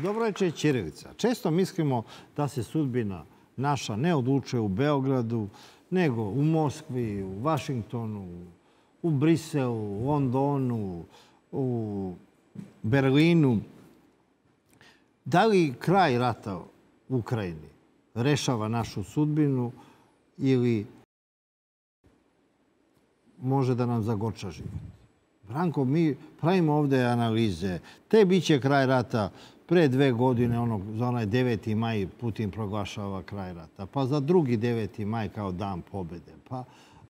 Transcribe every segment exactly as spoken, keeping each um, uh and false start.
Dobroveče, ćirilica. Često mislimo da se sudbina naša ne odlučuje u Beogradu, nego u Moskvi, u Vašingtonu, u Briselu, u Londonu, u Berlinu. Da li kraj rata u Ukrajini rešava našu sudbinu ili može da nam zagorča život? Branko, mi pravimo ovde analize. Te biće kraj rata pre dve godine, onog, za onaj deveti maj Putin proglašava kraj rata. Pa za drugi deveti maj kao dan pobede. Pa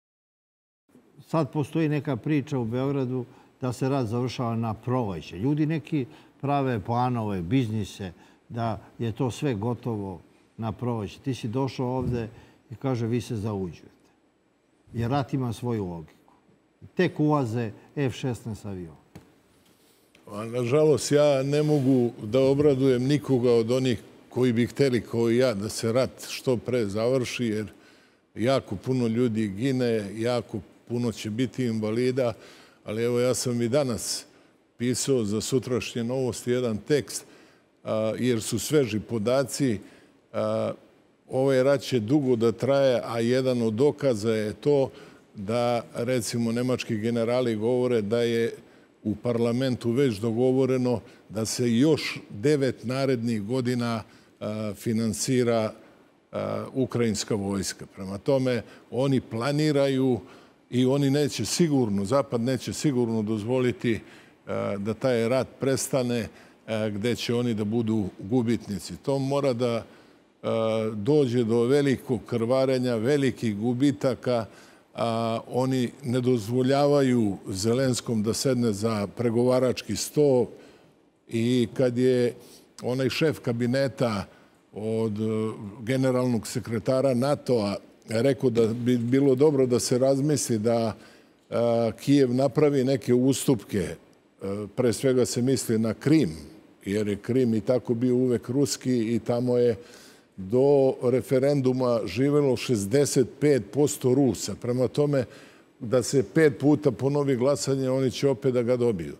sad postoji neka priča u Beogradu da se rat završava na proleće. Ljudi neki prave planove, biznise, da je to sve gotovo na proleće. Ti si došao ovde i kaže vi se zauđujete. Jer rat ima svoju logiku. Tek ulaze F šesnaest aviona. Nažalost, ja ne mogu da obradujem nikoga od onih koji bi hteli kao i ja da se rat što pre završi, jer jako puno ljudi gine, jako puno će biti invalida, ali evo ja sam i danas pisao za sutrašnje novosti jedan tekst, jer su sveži podaci. Ovaj rat će dugo da traje, a jedan od dokaza je to da, recimo, nemački generali govore da je u parlamentu već dogovoreno da se još devet narednih godina finansira ukrajinska vojska. Prema tome, oni planiraju i oni neće sigurno, Zapad neće sigurno dozvoliti da taj rat prestane gde će oni da budu gubitnici. To mora da dođe do velikog krvarenja, velikih gubitaka. Oni ne dozvoljavaju Zelenskom da sedne za pregovarački sto i kad je onaj šef kabineta od generalnog sekretara NATO-a rekao da bi bilo dobro da se razmisli da Kijev napravi neke ustupke, pre svega se misli na Krim, jer je Krim i tako bio uvek ruski i tamo je do referenduma živelo šezdeset pet posto Rusa. Prema tome, da se pet puta ponovi glasanje, oni će opet da ga dobiju.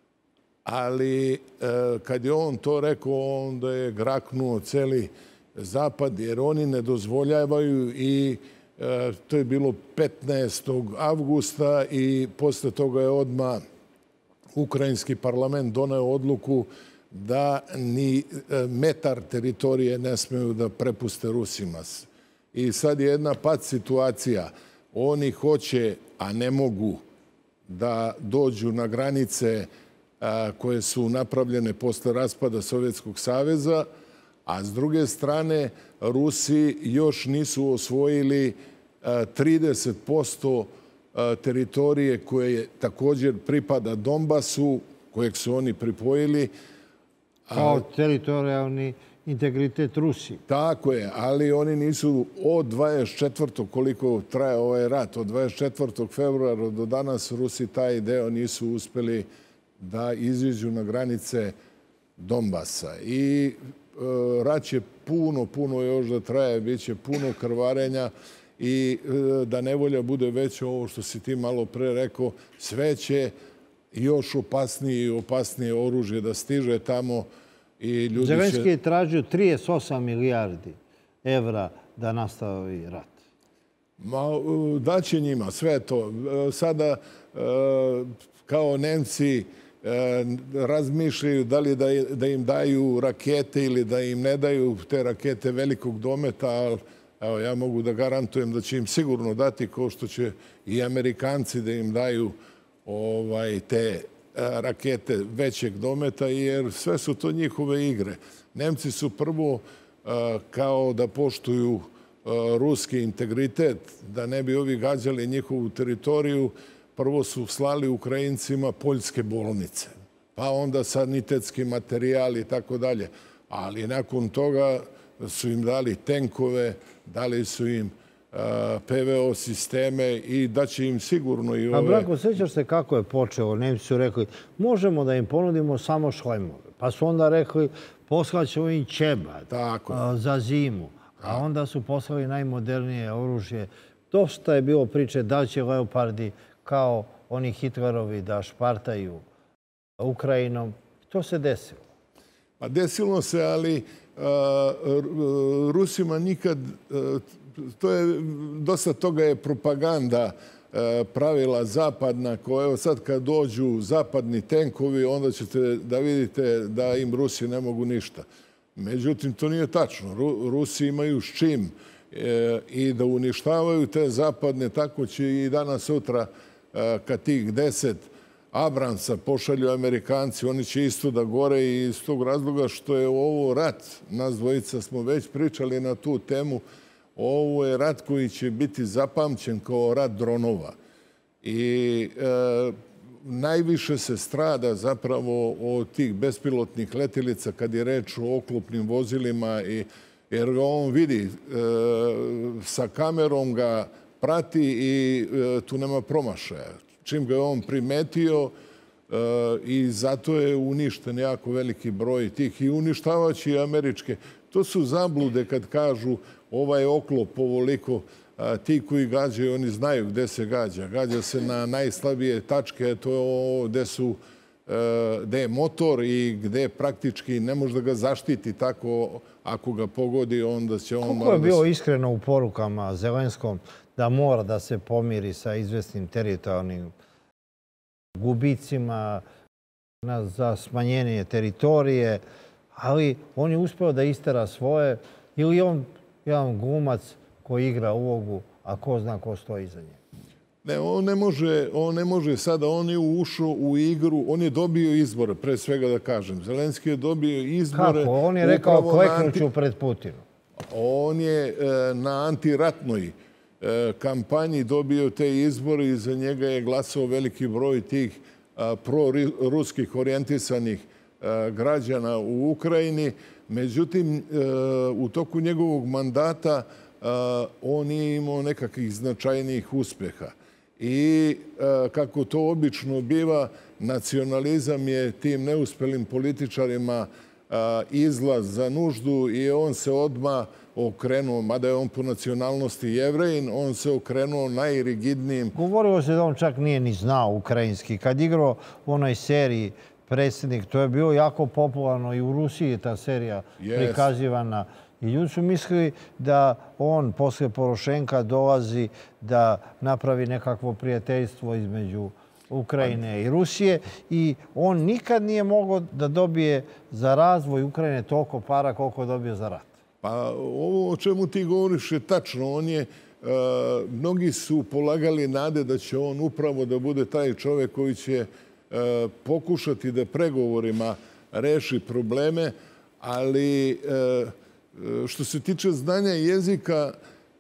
Ali kad je on to rekao, onda je graknuo celi Zapad, jer oni ne dozvoljavaju i to je bilo petnaestog avgusta i posle toga je odmah ukrajinski parlament doneo odluku da ni metar teritorije ne smeju da prepuste Rusima. I sad je jedna pad situacija. Oni hoće, a ne mogu, da dođu na granice koje su napravljene posle raspada Sovjetskog saveza, a s druge strane Rusi još nisu osvojili trideset posto teritorije koje također pripada Donbasu, kojeg su oni pripojili. Kao teritorijalni integritet Rusije. Tako je, ali oni nisu od dvadeset četvrtog koliko traje ovaj rat, od dvadeset četvrtog februara do danas Rusi taj deo nisu uspeli da iziđu na granice Donbasa. I rat će puno, puno još da traje, bit će puno krvarenja i da nevolja bude veća, ovo što si ti malo pre rekao, sve će još opasnije i opasnije oružje da stiže tamo i ljudi će... Zelenski je tražio trideset osam milijardi evra da nastavi rat. Ma, daće njima sve to. Sada, kao Nemci, razmišljaju da li da im daju rakete ili da im ne daju te rakete velikog dometa, ali evo, ja mogu da garantujem da će im sigurno dati, kao što će i Amerikanci da im daju te rakete većeg dometa, jer sve su to njihove igre. Nemci su prvo, kao da poštuju ruski integritet, da ne bi ovi gađali njihovu teritoriju, prvo su slali Ukrajincima poljske bolnice, pa onda sanitetski materijal i tako dalje. Ali nakon toga su im dali tenkove, dali su im P V O sisteme i da će im sigurno i ove... A Branko, sjećaš se kako je počelo? Nemci su rekli, možemo da im ponudimo samo šlemove. Pa su onda rekli, poslaćemo im ćebad za zimu. A onda su poslali najmodernije oružje. Dosta je bilo priče da će Leopardi kao oni Hitlerovi da špartaju Ukrajinom. To se desilo. Pa desilo se, ali Rusima nikad, to je, dosta toga je propaganda pravila zapadna, koja evo sad kad dođu zapadni tenkovi, onda ćete da vidite da im Rusi ne mogu ništa. Međutim, to nije tačno. Rusi imaju s čim i da uništavaju te zapadne, tako će i danas sutra kad tih deset Abramsa pošalju Amerikanci, oni će isto da gore i iz tog razloga što je ovo rat. Nas dvojica smo već pričali na tu temu. Ovo je rat koji će biti zapamćen kao rat dronova. I e, najviše se strada zapravo od tih bespilotnih letilica kad je reč o oklopnim vozilima, i, jer ga on vidi, e, sa kamerom ga prati i e, tu nema promašaja. Čim ga je on primetio, e, i zato je uništen jako veliki broj tih i uništavajući američke. To su zablude kad kažu ovaj oklop ovoliko, ti koji gađaju, oni znaju gde se gađa. Gađa se na najslabije tačke, to je gde su, gde je motor i gde praktički ne može da ga zaštiti tako. Ako ga pogodi, onda će on... Koliko je bilo iskreno u porukama Zelenskom da mora da se pomiri sa izvesnim teritorijalnim gubicima za smanjenje teritorije, ali on je uspeo da istera svoje, ili on jedan glumac koji igra ulogu, a ko zna ko stoji iza nje. Ne, on ne može, on ne može sada, on je ušao u igru, on je dobio izbore, pre svega da kažem. Zelenski je dobio izbore... Kako? On je rekao kleknuću pred Putinom. On je na antiratnoj kampanji dobio te izbore i za njega je glasao veliki broj tih proruskih orijentisanih građana u Ukrajini. Međutim, u toku njegovog mandata on nije imao nekakvih značajnijih uspeha. I kako to obično biva, nacionalizam je tim neuspelim političarima izlaz za nuždu i on se odmah okrenuo, mada je on po nacionalnosti Jevrejin, on se okrenuo najrigidnijim. Govorilo se da on čak nije ni znao ukrajinski. Kad igrao u onoj seriji Predsjednik, to je bilo jako popularno i u Rusiji je ta serija prikazivana. I ljudi su mislili da on posle Porošenka dolazi da napravi nekakvo prijateljstvo između Ukrajine i Rusije i on nikad nije mogao da dobije za razvoj Ukrajine toliko para koliko je dobio za rat. Pa ovo o čemu ti govoriš je tačno. On je, mnogi su polagali nade da će on upravo da bude taj čovjek koji će pokušati da pregovorima reši probleme, ali što se tiče znanja jezika,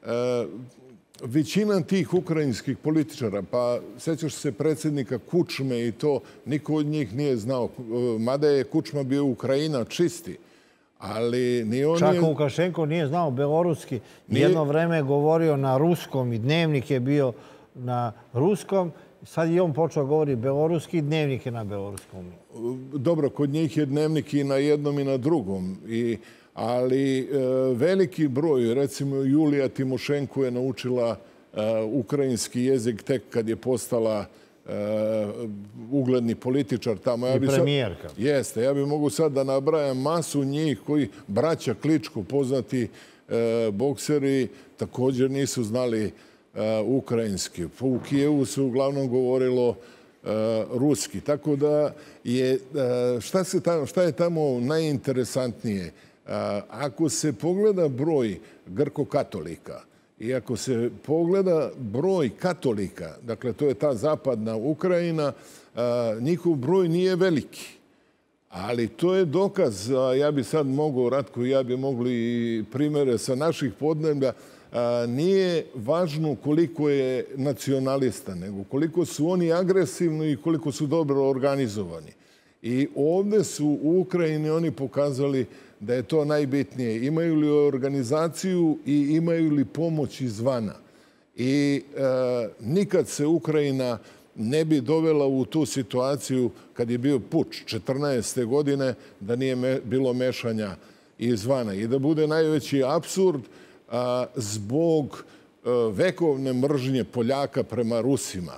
većina tih ukrajinskih političara, pa sećaš se predsjednika Kučme i to, niko od njih nije znao. Mada je Kučma bio Ukrajina čisti, ali ni on... Čak Lukašenko nije znao beloruski. Jedno vreme je govorio na ruskom i Dnevnik je bio na ruskom. Sad je on počeo govori beloruski, Dnevnik je na beloruskom. Dobro, kod njih je Dnevnik i na jednom i na drugom. Ali veliki broj, recimo Julija Timošenko je naučila ukrajinski jezik tek kad je postala ugledni političar tamo. I premijerka. Jeste. Ja bih mogu sad da nabrajam masu njih koji, braća Kličko, poznati bokseri, također nisu znali ukrajinski. U Kijevu se uglavnom govorilo ruski. Tako da je, šta je tamo najinteresantnije? Ako se pogleda broj grko-katolika i ako se pogleda broj katolika, dakle to je ta zapadna Ukrajina, njihov broj nije veliki. Ali to je dokaz, ja bi sad mogao, Ratko i ja bi mogli primere sa naših podneblja, nije važno koliko je nacionalista, nego koliko su oni agresivni i koliko su dobro organizovani. I ovdje su u Ukrajini oni pokazali da je to najbitnije. Imaju li organizaciju i imaju li pomoć izvana. I nikad se Ukrajina ne bi dovela u tu situaciju kad je bio puč četrnaeste godine da nije bilo mešanja izvana. I da bude najveći apsurd zbog vekovne mržnje Poljaka prema Rusima.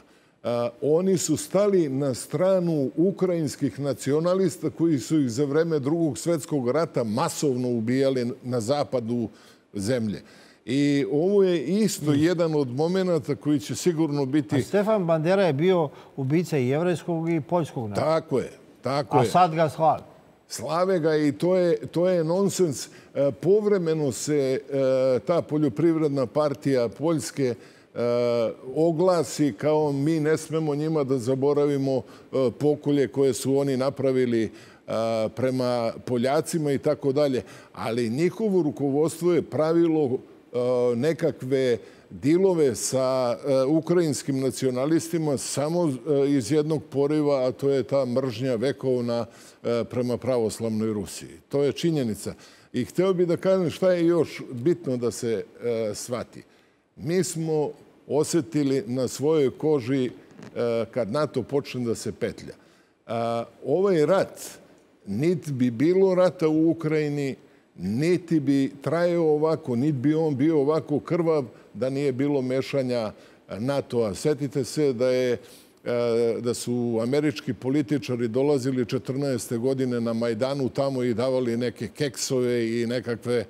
oni su stali na stranu ukrajinskih nacionalista koji su ih za vreme Drugog svjetskog rata masovno ubijali na zapadu zemlje. I ovo je isto jedan od momenata koji će sigurno biti... A Stefan Bandera je bio ubica i jevrejskog i poljskog naroda. Tako je, tako je. A sad ga slave. Slave ga i to je, to je nonsens. Povremeno se ta poljoprivredna partija Poljske oglasi kao mi ne smemo njima da zaboravimo pokolje koje su oni napravili prema Poljacima i tako dalje. Ali njihovo rukovodstvo je pravilo nekakve dilove sa ukrajinskim nacionalistima samo iz jednog poriva, a to je ta mržnja vekovna prema pravoslavnoj Rusiji. To je činjenica. I hteo bih da kažem šta je još bitno da se shvati. Mi smo osjetili na svojoj koži kad NATO počne da se petlja. Ovaj rat, niti bi bilo rata u Ukrajini, niti bi trajao ovako, niti bi on bio ovako krvav da nije bilo mešanja NATO-a. Sjetite se da je da su američki političari dolazili četrnaeste godine na Majdanu tamo i davali neke keksove i nekakve...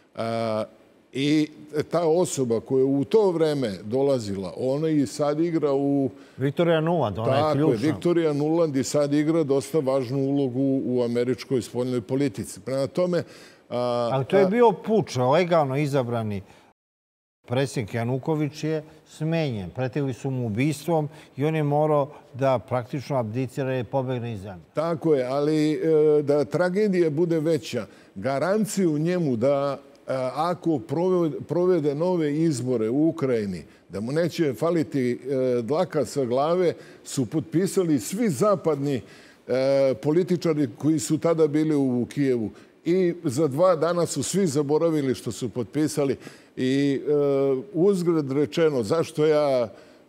I ta osoba koja je u to vreme dolazila, ona i sad igra u... Viktorija Nuland, ona je ključna. Tako je, Viktorija Nuland i sad igra dosta važnu ulogu u američkoj spoljnoj politici. Prema tome... Ali to je bio puč, legalno izabrani predsjednik Januković je smenjen. Pretegli su mu ubistvom i on je morao da praktično abdicira i pobegne iz zemlje. Tako je, ali da tragedija bude veća, garanciju njemu da ako provede nove izbore u Ukrajini, da mu neće faliti dlaka sa glave, su potpisali svi zapadni političari koji su tada bili u Kijevu. I za dva dana su svi zaboravili što su potpisali. I uzgred rečeno, zašto ja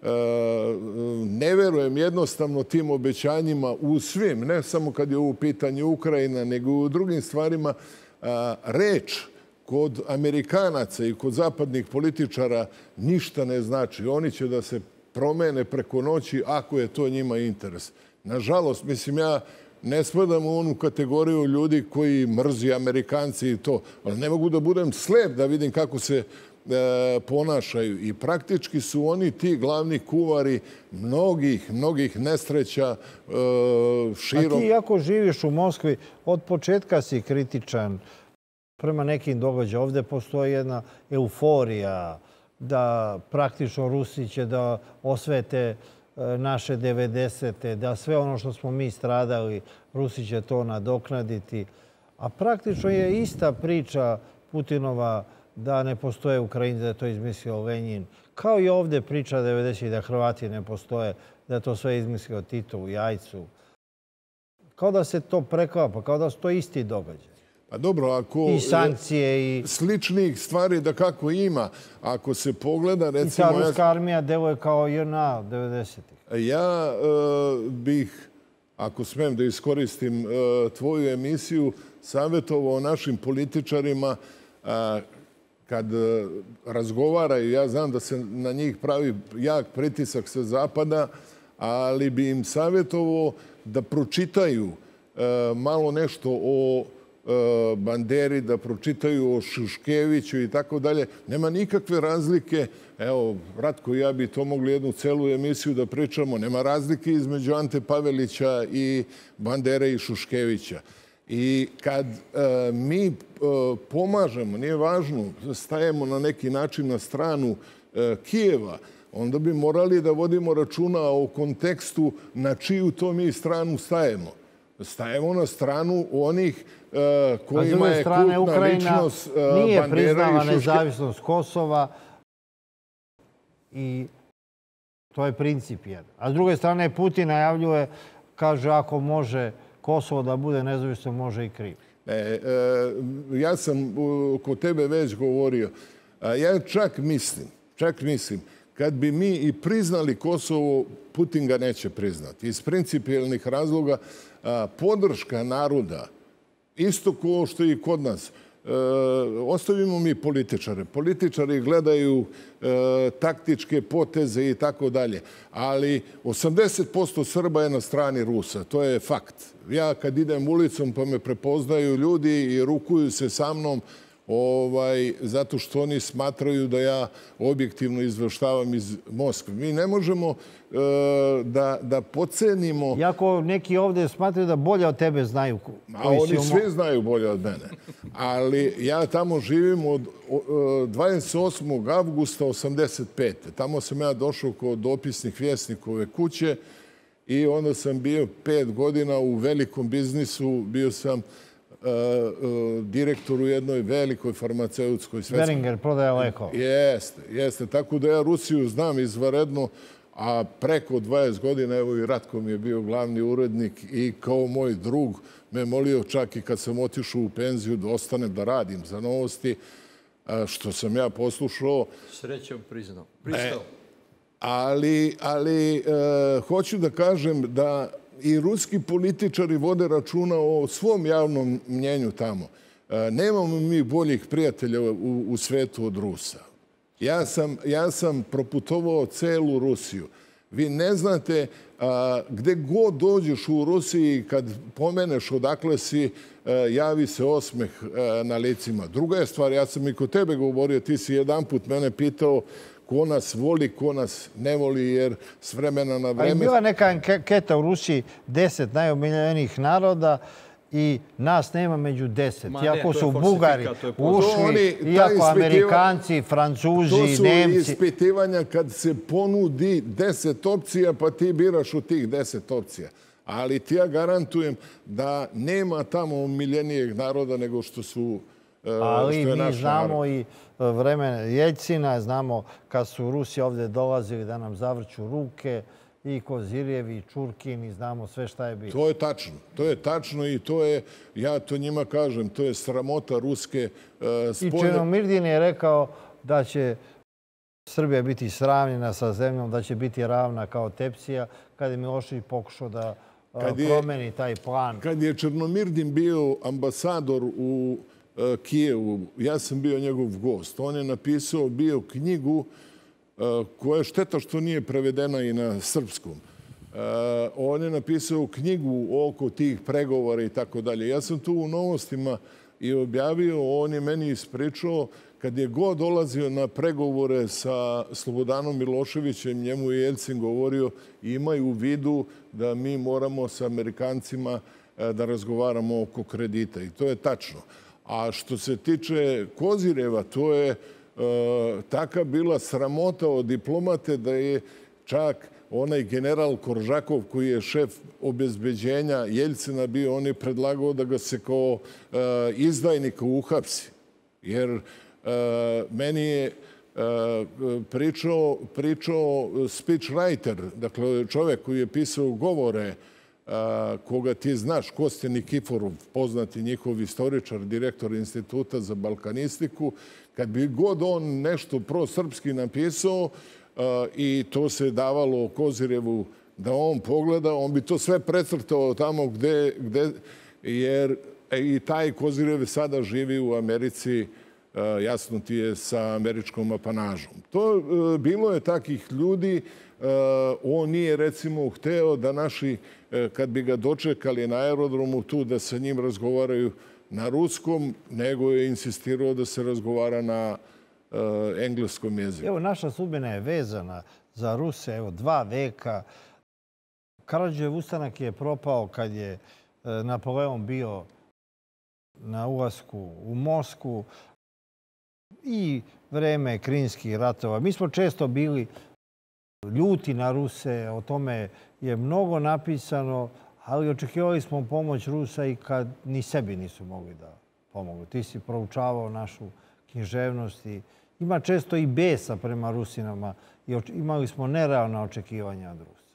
ne verujem jednostavno tim obećanjima u svim, ne samo kad je u pitanju Ukrajina, nego u drugim stvarima, reč kod Amerikanaca i kod zapadnih političara ništa ne znači. Oni će da se promene preko noći ako je to njima interes. Nažalost, mislim, ja ne spadam u onu kategoriju ljudi koji mrzi Amerikanci i to, ali ne mogu da budem slep da vidim kako se ponašaju. I praktički su oni ti glavni kuvari mnogih, mnogih nesreća širom. A ti ako živiš u Moskvi, od početka si kritičan prema nekim događajima. Ovdje postoji jedna euforija da praktično Rusi će da osvete naše devedesete, da sve ono što smo mi stradali, Rusi će to nadoknaditi. A praktično je ista priča Putinova da ne postoje Ukrajinci, da je to izmislio Lenjin. Kao i ovdje priča devedesetih da Hrvati ne postoje, da je to sve izmislio Tito u Jajcu. Kao da se to preklapa, kao da su to isti događaj. Pa dobro, ako... I sankcije i... Sličnih stvari da kako ima. Ako se pogleda, recimo... I ta ruska armija deluje kao J N A devedesetih. Ja bih, ako smem da iskoristim tvoju emisiju, savjetovao našim političarima kad razgovaraju, ja znam da se na njih pravi jak pritisak sa zapada, ali bi im savjetovao da pročitaju malo nešto o Banderi, da pročitaju o Šuškeviću i tako dalje. Nema nikakve razlike. Evo, Ratko i ja bi to mogli jednu celu emisiju da pričamo. Nema razlike između Ante Pavelića i Bandere i Šuškevića. I kad mi pomažemo, nije važno, stajemo na neki način na stranu Kijeva, onda bi morali da vodimo računa o kontekstu na čiju to mi stranu stajemo. Stajemo na stranu onih kojima je kultna ličnost Bandera i Šuškevića. Nije priznala nezavisnost Kosova i to je princip jedan. A s druge strane Putin najavljuje, kaže ako može Kosovo da bude nezavisno, može i Krim. Ja sam kod tebe već govorio. Ja čak mislim, čak mislim, kad bi mi i priznali Kosovo, Putin ga neće priznati. Iz principijelnih razloga podrška naroda, isto kao što i kod nas, ostavimo mi političare. Političari gledaju taktičke poteze i tako dalje. Ali osamdeset posto Srba je na strani Rusa. To je fakt. Ja kad idem ulicom pa me prepoznaju ljudi i rukuju se sa mnom zato što oni smatraju da ja objektivno izveštavam iz Moskve. Mi ne možemo da pocenimo... Iako neki ovdje smatraju da bolje od tebe znaju. A oni svi znaju bolje od mene. Ali ja tamo živim od dvadeset osmog avgusta osamdeset pete. Tamo sam ja došao kod dopisnih vjesnikove kuće i onda sam bio pet godina u velikom biznisu. Bio sam direktor u jednoj velikoj farmaceutskoj svetskoj... Beringer prodaja lekova. Jeste, jeste. Tako da ja Rusiju znam izvanredno, a preko dvadeset godina, evo i Ratko mi je bio glavni urednik i kao moj drug me molio čak i kad sam otišao u penziju da ostanem da radim za Novosti, što sam ja poslušao. Srećom priznao. Pristao. Ali hoću da kažem da i ruski političari vode računa o svom javnom mnjenju tamo. Nemamo mi boljih prijatelja u svetu od Rusa. Ja sam proputovao celu Rusiju. Vi ne znate, gde god dođeš u Rusiji, kad pomeneš odakle si, javi se osmeh na licima. Druga je stvar, ja sam i kod tebe govorio, ti si jedan put mene pitao ko nas voli, ko nas ne voli, jer s vremena na vreme... Ali bila neka anketa u Rusiji, deset najomiljenijih naroda i nas nema među deset. Iako su Bugari ušli, iako Amerikanci, Francuzi, Nemci... To su ispitivanja kad se ponudi deset opcija, pa ti biraš u tih deset opcija. Ali ti ja garantujem da nema tamo omiljenijeg naroda nego što su... Ali mi znamo i vreme Jeljcina, znamo kad su Rusi ovdje dolazili da nam zavrću ruke, i Kozirjev, i Čurkin, i znamo sve šta je bilo. To je tačno. To je tačno i to je, ja to njima kažem, to je sramota ruske spoljne... I Černomirdin je rekao da će Srbija biti sravnjena sa zemljom, da će biti ravna kao Tepsija, kad je Milošević pokušao da promeni taj plan. Kad je Černomirdin bio ambasador u Kijevu, ja sam bio njegov gost. On je napisao bio knjigu koja je šteta što nije prevedena i na srpskom. On je napisao knjigu oko tih pregovora i tako dalje. Ja sam tu u Novostima i objavio, on je meni ispričao, kad je god dolazio na pregovore sa Slobodanom Miloševićem, njemu je Jeljcin govorio, imaju u vidu da mi moramo sa Amerikancima da razgovaramo oko kredita. I to je tačno. A što se tiče Kozireva, to je taka bila sramota od diplomate da je čak onaj general Koržakov koji je šef obezbeđenja Jeljcina bio, on je predlagao da ga se kao izdajnika uhapsi. Jer meni je pričao speechwriter, dakle čovjek koji je pisao govore koga ti znaš, Kostja Nikiforov, poznati njihov istoričar, direktor Instituta za balkanistiku, kad bi god on nešto prosrpski napisao i to se davalo Kozirevu da on pogleda, on bi to sve precrtao tamo gde, jer i taj Kozirev sada živi u Americi, jasno ti je, sa američkom apanažom. To bilo je takih ljudi. On nije, recimo, hteo da naši, kad bi ga dočekali na aerodromu tu, da sa njim razgovaraju na ruskom, nego je insistirao da se razgovara na engleskom jeziku. Evo, naša sudbina je vezana za Ruse, evo, dva veka. Karađorđev ustanak je propao kad je Napoleon bio na ulasku u Moskvu i vreme Krimskih ratova. Mi smo često bili ljuti na Ruse, o tome je mnogo napisano, ali očekivali smo pomoć Rusa i kad ni sebi nisu mogli da pomogu. Ti si proučavao našu književnost i ima često i besa prema Rusinama i imali smo nerealna očekivanja od Rusa.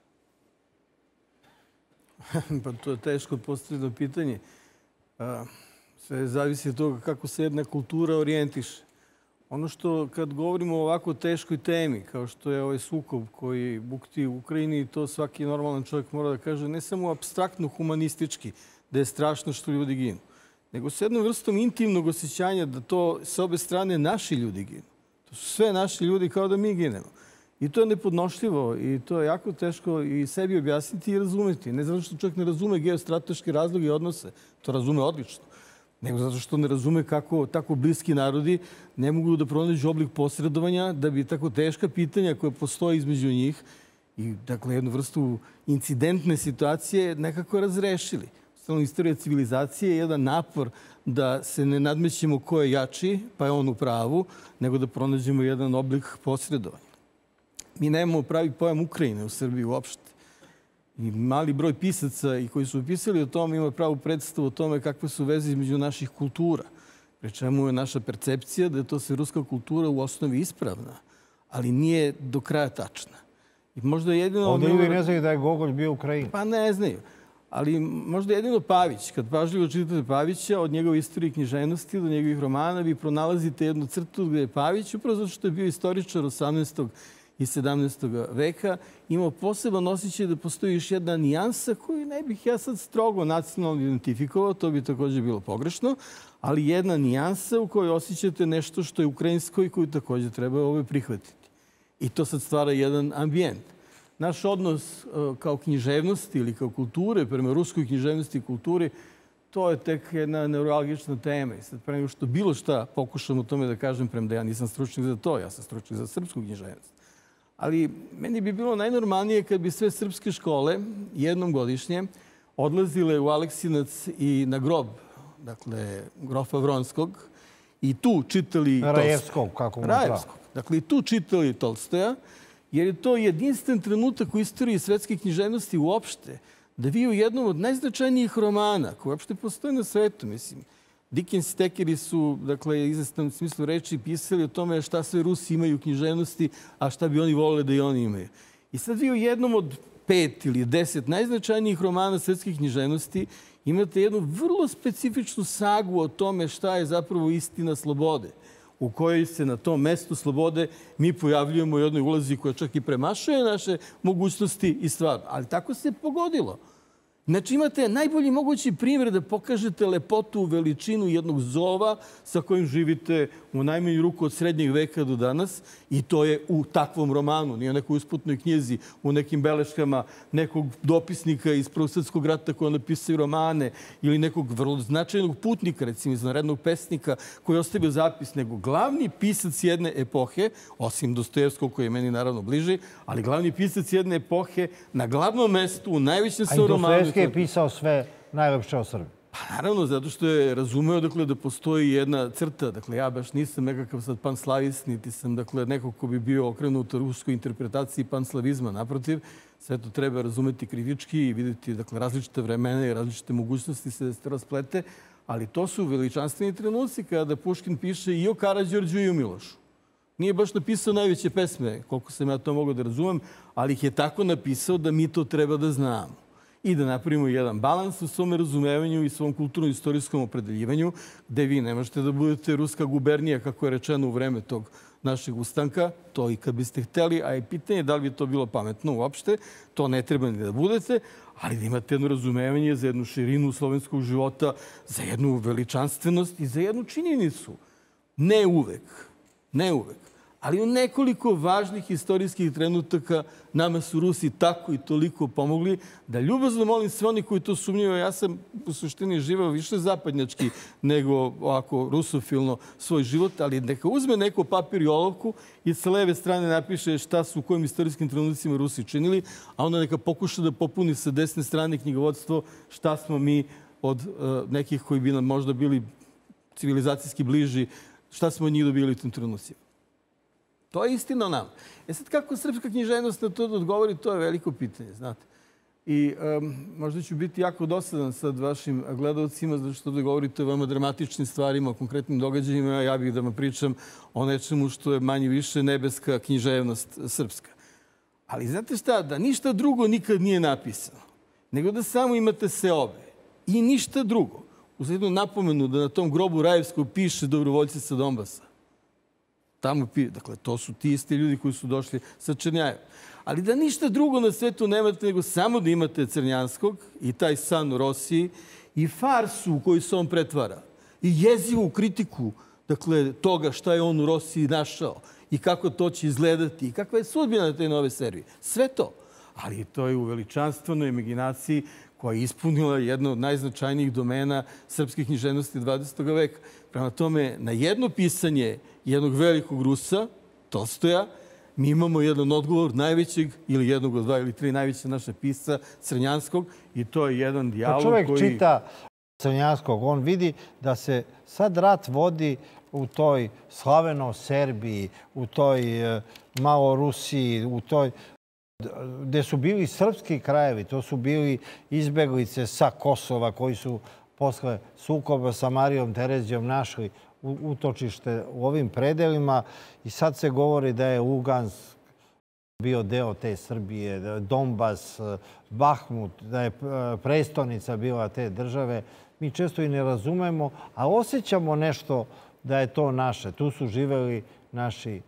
Pa to je teško postavljeno pitanje. Sve zavisi od toga kako se jedna kultura orijentiše. Ono što kad govorimo o ovako teškoj temi, kao što je ovaj sukob koji bukti u Ukrajini, to svaki normalan čovjek mora da kaže ne samo apstraktno humanistički, da je strašno što ljudi ginu, nego s jednom vrstom intimnog osjećanja da to s obe strane naši ljudi ginu. To su sve naši ljudi kao da mi ginemo. I to je nepodnošljivo i to je jako teško i sebi objasniti i razumeti. Ne zato što čovjek ne razume geostrateške razloge i odnose, to razume odlično, nego zato što ne razume kako tako bliski narodi ne mogu da pronađu oblik posredovanja da bi tako teška pitanja koje postoje između njih i dakle jednu vrstu incidentne situacije nekako razrešili. Stalno istorija civilizacije je jedan napor da se ne nadmećemo ko je jači, pa je on u pravu, nego da pronađemo jedan oblik posredovanja. Mi nemamo pravi pojam Ukrajine u Srbiji uopšte. I mali broj pisaca i koji su pisali o tome ima pravu predstavu o tome kakve su veze između naših kultura. Pri čemu je naša percepcija da je to sve ruska kultura u osnovi ispravna, ali nije do kraja tačna. I možda jedino... Ovdje ljudi ne znaju da je Gogolj bio u Ukrajini. Pa ne znaju. Ali možda jedino Pavić. Kad pažljivo čitate Pavića, od njegove istorije književnosti do njegovih romana, vi pronalazite jednu crtu gde je Pavić, upravo zato što je bio istoričar osamnaestog i sedamnaestog veka, imao poseban osjećaj da postoji još jedna nijansa koju ne bih ja sad strogo nacionalno identifikovao, to bi također bilo pogrešno, ali jedna nijansa u kojoj osjećate nešto što je ukrajinsko i koju također treba ove prihvatiti. I to sad stvara jedan ambijent. Naš odnos kao književnosti ili kao kulture prema ruskoj književnosti i kulturi, to je tek jedna neuralgična tema. I sad pre nego što bilo šta pokušam u tome da kažem, premda ja nisam stručnik za to, ja sam stručnik za srpsku književnost. Ali meni bi bilo najnormalnije kad bi sve srpske škole jednom godišnje odlazile u Aleksinac i na grob, dakle, grofa Vronskog, i tu čitali Rajevskog, kako mu Rajevskog. Dakle, i tu čitali Tolstoja, jer je to jedinstven trenutak u istoriji svetske književnosti uopšte, da vi u jednom od najznačajnijih romana, koji uopšte postoje na svetu, mislim, Dickens i Thackeray su, dakle, izvesnom smislu reči pisali o tome šta sve Rusi imaju u književnosti, a šta bi oni volili da i oni imaju. I sad vi u jednom od pet ili deset najznačajnijih romana svetske književnosti imate jednu vrlo specifičnu sagu o tome šta je zapravo istina slobode, u kojoj se na tom mestu slobode mi pojavljujemo u jednoj ulazi koja čak i premašuje naše mogućnosti i stvar. Ali tako se pogodilo. Znači imate najbolji mogući primjer da pokažete lepotu, veličinu jednog zova sa kojim živite u najmanju ruku od srednjeg veka do danas i to je u takvom romanu, nije u nekoj usputnoj knjizi, u nekim beleškama nekog dopisnika iz Prvog svjetskog rata koji napisao romane ili nekog vrlo značajnog putnika, recimo izvanrednog pesnika koji je ostavio zapis, nego glavni pisac jedne epohe, osim Dostojevskog koji je meni naravno bliži, ali glavni pisac jedne epohe na glavnom mestu u najvećem svoj romanu je pisao sve najlepše o Srbiji. Pa naravno, zato što je razumeo dakle, da postoji jedna crta. Dakle, ja baš nisam nekakav sad panslavist, niti sam dakle, neko ko bi bio okrenut u ruskoj interpretaciji panslavizma. Naprotiv, sve to treba razumeti kritički i vidjeti dakle, različite vremena i različite mogućnosti se rasplete. Ali to su veličanstveni trenuci kada Puškin piše i o Karađorđu i o Milošu. Nije baš napisao najveće pesme, koliko sam ja to mogao da razumem, ali ih je tako napisao da mi to treba da znamo. I da napravimo jedan balans u svom razumevanju i svom kulturno-istorijskom opredeljivanju, gde vi ne možete da budete ruska gubernija, kako je rečeno u vreme tog našeg ustanka, to i kad biste hteli, a je pitanje da li bi to bilo pametno uopšte, to ne treba ni da budete, ali da imate jedno razumevanje za jednu širinu slovenskog života, za jednu veličanstvenost i za jednu činjenicu. Ne uvek, ne uvek. Ali u nekoliko važnih istorijskih trenutaka nama su Rusi tako i toliko pomogli da ljubazno molim sve oni koji to sumnjaju. Ja sam u suštini živeo više zapadnjački nego ovako rusofilno svoj život, ali neka uzme neko papir i olovku i sa leve strane napiše šta su u kojim istorijskim trenucima Rusi činili, a onda neka pokuša da popuni sa desne strane knjigovodstvo šta smo mi od uh, nekih koji bi nam možda bili civilizacijski bliži, šta smo od njih dobili u tim trenucima. To je istina o nama. E sad, kako srpska književnost na to da odgovori, to je veliko pitanje, znate. I um, možda ću biti jako dosadan sad vašim gledalcima, zato što da govorite o veoma dramatičnim stvarima, o konkretnim događajima, a ja bih da vam pričam o nečemu što je manje više nebeska književnost srpska. Ali znate šta? Da ništa drugo nikad nije napisano, nego da samo imate seobe i ništa drugo. Uz jednu napomenu da na tom grobu Rajevskog piše dobrovoljci sa Donbasa. Tamo, dakle, to su ti isti ljudi koji su došli sa Černjajeva. ali da ništa drugo na svetu nemate nego samo da imate Crnjanskog i taj san u Rosiji i farsu u koju se on pretvara i jezivu kritiku dakle, toga šta je on u Rosiji našao i kako to će izgledati i kakva je sudbina na te nove serije. Sve to. Ali to je u veličanstvenoj imaginaciji koja je ispunila jedno od najznačajnijih domena srpske književnosti dvadesetog veka. Prema tome, na jedno pisanje jednog velikog Rusa, Tolstoja, mi imamo jedan odgovor najvećeg ili jednog od dva ili tri najveća naša pisca Crnjanskog i to je jedan dijalog koji... Čovjek čita Crnjanskog, on vidi da se sad rat vodi u toj slavenoj Serbiji, u toj malo Rusiji, u toj gde su bili srpski krajevi. To su bili izbeglice sa Kosova koji su posle sukoba sa Marijom Terezijom našli utočište u ovim predelima i sad se govori da je Lugansk bio deo te Srbije, Donbas, Bahmut, da je prestonica bila te države. Mi često i ne razumemo, a osjećamo nešto da je to naše. Tu su živeli naši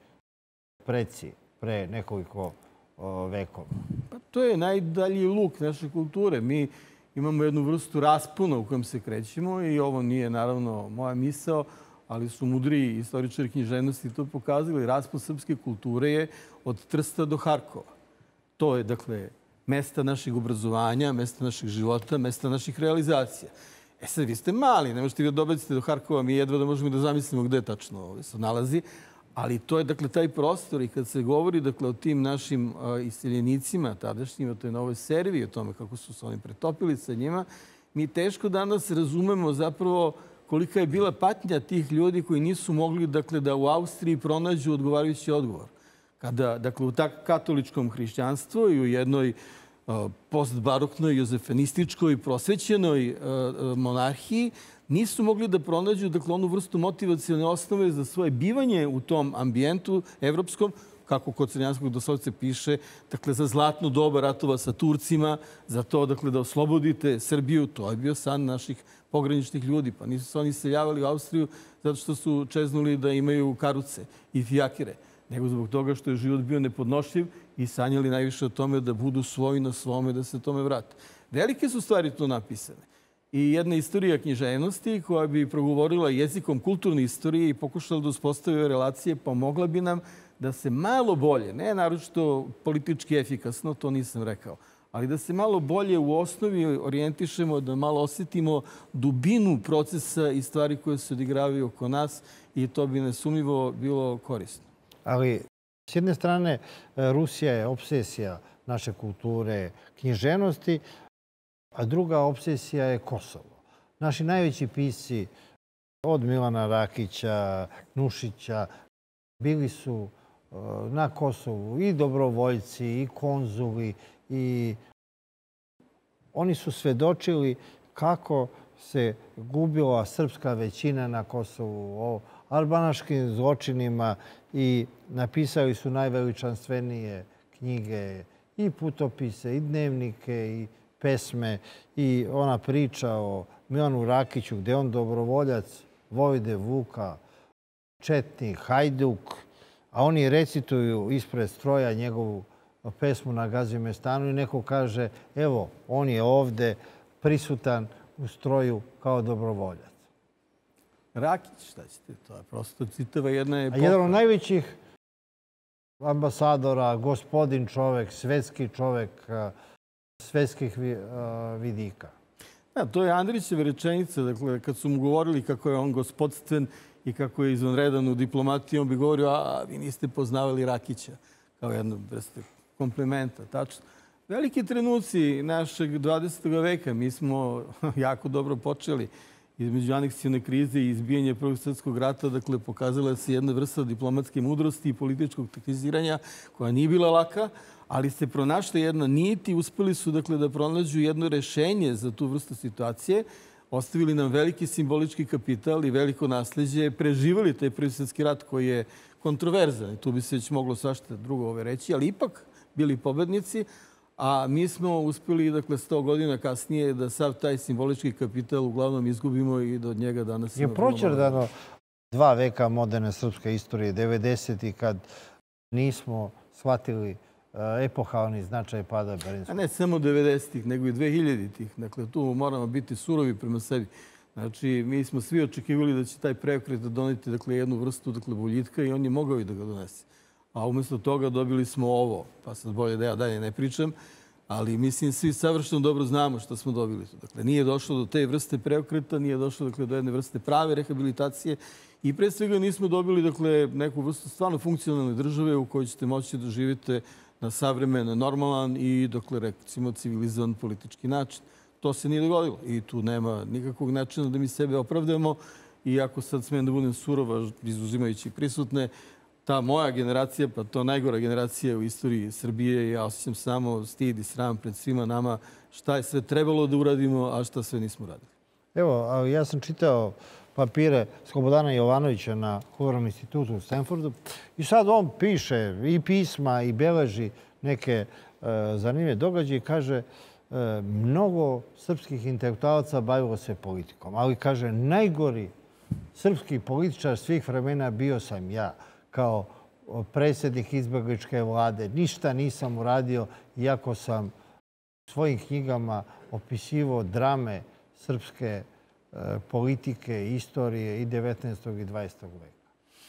preci pre nekoliko vekova. Pa to je najdalji luk naše kulture. Mi imamo jednu vrstu raspona u kojem se krećemo i ovo nije naravno moja misao, ali su mudri istoričari književnosti to pokazali. Raspon srpske kulture je od Trsta do Harkova. To je, dakle, mesta našeg obrazovanja, mesta našeg života, mesta naših realizacija. E sad, vi ste mali, ne možete vi da dobacite do Harkova, mi jedva da možemo da zamislimo gde tačno ovdje se nalazi, ali to je, dakle, taj prostor i kad se govori, dakle, o tim našim iseljenicima tadašnjim, o toj novoj Serviji, o tome kako su se oni pretopili sa njima, mi teško danas razumemo zapravo kolika je bila patnja tih ljudi koji nisu mogli, dakle, da u Austriji pronađu odgovarajući odgovor. Kada, dakle, u tak katoličkom hrišćanstvu i u jednoj postbaroknoj, jozefanističkoj, prosvećenoj monarhiji nisu mogli da pronađu, dakle, onu vrstu motivacione osnove za svoje bivanje u tom ambijentu evropskom, kako kod Crnjanskog doslovce piše, dakle, za zlatno doba ratova sa Turcima, za to, dakle, da oslobodite Srbiju. To je bio san naših pograničnih ljudi. Pa nisu se oni seljavali u Austriju zato što su čeznuli da imaju karuce i fijakire, nego zbog toga što je život bio nepodnošljiv i sanjali najviše o tome da budu svoji na svome, da se tome vrate. Velike su stvari tu napisane. I jedna istorija književnosti koja bi progovorila jezikom kulturne istorije i pokušala da uspostavi relacije, pomogla bi nam da se malo bolje, ne naročito politički efikasno, to nisam rekao, ali da se malo bolje u osnovi orijentišemo, da malo osjetimo dubinu procesa i stvari koje se odigravaju oko nas i to bi nesumnjivo bilo korisno. Ali, s jedne strane, Rusija je obsesija naše kulture, književnosti, a druga obsesija je Kosovo. Naši najveći pisci, od Milana Rakića, Nušića, bili su na Kosovu i dobrovoljci, i konzuli, i oni su svedočili kako se gubila srpska većina na Kosovu, o albanaškim zločinima i napisali su najveličanstvenije knjige i putopise, i dnevnike, i pesme. I ona priča o Milanu Rakiću, gde on dobrovoljac Vojvode Vuka, četnik, hajduk, a oni recituju ispred stroja njegovu pesmu Na Gazimestanu i neko kaže, evo, on je ovde prisutan u stroju kao dobrovoljac. Rakić, šta ćete, to je prosto citava jedna epoha. A jedan od najvećih ambasadora, gospodin čovek, svetski čovek, svetskih vidika. Da, to je Andrićeva rečenica. Dakle, kad su mu govorili kako je on gospodstven i kako je izvanredan u diplomatiji, on bi govorio, a vi niste poznavali Rakića, kao jednu vrstu komplimenta. Tačno. Veliki trenuci našeg dvadesetog veka. Mi smo jako dobro počeli između aneksione krize i izbijanja Prvog svjetskog rata. Dakle, pokazala se jedna vrsta diplomatske mudrosti i političkog taktiziranja koja nije bila laka, ali se pronašla jedna nit i uspeli su, dakle, da pronađu jedno rešenje za tu vrstu situacije. Ostavili nam veliki simbolički kapital i veliko nasljeđe. Preživali taj Prvi svjetski rat koji je kontroverzan. Tu bi se već moglo svašta drugo ove reći, ali ipak bili pobednici. A mi smo uspeli, dakle, sto godina kasnije da sav taj simbolički kapital uglavnom izgubimo i do njega danas... Je pročerdano dva veka moderne srpske istorije, devedeseti, kad nismo shvatili epohalni značaj pada Berlinskog. A ne samo devedesetih, nego i dve hiljaditih. Dakle, tu moramo biti surovi prema sebi. Znači, mi smo svi očekivali da će taj preokret doneti dakle, jednu vrstu dakle, boljitka i on je mogao i da ga donese. A umjesto toga dobili smo ovo. Pa sad bolje da ja dalje ne pričam. Ali mislim, svi savršeno dobro znamo što smo dobili. Dakle, nije došlo do te vrste preokreta, nije došlo dakle, do jedne vrste prave rehabilitacije i pre svega nismo dobili dakle, neku vrstu stvarno funkcionalne države u kojoj ćete moći da živite na savremen, normalan i dakle, recimo, civilizovan politički način. To se nije dogodilo i tu nema nikakvog načina da mi sebe opravdamo. I ako sad smijem da budem surova, izuzimajući prisutne, ta moja generacija, pa to najgora generacija u istoriji Srbije, ja osjećam samo stid i sram pred svima nama šta je sve trebalo da uradimo, a šta sve nismo radili. Evo, ja sam čitao papire Slobodana Jovanovića na Hooverovom institutu u Stanfordu i sad on piše i pisma i beleži neke zanimljive događaje i kaže mnogo srpskih intelektualaca bavilo se politikom, ali kaže najgori srpski političar svih vremena bio sam ja kao predsjednik izbjegličke vlade. Ništa nisam uradio, iako sam u svojim knjigama opisivao drame srpske politike, istorije i devetnaestog i dvadesetog veka.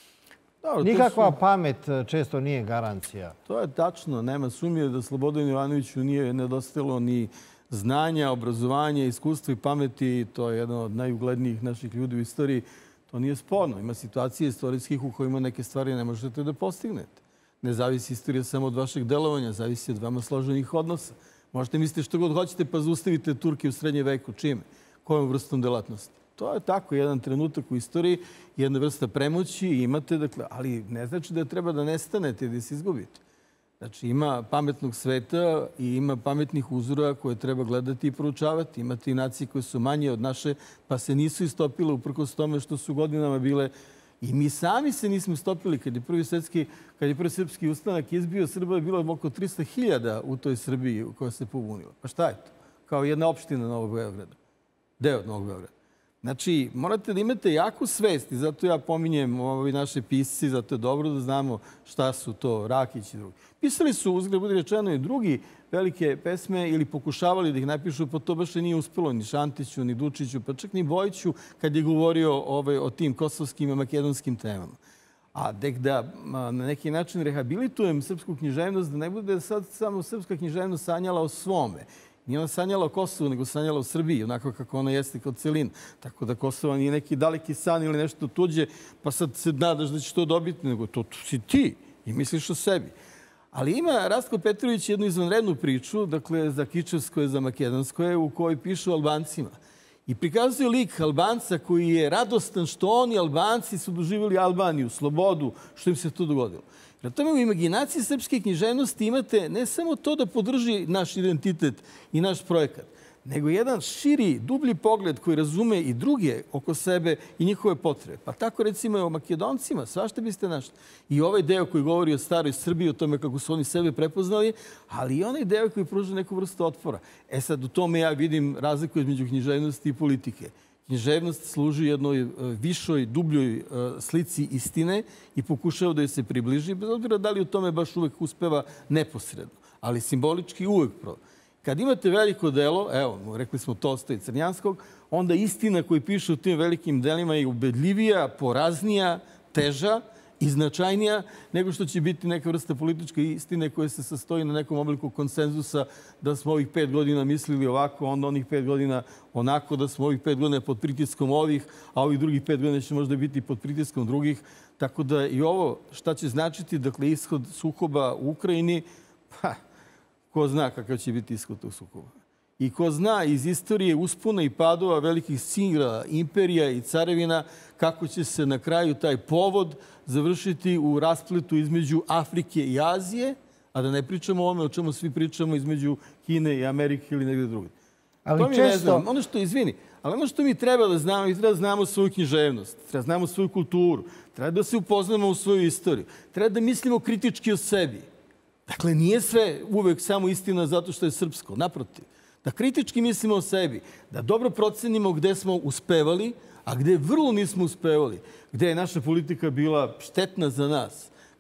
Dobro, nikakva su... pamet često nije garancija. To je tačno. Nema sumnje da Slobodanu Jovanoviću nije nedostajalo ni znanja, obrazovanja, iskustva i pameti. To je jedan od najuglednijih naših ljudi u istoriji. To nije sporno. Ima situacije istorijskih u kojima neke stvari ne možete da postignete. Ne zavisi istorija samo od vašeg delovanja, zavisi od vama složenih odnosa. Možete misliti što god hoćete pa zaustavite Turke u srednje veku. Čime? Kojom vrstom delatnosti? To je tako, jedan trenutak u istoriji, jedna vrsta premoći i imate, dakle, ali ne znači da treba da nestanete i da se izgubite. Znači, ima pametnog sveta i ima pametnih uzora koje treba gledati i proučavati. Imate i nacije koje su manje od naše, pa se nisu istopile uprkos tome što su godinama bile. I mi sami se nismo istopili. Kad je prvi svetski, kad je prvi srpski ustanak izbio, Srba je bilo oko trista hiljada u toj Srbiji koja se pobunila. Pa šta je to? Kao jedna opština Novog Beograda. Deo od Novog Beograda. Znači, morate da imate jaku svest i zato ja pominjem ovi naše pisci, zato je dobro da znamo šta su to Rakić i drugi. Pisali su, uzgled budi rečeno, i drugi velike pesme ili pokušavali da ih napišu, pa to baš nije uspelo ni Šantiću, ni Dučiću, pa čak ni Bojiću kad je govorio ovaj, o tim kosovskim i makedonskim temama. A tek da na neki način rehabilitujem srpsku književnost, da ne bude sad samo srpska književnost sanjala o svome. Nije ona sanjala o Kosovu, nego sanjala o Srbiji, onako kako ona jeste kao celina. Tako da Kosovo nije neki daleki san ili nešto tuđe, pa sad se nadaš da ćeš to dobiti, nego to si ti i misliš o sebi. Ali ima Rastko Petrović jednu izvanrednu priču, dakle za Kičevskoje, za Makedonskoje, u kojoj pišu o Albancima. I prikazuje lik Albanca koji je radostan što oni, Albanci, su doživjeli Albaniju, slobodu, što im se to dogodilo. Na tome u imaginaciji srpske književnosti imate ne samo to da podrži naš identitet i naš projekat, nego jedan širi, dublji pogled koji razume i druge oko sebe i njihove potrebe. Pa tako recimo o Makedoncima, svašta biste našli. I ovaj deo koji govori o staroj Srbiji, o tome kako su oni sebe prepoznali, ali i onaj deo koji pruža neku vrstu otpora. E sad, u tome ja vidim razliku između književnosti i politike. Književnost služi jednoj višoj, dubljoj slici istine i pokušava da joj se približi, bez obzira da li u tome baš uvek uspeva neposredno, ali simbolički uvek pravo. Kad imate veliko delo, evo, rekli smo Tolstoj i Crnjanskog, onda istina koju piše u tim velikim delima je ubedljivija, poraznija, teža i značajnija nego što će biti neka vrsta političke istine koja se sastoji na nekom obliku konsenzusa da smo ovih pet godina mislili ovako, onda onih pet godina onako, da smo ovih pet godina pod pritiskom ovih, a ovih drugih pet godina će možda biti pod pritiskom drugih. Tako da i ovo šta će značiti, dakle, ishod sukoba u Ukrajini, pa, ko zna kakav će biti ishod tog sukoba. I ko zna iz istorije uspona i padova velikih sila, imperija i carevina, kako će se na kraju taj povod završiti u raspletu između Afrike i Azije, a da ne pričamo o ome o čemu svi pričamo između Kine i Amerike ili negdje drugdje. Ali to mi često... ne znam. Ono što, izvini, ali ono što mi treba da znamo, mi treba da znamo svoju književnost, treba da znamo svoju kulturu, treba da se upoznamo u svoju istoriju, treba da mislimo kritički o sebi. Dakle, nije sve uvek samo istina zato što je srpsko, naprotiv. Da kritički mislimo o sebi, da dobro procenimo gde smo uspevali, a gde vrlo nismo uspevali, gde je naša politika bila štetna za nas,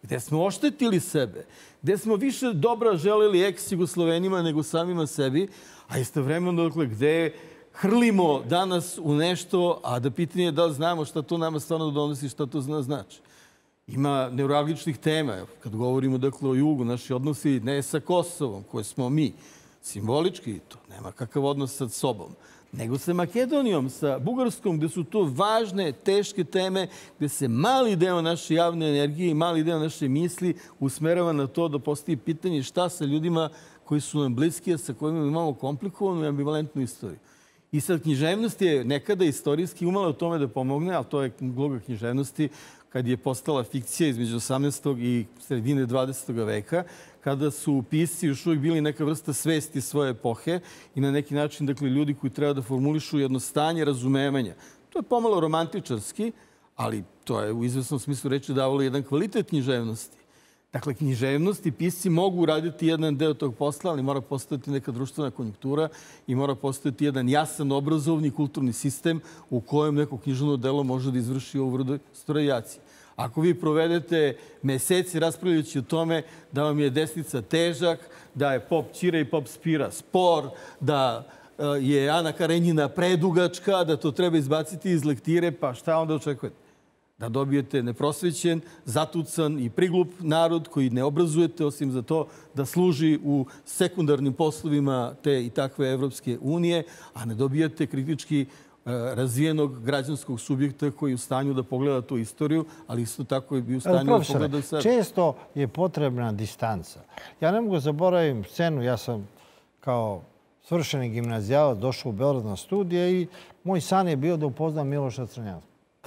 gde smo oštetili sebe, gde smo više dobra želeli ex-Jugoslovenima nego samima sebi, a istovremeno, dakle, gde hrlimo danas u nešto, a da pitanje je da li znamo šta to nama stvarno donosi, šta to zna znači. Ima neuralgičnih tema. Kad govorimo, dakle, o jugu, naši odnosi ne sa Kosovom, koje smo mi, simbolički to, nema kakav odnos sa sobom, nego sa Makedonijom, sa Bugarskom, gde su to važne, teške teme, gde se mali deo naše javne energije i mali deo naše misli usmerava na to da postoji pitanje šta sa ljudima koji su nam bliski, a sa kojima imamo komplikovanu i ambivalentnu istoriju. I sad, književnost je nekada istorijski umela u tome da pomogne, ali to je uloga književnosti kad je postala fikcija između osamnaestog i sredine dvadesetog veka, kada su pisci još uvijek bili neka vrsta svesti svoje epohe i na neki način, dakle, ljudi koji treba da formulišu jedno stanje razumevanja. To je pomalo romantičarski, ali to je u izvesnom smislu reči davalo jedan kvalitet književnosti. Dakle, književnost i pisci mogu uraditi jedan deo tog posla, ali mora postojati neka društvena konjunktura i mora postojati jedan jasan obrazovni kulturni sistem u kojem neko književno delo može da izvrši ovu vrstu strojacije. Ako vi provedete meseci raspravljajući o tome da vam je desnica težak, da je pop Ćira i pop Spira spor, da je Ana Karenjina predugačka, da to treba izbaciti iz lektire, pa šta onda očekujete? Da dobijete neprosvećen, zatucan i priglup narod koji ne obrazujete osim za to da služi u sekundarnim poslovima te i takve Evropske unije, a ne dobijate kritički razvijenog građanskog subjekta koji je u stanju da pogleda tu istoriju, ali isto tako je bio u stanju da pogleda sebe. Često je potrebna distanca. Ja ne mogu zaboravim scenu, ja sam kao svršeni gimnazijalac došao u Beograd na studije i moj san je bio da upoznam Miloša Crnjanskog.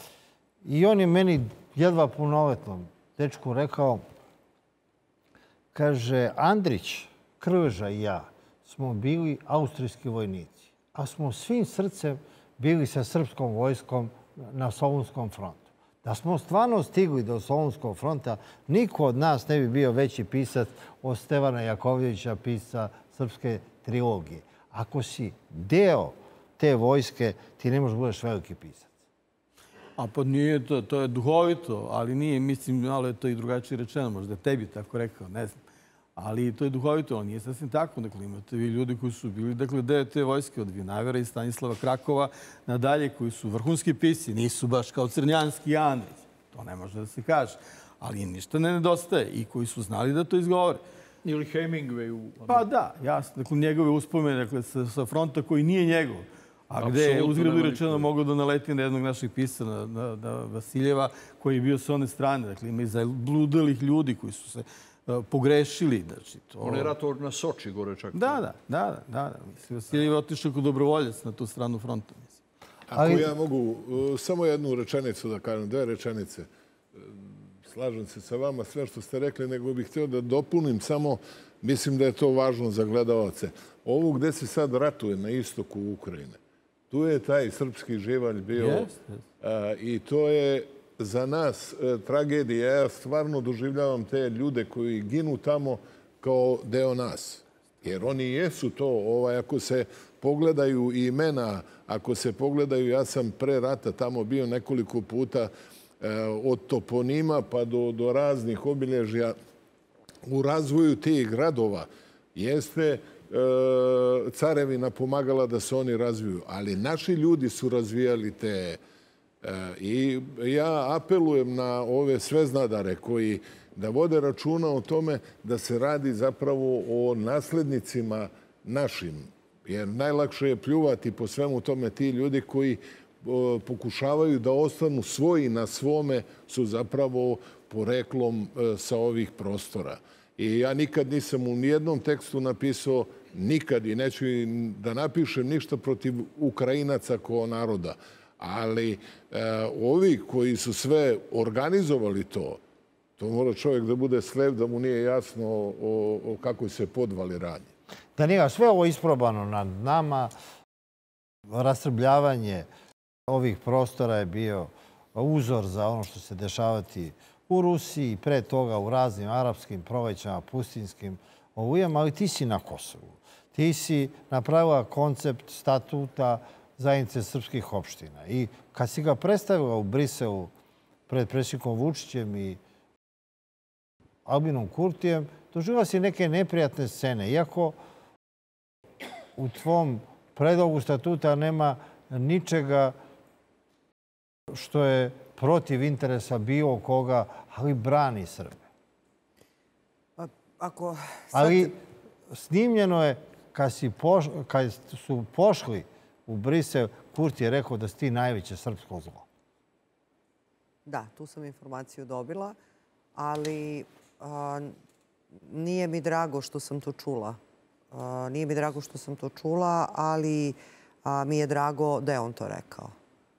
I on je meni jedva punoletnom dečku rekao, kaže, Andrić, Krveža i ja smo bili austrijski vojnici, a smo svim srcem bili sa srpskom vojskom na Solunskom frontu. Da smo stvarno stigli do Solunskog fronta, niko od nas ne bi bio veći pisac od Stevana Jakovljevića, pisca srpske trilogije. Ako si deo te vojske, ti ne možeš budeš veliki pisac. A pa nije to, to je duhovito, ali nije, mislim, malo je to i drugačije rečeno, možda tebi tako rekao, ne znam. Ali to je duhovito, ali nije sasvim tako. Dakle, imate vi ljudi koji su bili, dakle, deo te vojske od Vinavera i Stanislava Krakova nadalje, koji su vrhunski pisci, nisu baš kao Crnjanski i Andrić. To ne može da se kaže. Ali im ništa ne nedostaje i koji su znali da to izgovore. Ili Hemingway. Pa da, jasno. Dakle, njegove uspomene, dakle, sa, sa fronta koji nije njegov. A gde je uzgledu rečeno mogu da naleti na jednog naših pisa, na, na, na Vasiljeva, koji je bio sa one strane. Dakle, ima i zabludelih ljudi koji su se uh, pogrešili. Znači, to... On je ratovao na Soči gore čak. Da, da, da. da, da. Mislim, Vasiljev je otišao kao dobrovoljac na tu stranu fronta. Mislim. Ako Ali... ja mogu uh, samo jednu rečenicu da kažem, dve rečenice. Uh, slažem se sa vama sve što ste rekli, nego bih htio da dopunim samo, mislim da je to važno za gledalce. Ovo gde se sad ratuje na istoku Ukrajine, tu je taj srpski živalj bio yes, yes. Uh, i to je za nas uh, tragedija. Ja stvarno doživljavam te ljude koji ginu tamo kao deo nas. Jer oni jesu to. Ovaj, ako se pogledaju imena, ako se pogledaju, ja sam pre rata tamo bio nekoliko puta uh, od toponima pa do, do raznih obilježja u razvoju tih gradova. Jeste carevina pomagala da se oni razviju, ali naši ljudi su razvijali te i ja apelujem na ove sveznadare koji da vode računa o tome da se radi zapravo o naslednicima našim, jer najlakše je pljuvati po svemu tome. Ti ljudi koji pokušavaju da ostanu svoji na svome su zapravo poreklom sa ovih prostora. I ja nikad nisam u nijednom tekstu napisao, nikad i neću da napišem ništa protiv Ukrajinaca kao naroda. Ali e, ovi koji su sve organizovali to, to mora čovjek da bude slep, da mu nije jasno o, o kakvoj se podvali radi. Danila, sve ovo isprobano nad nama, rasrbljavanje ovih prostora je bio uzor za ono što se dešavati u Rusiji, pre toga u raznim arapskim prolećama, pustinskim olujama, ali ti si na Kosovu. Ti si napravila koncept statuta zajednice srpskih opština. I kad si ga predstavila u Briselu pred predsjednikom Vučićem i Albinom Kurtijem, doživjela si neke neprijatne scene. Iako u tvom predlogu statuta nema ničega što je protiv interesa bilo koga, ali brani Srbe. Ako... Ali snimljeno je kad, si poš... kad su pošli u Brisel, Kurti je rekao da si ti najveće srpsko zlo. Da, tu sam informaciju dobila, ali a, nije mi drago što sam to čula. A, nije mi drago što sam to čula, ali a, mi je drago da je on to rekao.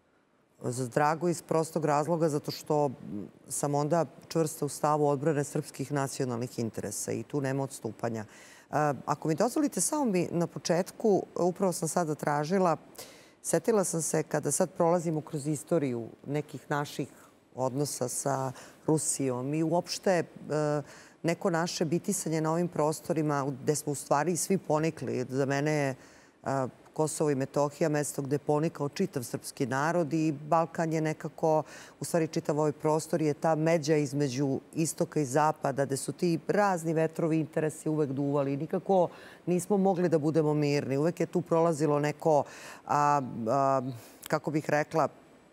Drago iz prostog razloga zato što sam onda čvrsta u stavu odbrane srpskih nacionalnih interesa i tu nema odstupanja. Ako mi dozvolite, samo mi na početku, upravo sam sada tražila, setila sam se kada sad prolazimo kroz istoriju nekih naših odnosa sa Rusijom i uopšte neko naše bitisanje na ovim prostorima gde smo u stvari svi ponikli. Za mene je Kosovo i Metohija mesto gde je ponikao čitav srpski narod i Balkan je nekako, u stvari čitav ovaj prostor je ta međa između istoka i zapada, gde su ti razni vetrovi interesi uvek duvali. Nikako nismo mogli da budemo mirni. Uvek je tu prolazilo neko, a, a, kako bih rekla,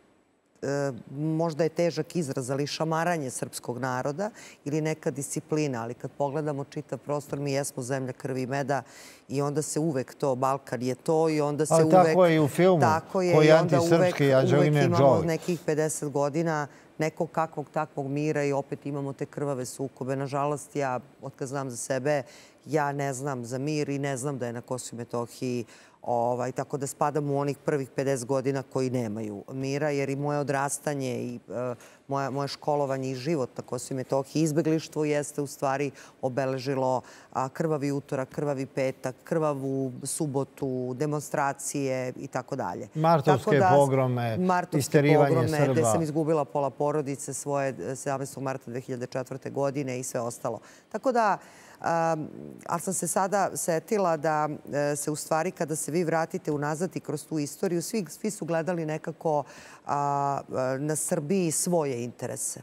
možda je težak izraz, ali šamaranje srpskog naroda ili neka disciplina. Ali kad pogledamo čitav prostor, mi jesmo zemlja krvi i meda i onda se uvek to, Balkan je to i onda se ali uvek... tako je i u filmu, tako je, koji i onda antisrpski, uvek, Anđeline uvek imamo Jolie. nekih pedeset godina nekog kakvog takvog mira i opet imamo te krvave sukobe. Nažalost, ja, otkad znam za sebe, ja ne znam za mir i ne znam da je na Kosovu i Metohiji Ovaj, tako da spadam u onih prvih pedeset godina koji nemaju mira, jer i moje odrastanje i e, moje, moje školovanje i život na Kosovu i Metohiji, izbeglištvo jeste u stvari obeležilo a, krvavi utorak, krvavi petak, krvavu subotu, demonstracije i tako dalje. Martovske da, pogrome, martovske isterivanje pogrome, Srba. Gde sam izgubila pola porodice svoje sedamnaestog marta dve hiljade četvrte. godine i sve ostalo. Tako da, Um, ali sam se sada setila da e, se u stvari kada se vi vratite unazad i kroz tu istoriju, svi, svi su gledali nekako a, na Srbiji svoje interese.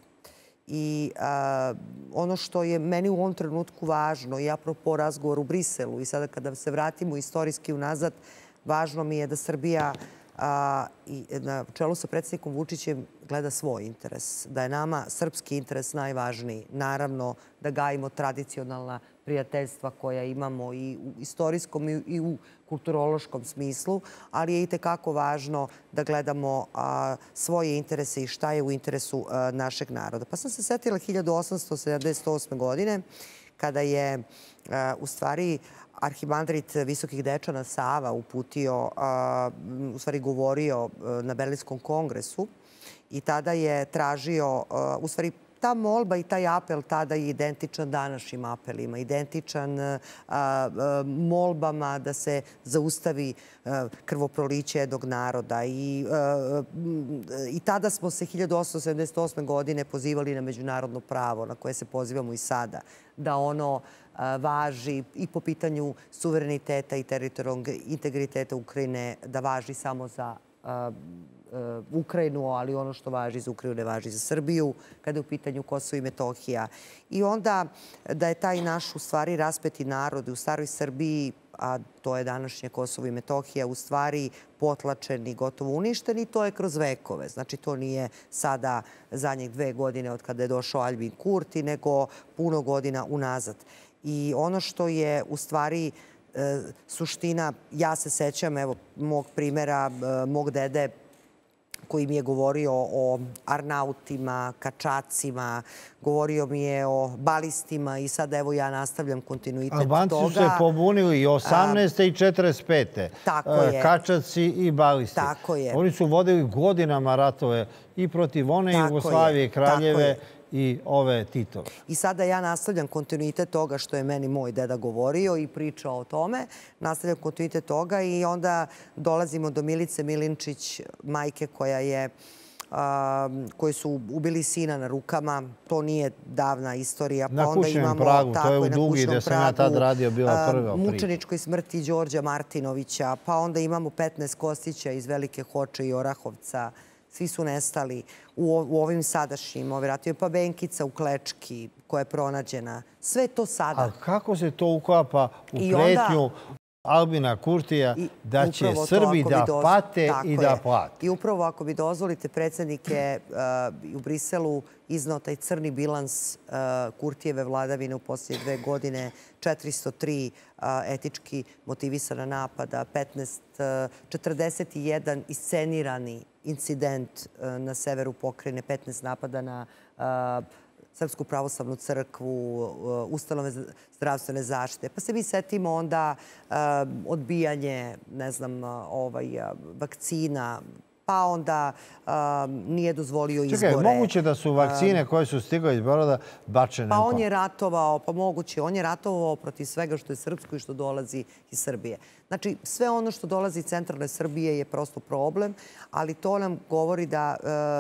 I a, ono što je meni u ovom trenutku važno i apropo razgovoru u Briselu i sada kada se vratimo istorijski unazad, važno mi je da Srbija a, i na čelu sa predsjednikom Vučićem gleda svoj interes. Da je nama srpski interes najvažniji. Naravno da gajimo tradicionalna prijateljstva koja imamo i u istorijskom i u kulturološkom smislu, ali je i tekako važno da gledamo a, svoje interese i šta je u interesu a, našeg naroda. Pa sam se setila hiljadu osamsto sedamdeset osme. godine kada je a, u stvari arhimandrit Visokih Dečana Sava uputio, a, u stvari govorio na Berlinskom kongresu i tada je tražio, a, u stvari ta molba i taj apel tada je identičan današnjim apelima, identičan a, a, molbama da se zaustavi a, krvoproliće jednog naroda. I, a, i tada smo se hiljadu osamsto sedamdeset osme. godine pozivali na međunarodno pravo, na koje se pozivamo i sada, da ono a, važi i po pitanju suvereniteta i teritorijalnog integriteta Ukrajine, da važi samo za a, Ukrajinu, ali ono što važi za Ukrajinu ne važi za Srbiju, kada je u pitanju Kosovo i Metohija. I onda da je taj naš u stvari raspeti narod u staroj Srbiji, a to je današnje Kosovo i Metohija, u stvari potlačen i gotovo uništen i to je kroz vekove. Znači to nije sada zadnjih dve godine od kada je došao Albin Kurti, nego puno godina unazad. I ono što je u stvari e, suština, ja se sećam evo mog primjera, e, mog dede koji mi je govorio o Arnautima, Kačacima, govorio mi je o balistima i sad evo ja nastavljam kontinuitet toga. Albanci su se pobunili i osamnaeste i četrdeset pete. Tako je. Kačaci i balisti. Tako je. Oni su vodili godinama ratove i protiv one Jugoslavije, Kraljeve i ove Titove. I sada ja nastavljam kontinuitet toga što je meni moj deda govorio i pričao o tome. Nastavljam kontinuitet toga i onda dolazimo do Milice Milinčić, majke koja je koji su ubili sina na rukama. To nije davna istorija. Na kućnom pragu, to je u Dugi gde sam ja tad radio, bila prva priča. Mučeničkoj smrti Đorđa Martinovića, pa onda imamo petnaest Kostića iz Velike Hoče i Orahovca. Svi su nestali u ovim sadašnjim ratovima. Pa Benkica u Klečki, koja je pronađena. Sve to sada. A kako se to uklapa u pretnju Albina Kurtija da će Srbi da pate i da plate? I upravo ako bi dozvolite, predsjednik je u Briselu iznao taj crni bilans Kurtijeve vladavine u posljednje dve godine, četiristo tri etički motivisana napada, četrdeset jedan iscenirani incident na severu pokrajine, petnaest napada na Srpsku pravoslavnu crkvu, ustanove zdravstvene zaštite. Pa se mi setimo onda odbijanje, ne znam, vakcina, pa onda nije dozvolio izbore. Čekaj, moguće da su vakcine koje su stigle iz Beograda bačene? Pa on je ratovao, pa moguće, on je ratovao protiv svega što je srpsko i što dolazi iz Srbije. Znači, sve ono što dolazi iz centralne Srbije je prosto problem, ali to nam govori da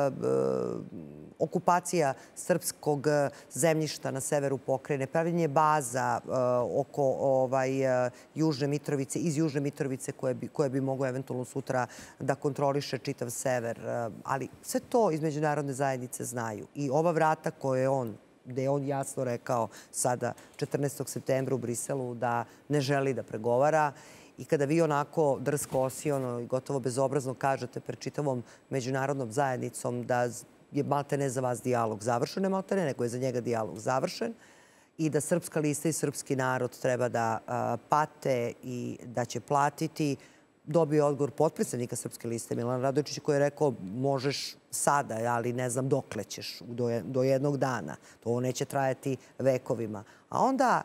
okupacija srpskog zemljišta na severu pokrajine, pravljenje baza oko Južne Mitrovice, iz Južne Mitrovice koje bi moglo eventualno sutra da kontroliše čitav sever. Ali sve to iz međunarodne zajednice znaju. I ova vrata koje je on, gde je on jasno rekao sada četrnaestog septembra u Briselu da ne želi da pregovara, i kada vi onako drsko osiono i gotovo bezobrazno kažete pred čitavom međunarodnom zajednicom da je maltene za vas dijalog završen, ne maltene, nego je za njega dijalog završen i da Srpska lista i srpski narod treba da pate i da će platiti, dobio odgovor potpredsjednika Srpske liste Milana Radojičića koji je rekao možeš sada, ali ne znam dokle ćeš, do jednog dana. To neće trajati vekovima. A onda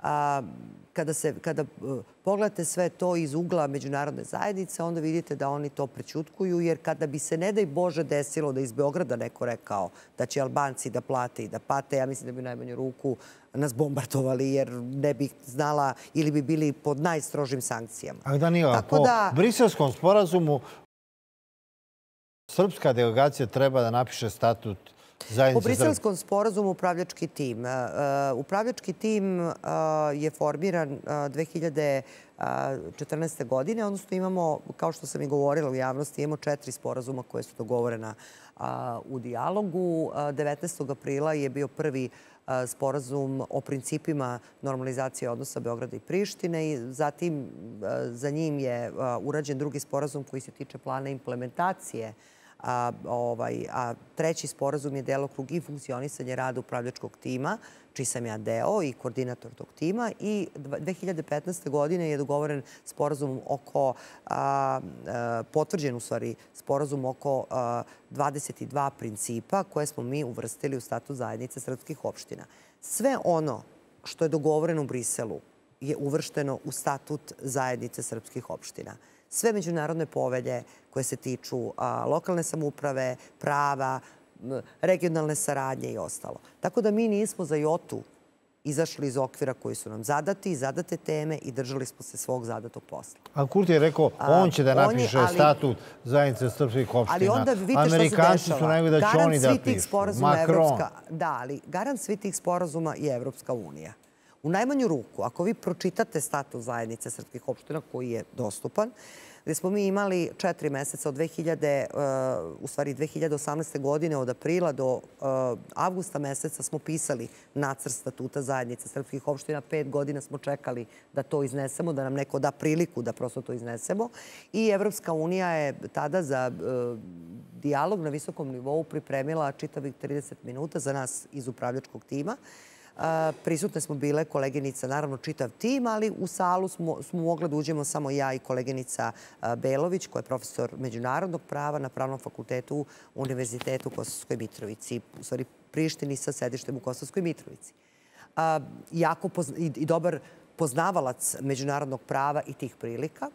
kada pogledate sve to iz ugla međunarodne zajednice, onda vidite da oni to prećutkuju, jer kada bi se, ne daj Bože, desilo da iz Beograda neko rekao da će Albanci da plate i da pate, ja mislim da bi u najmanju ruku nas bombardovali, jer ne bih znala ili bi bili pod najstrožim sankcijama. A Danila, po Briselskom sporazumu srpska delegacija treba da napiše statut zajednice. Po Briselskom sporazumu upravljački tim. Upravljački tim je formiran dve hiljade četrnaeste. godine, odnosno imamo, kao što sam i govorila u javnosti, imamo četiri sporazuma koje su dogovorena u dijalogu. devetnaestog aprila je bio prvi sporazum o principima normalizacije odnosa Beograda i Prištine i zatim za njim je urađen drugi sporazum koji se tiče plana implementacije, a treći sporazum je delokrug i funkcionisanje rada upravljačkog tima, čiji sam ja deo i koordinator tog tima. I dve hiljade petnaeste. godine je dogovoren sporazum oko, potvrđen u stvari sporazum oko dvadeset dva principa koje smo mi uvrstili u statut zajednice srpskih opština. Sve ono što je dogovoreno u Briselu je uvršteno u statut zajednice srpskih opština. Sve međunarodne povelje koje se tiču lokalne samouprave, prava, regionalne saradnje i ostalo. Tako da mi nismo za jotu izašli iz okvira koji su nam zadati, zadate teme i držali smo se svog zadatog posla. A Kurti je rekao, on će da napiše statut zajednice srpskih opština. Ali onda vidite što se dešava. Amerikanci su najbolji da će oni da pišu. Macron. Da, ali garant svih tih sporazuma je Evropska unija. U najmanju ruku, ako vi pročitate statut zajednice srpskih opština koji je dostupan, gde smo mi imali četiri meseca od dve hiljade, u stvari dve hiljade osamnaeste. godine, od aprila do avgusta meseca smo pisali nacrt statuta zajednice srpskih opština. Pet godina smo čekali da to iznesemo, da nam neko da priliku da prosto to iznesemo. I Evropska unija je tada za dijalog na visokom nivou pripremila čitavih trideset minuta za nas iz upravljačkog tima. Prisutne smo bile koleginica, naravno čitav tim, ali u salu smo mogli da uđemo samo ja i koleginica Belović, koja je profesor međunarodnog prava na Pravnom fakultetu Univerzitetu u Kosovskoj Mitrovici, u stvari Prištini sa sedištem u Kosovskoj Mitrovici. Jako i dobar poznavalac međunarodnog prava i tih prilika.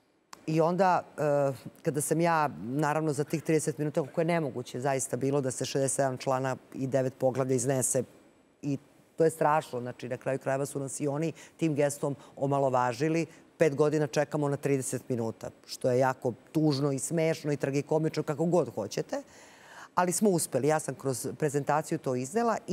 I onda, kada sam ja, naravno, za tih trideset minuta, kako je nemoguće zaista bilo da se šezdeset sedam člana i devet poglavlja iznese, i to je strašno. Znači, na kraju krajeva su nas i oni tim gestom omalovažili. Pet godina čekamo na trideset minuta, što je jako tužno i smešno i tragikomično, kako god hoćete. Ali smo uspeli. Ja sam kroz prezentaciju to iznela i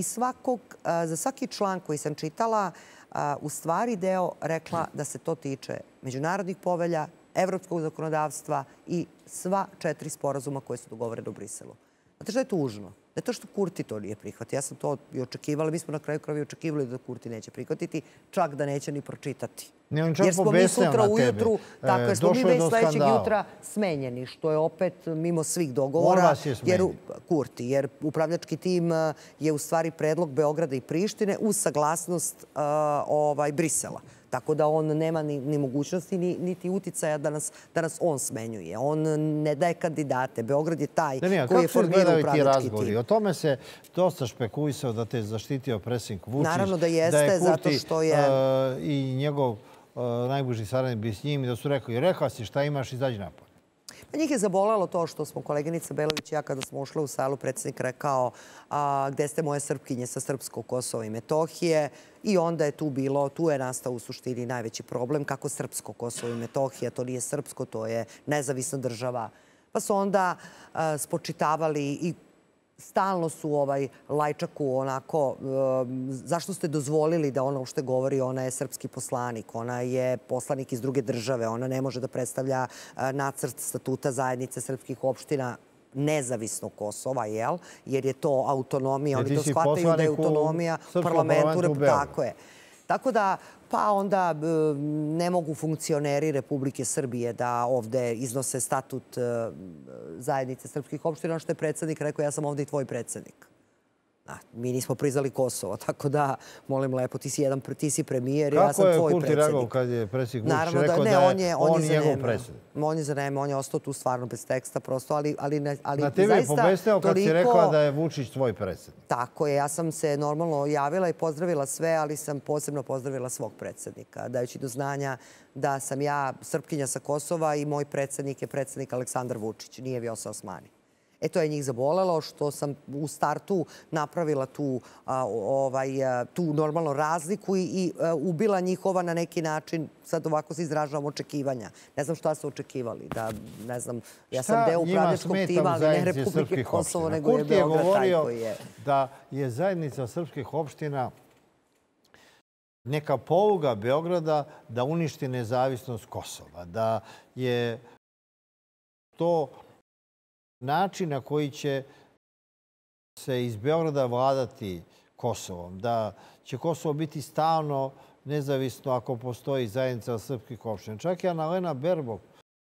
za svaki član koji sam čitala u stvari deo rekla da se to tiče međunarodnih povelja, evropskog zakonodavstva i sva četiri sporazuma koje su dogovorene u Briselu. Znate što je tužno? Ne to što Kurti to nije prihvatio. Ja sam to i očekivala. Mi smo na kraju krajeva očekivali da Kurti neće prihvatiti, čak da neće ni pročitati. Jer smo mi sutra ujutru, tako je, smo mi već sljedećeg jutra smenjeni, što je opet mimo svih dogovora. Jer Kurti, jer upravljački tim je u stvari predlog Beograda i Prištine uz saglasnost Brisela. Tako da on nema ni mogućnosti, niti uticaja da nas on smenjuje. On ne daje kandidate. Beograd je taj koji je formirao upravljački tim. O tome se dosta špekulisao da te zaštitio predsjednik Vučić. Naravno da jeste, zato što je... I njegov najbliži saradnik bi s njim i da su rekli, rekao si šta imaš, izađi napolje. Njih je zabolelo to što smo koleginica Belović i ja kada smo ušli u salu, predsjednik rekao gde ste moje Srpkinje sa srpskog Kosova i Metohije i onda je tu bilo, tu je nastao u suštini najveći problem kako srpsko Kosovo i Metohija, to nije srpsko, to je nezavisna država. Pa su onda spočitavali i stalno su ovaj Lajčaku onako, zašto ste dozvolili da ona uopšte govori, ona je srpski poslanik, ona je poslanik iz druge države, ona ne može da predstavlja nacrt statuta zajednice srpskih opština nezavisnog Kosova, jel? Jer je to autonomija, oni to shvataju da je autonomija parlamentu, tako je. Tako da, pa onda ne mogu funkcioneri Republike Srbije da ovde iznose statut zajednice srpskih opština, što je predsjednik rekao, ja sam ovde i tvoj predsjednik. Mi nismo priznali Kosovo, tako da, molim lepo, ti si jedan, ti si premijer, ja sam tvoj predsjednik. Kako je Kurti reagao kad je predsjednik Vučić rekao da je on njegov predsjednik? On je za nema, on je ostao tu stvarno bez teksta, prosto, ali zaista... Na tebi je pobesteo kad si rekla da je Vučić tvoj predsjednik. Tako je, ja sam se normalno javila i pozdravila sve, ali sam posebno pozdravila svog predsjednika, dajući do znanja da sam ja Srpkinja sa Kosova i moj predsjednik je predsjednik Aleksandar Vučić, nije Vjosa Osmani. E, to je njih zabolelo što sam u startu napravila tu normalno razliku i ubila njihova na neki način, sad ovako se izražavam, očekivanja. Ne znam šta su očekivali, da ne znam, ja sam deo upravljačkog tima, ali ne Republike Kosovo, nego je Beograd taj koji je. Da je zajednica srpskih opština neka poluga Beograda da uništi nezavisnost Kosova, da je to način na koji će se iz Beograda vladati Kosovom, da će Kosovo biti stalno nezavisno ako postoji zajednica srpskih opština. Čak je Annalena Baerbock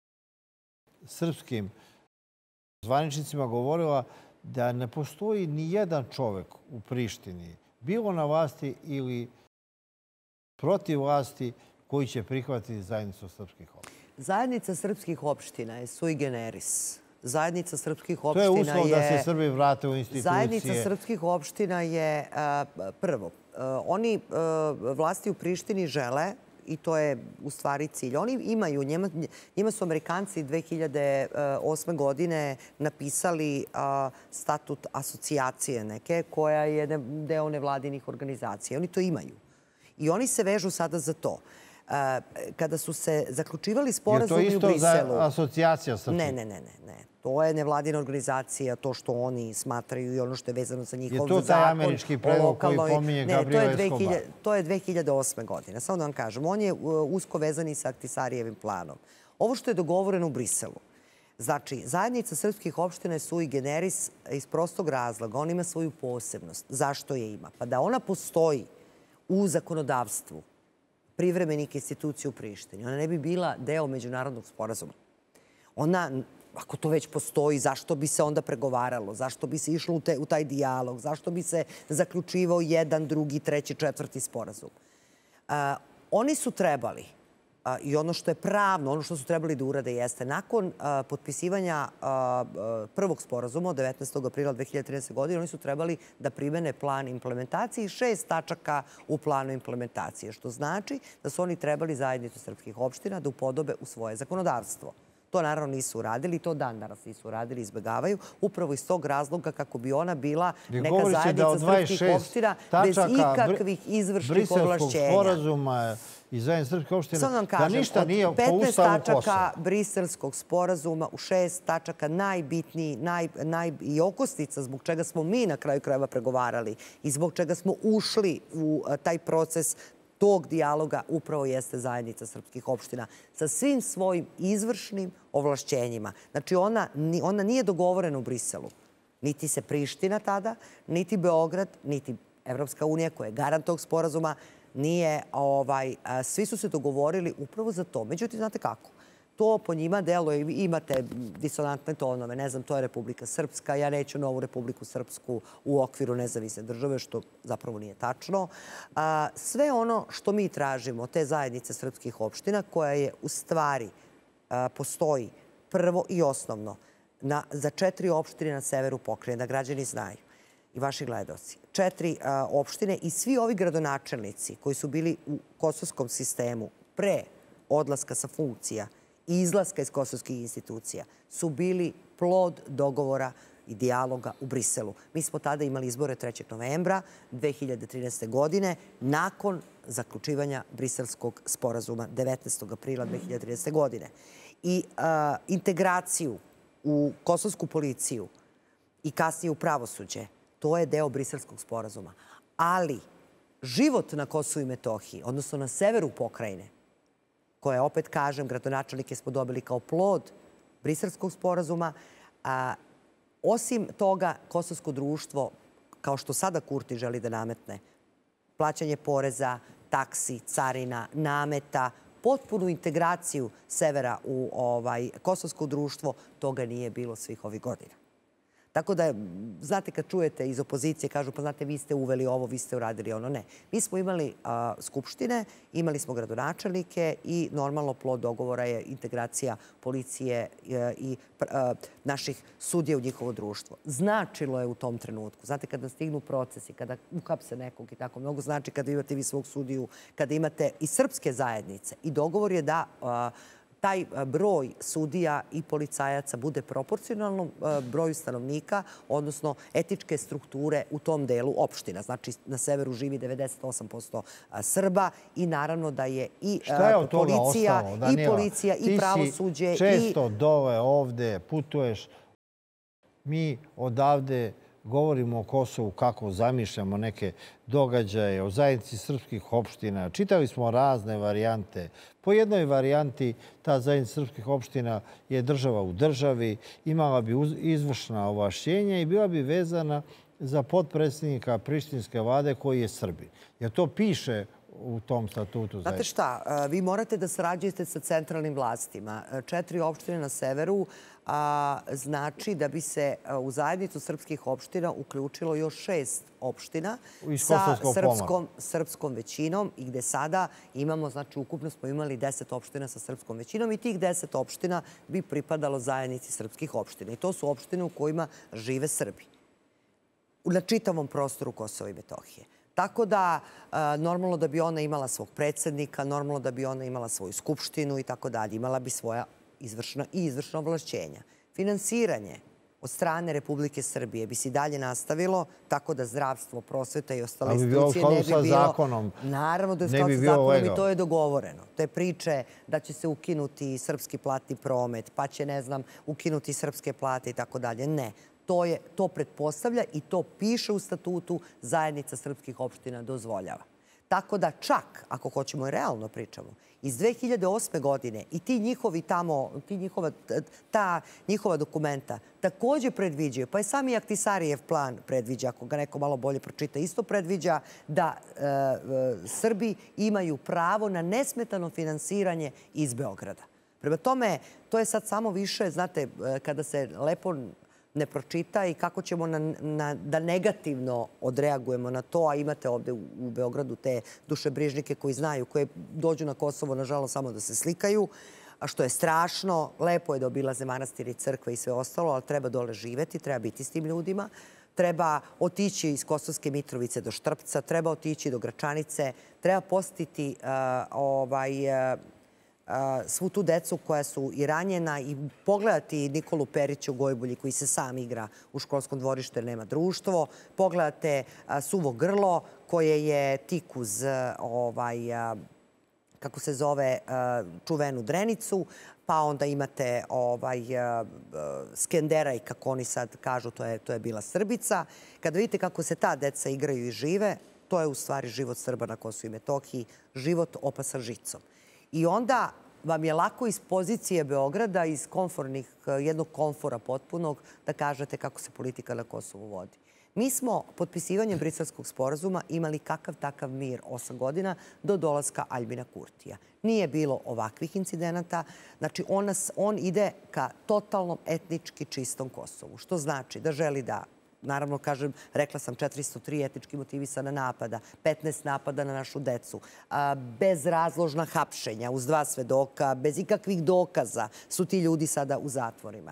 srpskim zvaničnicima govorila da ne postoji ni jedan čovek u Prištini, bilo na vlasti ili protiv vlasti, koji će prihvatiti zajednicu srpskih opština. Zajednica srpskih opština je sui generis. Zajednica srpskih opština je... To je uslov da se Srbi vrate u institucije. Zajednica srpskih opština je prvo. Oni vlasti u Prištini žele, i to je u stvari cilj. Oni imaju, njima su Amerikanci dve hiljade osme godine napisali statut asocijacije neke, koja je deo nevladinih organizacija. Oni to imaju. I oni se vežu sada za to. Kada su se zaključivali sporazumi u Briselu... Je to isto za asocijacija srpskih? Ne, ne, ne, ne. To je nevladina organizacija, to što oni smatraju i ono što je vezano za njihov zakon. Je to taj američki predlog koji pominje Gabriel Escobar? To je dve hiljade osme godine. Samo da vam kažem, on je usko vezan i sa Ahtisarijevim planom. Ovo što je dogovoreno u Briselu, znači, zajednica srpskih opština je sui generis iz prostog razloga. On ima svoju posebnost. Zašto je ima? Pa da ona postoji u zakonodavstvu privremenih institucija u Prištini. Ona ne bi bila deo međunarodnog sporazuma. Ona, ako to već postoji, zašto bi se onda pregovaralo? Zašto bi se išlo u taj dijalog? Zašto bi se zaključivao jedan, drugi, treći, četvrti sporazum? Oni su trebali, i ono što je pravno, ono što su trebali da urade jeste, nakon potpisivanja prvog sporazuma od devetnaestog aprila dve hiljade trinaeste. godine, oni su trebali da primene plan implementacije i šest tačaka u planu implementacije, što znači da su oni trebali zajednicu srpskih opština da upodobe u svoje zakonodavstvo. To naravno nisu uradili i to dan danas nisu uradili, izbjegavaju, upravo iz tog razloga kako bi ona bila neka zajednica srpskih opština bez ikakvih izvršnih ovlašćenja. I zajedno srpske opštine, da ništa nije po Ustavu Kosova. petnaest tačaka briselskog sporazuma u šest tačaka najbitniji i okosnica zbog čega smo mi na kraju krajeva pregovarali i zbog čega smo ušli u taj proces tog dijaloga upravo jeste zajednica srpskih opština sa svim svojim izvršnim ovlašćenjima. Znači, ona nije dogovorena u Briselu. Niti se Priština tada, niti Beograd, niti Evropska unija koja je garant tog sporazuma, nije, ovaj, svi su se dogovorili upravo za to. Međutim, znate kako? To po njima deluje, imate disonantne tonove, ne znam, to je Republika Srpska, ja neću novu Republiku Srpsku u okviru nezavisne države, što zapravo nije tačno. Sve ono što mi tražimo, te zajednice srpskih opština, koja je u stvari postoji prvo i osnovno za četiri opštine na severu pokrajine, da građani znaju i vaši gledalci. Četiri opštine i svi ovi gradonačelnici koji su bili u kosovskom sistemu pre odlaska sa funkcija i izlaska iz kosovskih institucija su bili plod dogovora i dijaloga u Briselu. Mi smo tada imali izbore trećeg novembra dve hiljade trinaeste. godine nakon zaključivanja Briselskog sporazuma devetnaestog aprila dve hiljade trinaeste. godine. I integraciju u kosovsku policiju i kasnije u pravosuđe, to je deo Briselskog sporazuma. Ali život na Kosovu i Metohiji, odnosno na severu pokrajine, koje, opet kažem, gradonačelnike smo dobili kao plod Briselskog sporazuma, a osim toga, kosovsko društvo, kao što sada Kurti želi da nametne, plaćanje poreza, taksi, carina, nameta, potpunu integraciju severa u kosovsko društvo, toga nije bilo svih ovih godina. Tako da, znate, kad čujete iz opozicije, kažu, pa znate, vi ste uveli ovo, vi ste uradili ono. Ne. Mi smo imali skupštine, imali smo gradonačelnike i normalno plod dogovora je integracija policije i naših sudija u njihovo društvo. Značilo je u tom trenutku. Znate, kada stignu procesi, kada uhapse nekog i tako mnogo, znači kada imate vi svog sudiju, kada imate i srpske zajednice. I dogovor je da taj broj sudija i policajaca bude proporcionalnom broju stanovnika, odnosno etičke strukture u tom delu opština. Znači, na severu živi devedeset osam posto Srba i naravno da je i policija, i policija, i pravosuđe. Ti si često dole ovde, putuješ. Mi odavde govorimo o Kosovu kako zamišljamo neke događaje, o zajednici srpskih opština. Čitali smo razne varijante. Po jednoj varijanti ta zajednica srpskih opština je država u državi, imala bi izvršna ovlašćenja i bila bi vezana za potpredsjednika prištinske vlade koji je Srbin. Jer to piše u tom statutu. Znate šta, vi morate da sarađujete sa centralnim vlastima. Četiri opštine na severu znači da bi se u zajednicu srpskih opština uključilo još šest opština sa srpskom većinom i gde sada imamo, znači ukupno smo imali deset opština sa srpskom većinom i tih deset opština bi pripadalo zajednici srpskih opština. I to su opštine u kojima žive Srbi na čitavom prostoru Kosova i Metohije. Tako da, normalno da bi ona imala svog predsjednika, normalno da bi ona imala svoju skupštinu i tako dalje. Imala bi svoja izvršna i izvršna ovlašćenja. Finansiranje od strane Republike Srbije bi se dalje nastavilo, tako da zdravstvo, prosveta i ostale institucije ne bi bilo... Ali bi bilo u skladu sa zakonom. Naravno da je u skladu sa zakonom i to je dogovoreno. Te priče da će se ukinuti srpski platni promet, pa će, ne znam, ukinuti srpske plate i tako dalje. Ne. To pretpostavlja i to piše u statutu zajednica srpskih opština dozvoljava. Tako da čak, ako hoćemo i realno pričamo, iz dve hiljade osme. godine i ti njihovi tamo, ta njihova dokumenta također predviđaju, pa je sami Ahtisarijev plan predviđa, ako ga neko malo bolje pročita, isto predviđa da Srbi imaju pravo na nesmetano finansiranje iz Beograda. Prema tome, to je sad samo više, znate, kada se lepo ne pročita i kako ćemo da negativno odreagujemo na to, a imate ovde u Beogradu te dušebrižnike koji znaju, koje dođu na Kosovo, nažalost, samo da se slikaju, a što je strašno. Lepo je da obilaze manastire i crkve i sve ostalo, ali treba dole živeti, treba biti s tim ljudima. Treba otići iz Kosovske Mitrovice do Štrpca, treba otići do Gračanice, treba posjetiti ovaj... svu tu decu koja su i ranjena i pogledati Nikolu Perića u Gojbulji koji se sam igra u školskom dvorištu jer nema društvo. Pogledate Suvo grlo koje je tik uz, kako se zove, čuvenu Drenicu. Pa onda imate Skendera i kako oni sad kažu, to je bila Srbica. Kada vidite kako se ta deca igraju i žive, to je u stvari život Srba na Kosovu i Metohiji, život opasan žicom. I onda vam je lako iz pozicije Beograda, iz komfornih, jednog komfora potpunog, da kažete kako se politika na Kosovu vodi. Mi smo potpisivanjem Briselskog sporazuma imali kakav takav mir osam godina do dolaska Aljbina Kurtija. Nije bilo ovakvih incidenata. Znači, on, nas, on ide ka totalnom etnički čistom Kosovu. Što znači da želi da, naravno, kažem, rekla sam četiristo tri etnički motivisana napada, petnaest napada na našu decu, bezrazložna hapšenja uz dva svedoka, bez ikakvih dokaza su ti ljudi sada u zatvorima.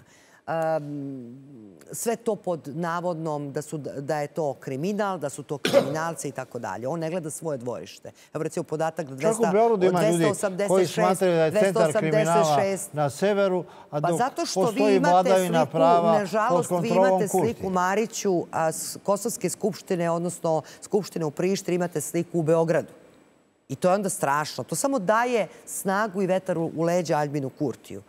Sve to pod navodnom da, su, da je to kriminal, da su to kriminalci i tako dalje. On ne gleda svoje dvorište. Evo recimo podatak da dvesta, čak u Beogradu ima ljudi koji smatraju da je centar kriminala na severu, a dok pa postoji vladavina prava pod kontrolom Kurti. Nažalost, vi imate sliku Mariću Kosovske skupštine, odnosno skupštine u Prištini, imate sliku u Beogradu. I to je onda strašno. To samo daje snagu i vetar u leđa Aljbinu Kurtiju.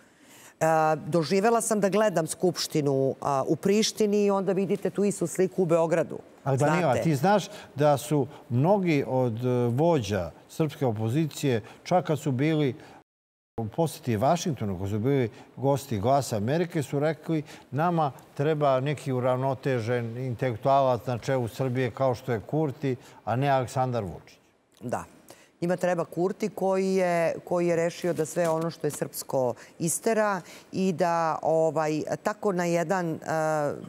Doživela sam da gledam skupštinu u Prištini i onda vidite tu istu sliku u Beogradu. Ali Danila, ti znaš da su mnogi od vođa srpske opozicije, čak kad su bili u posjeti Vašingtonu, kad su bili gosti Glasa Amerike, su rekli nama treba neki uravnotežen intelektualac na čelu Srbije kao što je Kurti, a ne Aleksandar Vučić. Da. Njima treba Kurti koji je, koji je rešio da sve ono što je srpsko istera i da ovaj, tako na jedan uh,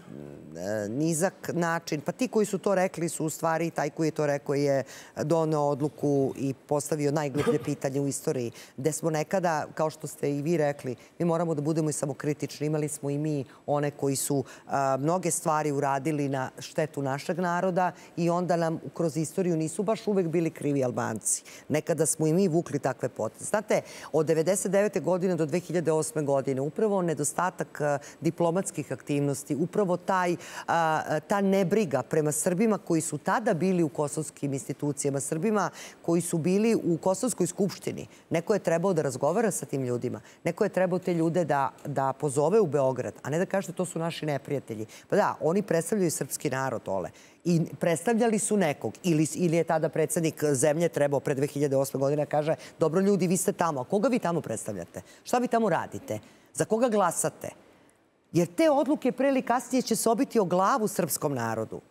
nizak način, pa ti koji su to rekli su u stvari taj koji je to rekao je doneo odluku i postavio najgluplje pitanje u istoriji, gde smo nekada, kao što ste i vi rekli, mi moramo da budemo i samokritični. Imali smo i mi one koji su uh, mnoge stvari uradili na štetu našeg naroda i onda nam kroz istoriju nisu baš uvek bili krivi Albanci. Nekada smo i mi vukli takve poteze. Znate, od devedeset devete godine do dve hiljade osme godine upravo nedostatak diplomatskih aktivnosti, upravo taj, ta nebriga prema Srbima koji su tada bili u kosovskim institucijama, Srbima koji su bili u Kosovskoj skupštini. Neko je trebao da razgovara sa tim ljudima. Neko je trebao te ljude da, da pozove u Beograd, a ne da kažete to su naši neprijatelji. Pa da, oni predstavljaju srpski narod, ole. I predstavljali su nekog. Ili, ili je tada predsjednik zemlje trebao pre dve hiljade osme godine kaže dobro ljudi, vi ste tamo. A koga vi tamo predstavljate? Šta vi tamo radite? Za koga glasate? Jer te odluke pre ili kasnije će se obiti o glavu srpskom narodu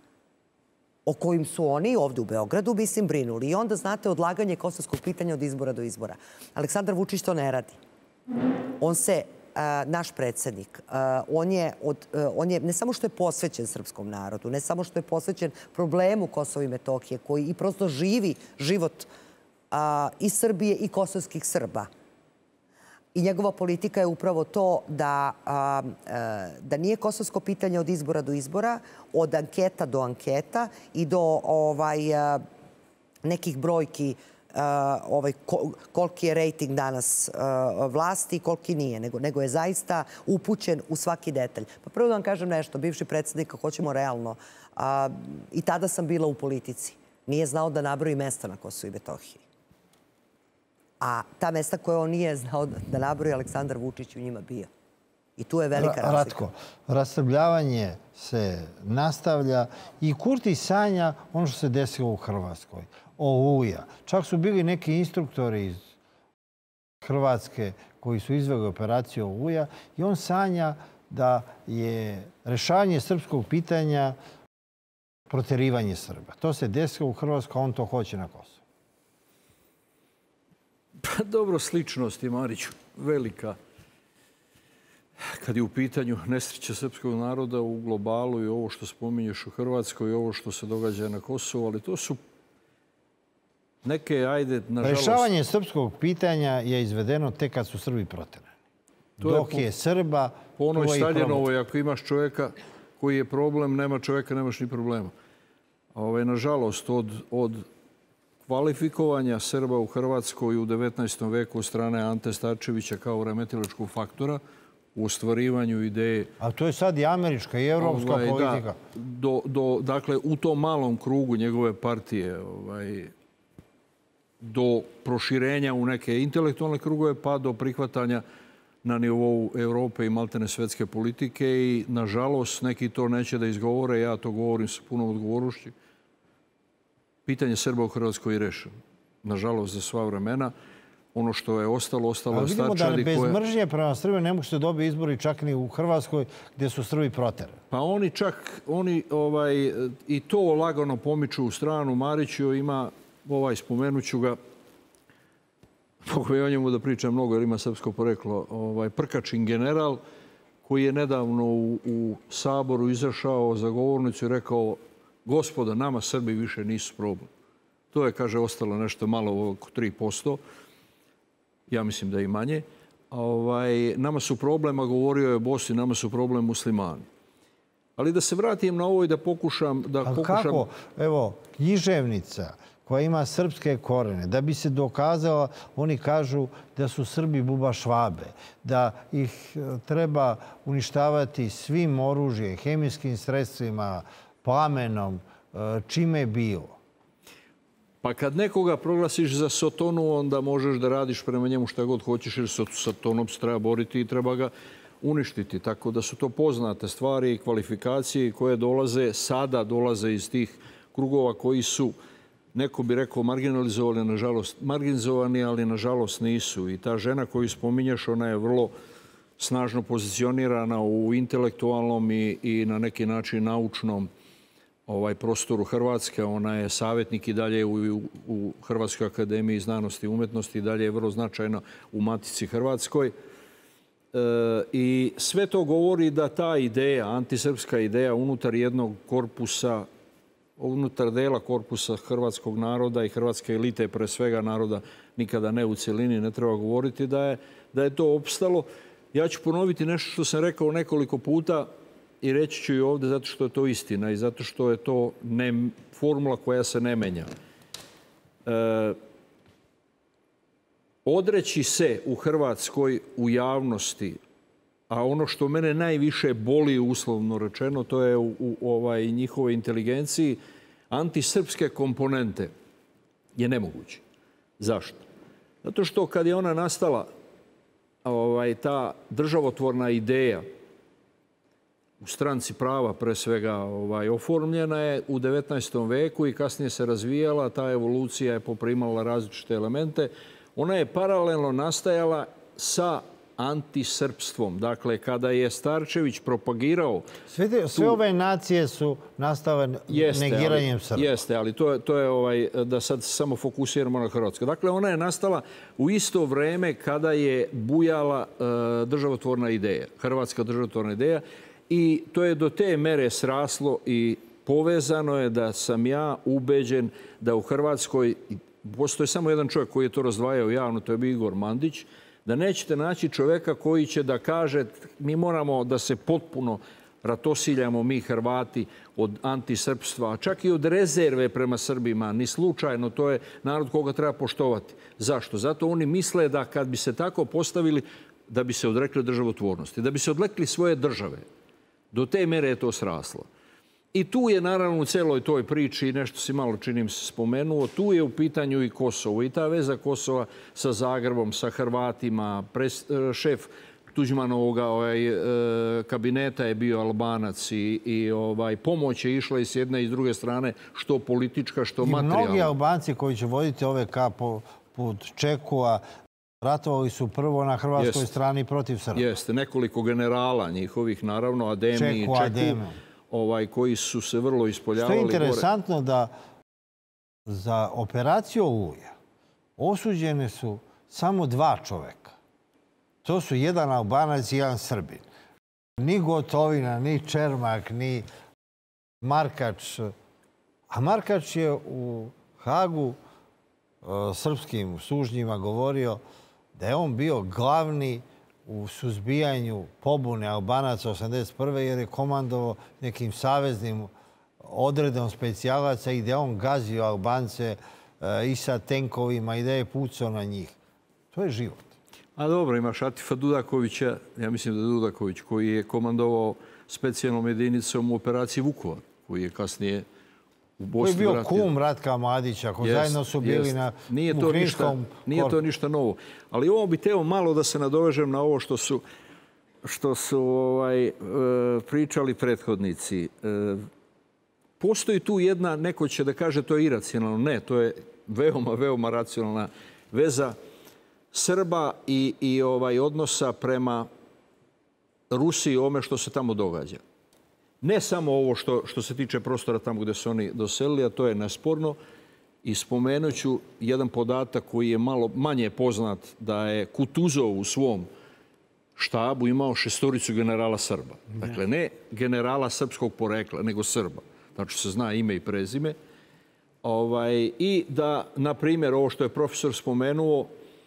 o kojim su oni ovdje u Beogradu, mislim, brinuli. I onda, znate, odlaganje kosovskog pitanja od izbora do izbora. Aleksandar Vučić to ne radi. On se naš predsjednik, on je, od, on je ne samo što je posvećen srpskom narodu, ne samo što je posvećen problemu Kosova i Metohije, koji i prosto živi život a, i Srbije i kosovskih Srba. I njegova politika je upravo to da, a, a, da nije kosovsko pitanje od izbora do izbora, od anketa do anketa i do ovaj, a, nekih brojki Uh, ovaj, koliki je rejting danas uh, vlasti i koliki nije, nego, nego je zaista upućen u svaki detalj. Pa prvo da vam kažem nešto, bivši predsjednik, ako hoćemo realno, uh, i tada sam bila u politici, nije znao da nabroji mesta na Kosovu i Metohiji. A ta mesta koje on nije znao da nabroji, Aleksandar Vučić u njima bio. I tu je velika razlika. Ratko, rasrbljavanje se nastavlja i Kurti sanja ono što se desilo u Hrvatskoj. Oluja. Čak su bili neki instruktori iz Hrvatske koji su izveli operaciju Oluja i on sanja da je rešavanje srpskog pitanja proterivanje Srba. To se desilo u Hrvatskoj, a on to hoće na Kosovo. Pa dobro, sličnost je, Mariću, velika. Kad je u pitanju nesreća srpskog naroda u globalu i ovo što spominješ u Hrvatskoj i ovo što se događa na Kosovu, ali to su neke, ajde, nažalost... Rešavanje srpskog pitanja je izvedeno tek kad su Srbi proterani. Dok je Srba... Po onoj Staljinovoj, ako imaš čovjeka koji je problem, nema čovjeka, nemaš ni problema. Ove, nažalost, od, od kvalifikovanja Srba u Hrvatskoj u devetnaestom veku od strane Ante Starčevića kao remetilačkog faktora u ostvarivanju ideje... A to je sad i američka i evropska ovaj, politika. Da, do, do, dakle, u tom malom krugu njegove partije, ovaj, do proširenja u neke intelektualne krugove, pa do prihvatanja na nivou Evrope i maltene svetske politike. I, nažalost, neki to neće da izgovore. Ja to govorim sa punom odgovornošću. Pitanje Srba u Hrvatskoj je rešeno. Nažalost, za sva vremena. ono što je ostalo, ostalo je starčadi. Ali vidimo da bez mržnje prema Srbima ne mogu se dobiti izbori čak ni u Hrvatskoj gdje su Srbi proterani. Pa oni čak, oni ovaj, i to lagano pomiču u stranu. Mariću ima, ovaj, spomenuću ga, mogu ja o njemu da pričam mnogo jer ima srpsko poreklo, ovaj, Prkačin general, koji je nedavno u, u Saboru izašao za govornicu i rekao: gospoda, nama Srbi više nisu problem. To je, kaže, ostalo nešto malo oko tri posto. Ja mislim da i manje. Ovaj, nama su problema, govorio je Bosni, nama su problem muslimani. Ali da se vratim na ovo i da pokušam... Da Ali pokušam... kako? Evo, književnica koja ima srpske korene, da bi se dokazala, oni kažu da su Srbi buba švabe, da ih treba uništavati svim oružjem, hemijskim sredstvima, plamenom, čime je bilo. Pa kad nekoga proglasiš za sotonu, onda možeš da radiš prema njemu šta god hoćeš, jer sa sotonom se treba boriti i treba ga uništiti. Tako da su to poznate stvari i kvalifikacije koje dolaze, sada dolaze iz tih krugova koji su, neko bi rekao, marginalizovani, nažalost, marginalizovani, ali nažalost nisu. I ta žena koju spominješ, ona je vrlo snažno pozicionirana u intelektualnom i, i na neki način naučnom ovaj prostoru Hrvatske. Ona je savjetnik i dalje u, u Hrvatskoj akademiji znanosti i umjetnosti i dalje je vrlo značajna u Matici Hrvatskoj. E, I sve to govori da ta ideja, antisrpska ideja unutar jednog korpusa, unutar dela korpusa hrvatskog naroda i hrvatske elite, pre svega naroda, nikada ne u cjelini, ne treba govoriti da je, da je to opstalo. Ja ću ponoviti nešto što sam rekao nekoliko puta i reći ću i ovdje zato što je to istina i zato što je to ne, formula koja se ne menja. E, odreći se u Hrvatskoj u javnosti, a ono što mene najviše boli, uslovno rečeno, to je u, u ovaj, njihovoj inteligenciji, antisrpske komponente je nemoguće. Zašto? Zato što kad je ona nastala, ovaj, ta državotvorna ideja u stranci prava pre svega ovaj, oformljena je u devetnaestom veku i kasnije se razvijala. Ta evolucija je poprimala različite elemente. Ona je paralelno nastajala sa antisrpstvom. Dakle, kada je Starčević propagirao... Sve, te, sve tu... ove nacije su nastale jeste, negiranjem ali, Srba. Jeste, ali to je, to je ovaj, da sad samo fokusiramo na Hrvatsku. Dakle, ona je nastala u isto vreme kada je bujala uh, državotvorna ideja, hrvatska državotvorna ideja. I to je do te mere sraslo i povezano je da sam ja ubeđen da u Hrvatskoj postoji samo jedan čovjek koji je to razdvajao javno, to je bio Igor Mandić, da nećete naći čovjeka koji će da kaže mi moramo da se potpuno ratosiljamo mi Hrvati od antisrpstva, a čak i od rezerve prema Srbima. Ni slučajno, to je narod koga treba poštovati. Zašto? Zato oni misle da kad bi se tako postavili, da bi se odrekli državotvornosti, da bi se odrekli svoje države. Do te mere je to sraslo. I tu je naravno u celoj toj priči, nešto si malo činim se spomenuo, tu je u pitanju i Kosovo. I ta veza Kosova sa Zagrebom, sa Hrvatima, pres, šef Tuđmanovog ovaj, kabineta je bio Albanac i, i ovaj, pomoć je išla i s jedne i s druge strane, što politička, što materijalna. I mnogi Albanci koji će voditi ove ka put Čekua, ratovali su prvo na hrvatskoj Jest. strani protiv Srba. Jeste, nekoliko generala njihovih, naravno, Ademi i Čeku, Ademi. Ovaj, koji su se vrlo ispoljavali. Što je interesantno gore. Da za operaciju Oluja osuđene su samo dva čoveka. To su jedan Albanac i jedan Srbin. Ni Gotovina, ni Čermak, ni Markač. A Markač je u Hagu srpskim sužnjima govorio da je on bio glavni u suzbijanju pobune Albanaca osamdeset prve jer je komandovao nekim saveznim odredom specijalaca i da je on gazio Albance i sa tenkovima i da je pucao na njih. To je život. A dobro, imaš Atifa Dudakovića, ja mislim da je Dudaković, koji je komandovao specijalnom jedinicom u operaciji Vukovar, koji je kasnije u Bosni vratio. To je bio vratio. kum Ratka Mladića, koji jest, zajedno su bili jest. na nije to ništa, Nije to ništa novo. Ali ovo bi teo malo da se nadovežem na ovo što su, što su ovaj, pričali prethodnici. Postoji tu jedna, neko će da kaže to je iracionalno. Ne, to je veoma, veoma racionalna veza Srba i, i ovaj, odnosa prema Rusiji i ome što se tamo događa. Ne samo ovo što, što se tiče prostora tamo gdje su oni doselili, a to je nesporno. I spomenut ću jedan podatak koji je malo manje poznat, da je Kutuzov u svom štabu imao šestoricu generala Srba. Dakle, ne generala srpskog porekla, nego Srba. Znači se zna ime i prezime. Ovaj, I da, na primjer, ovo što je profesor spomenuo,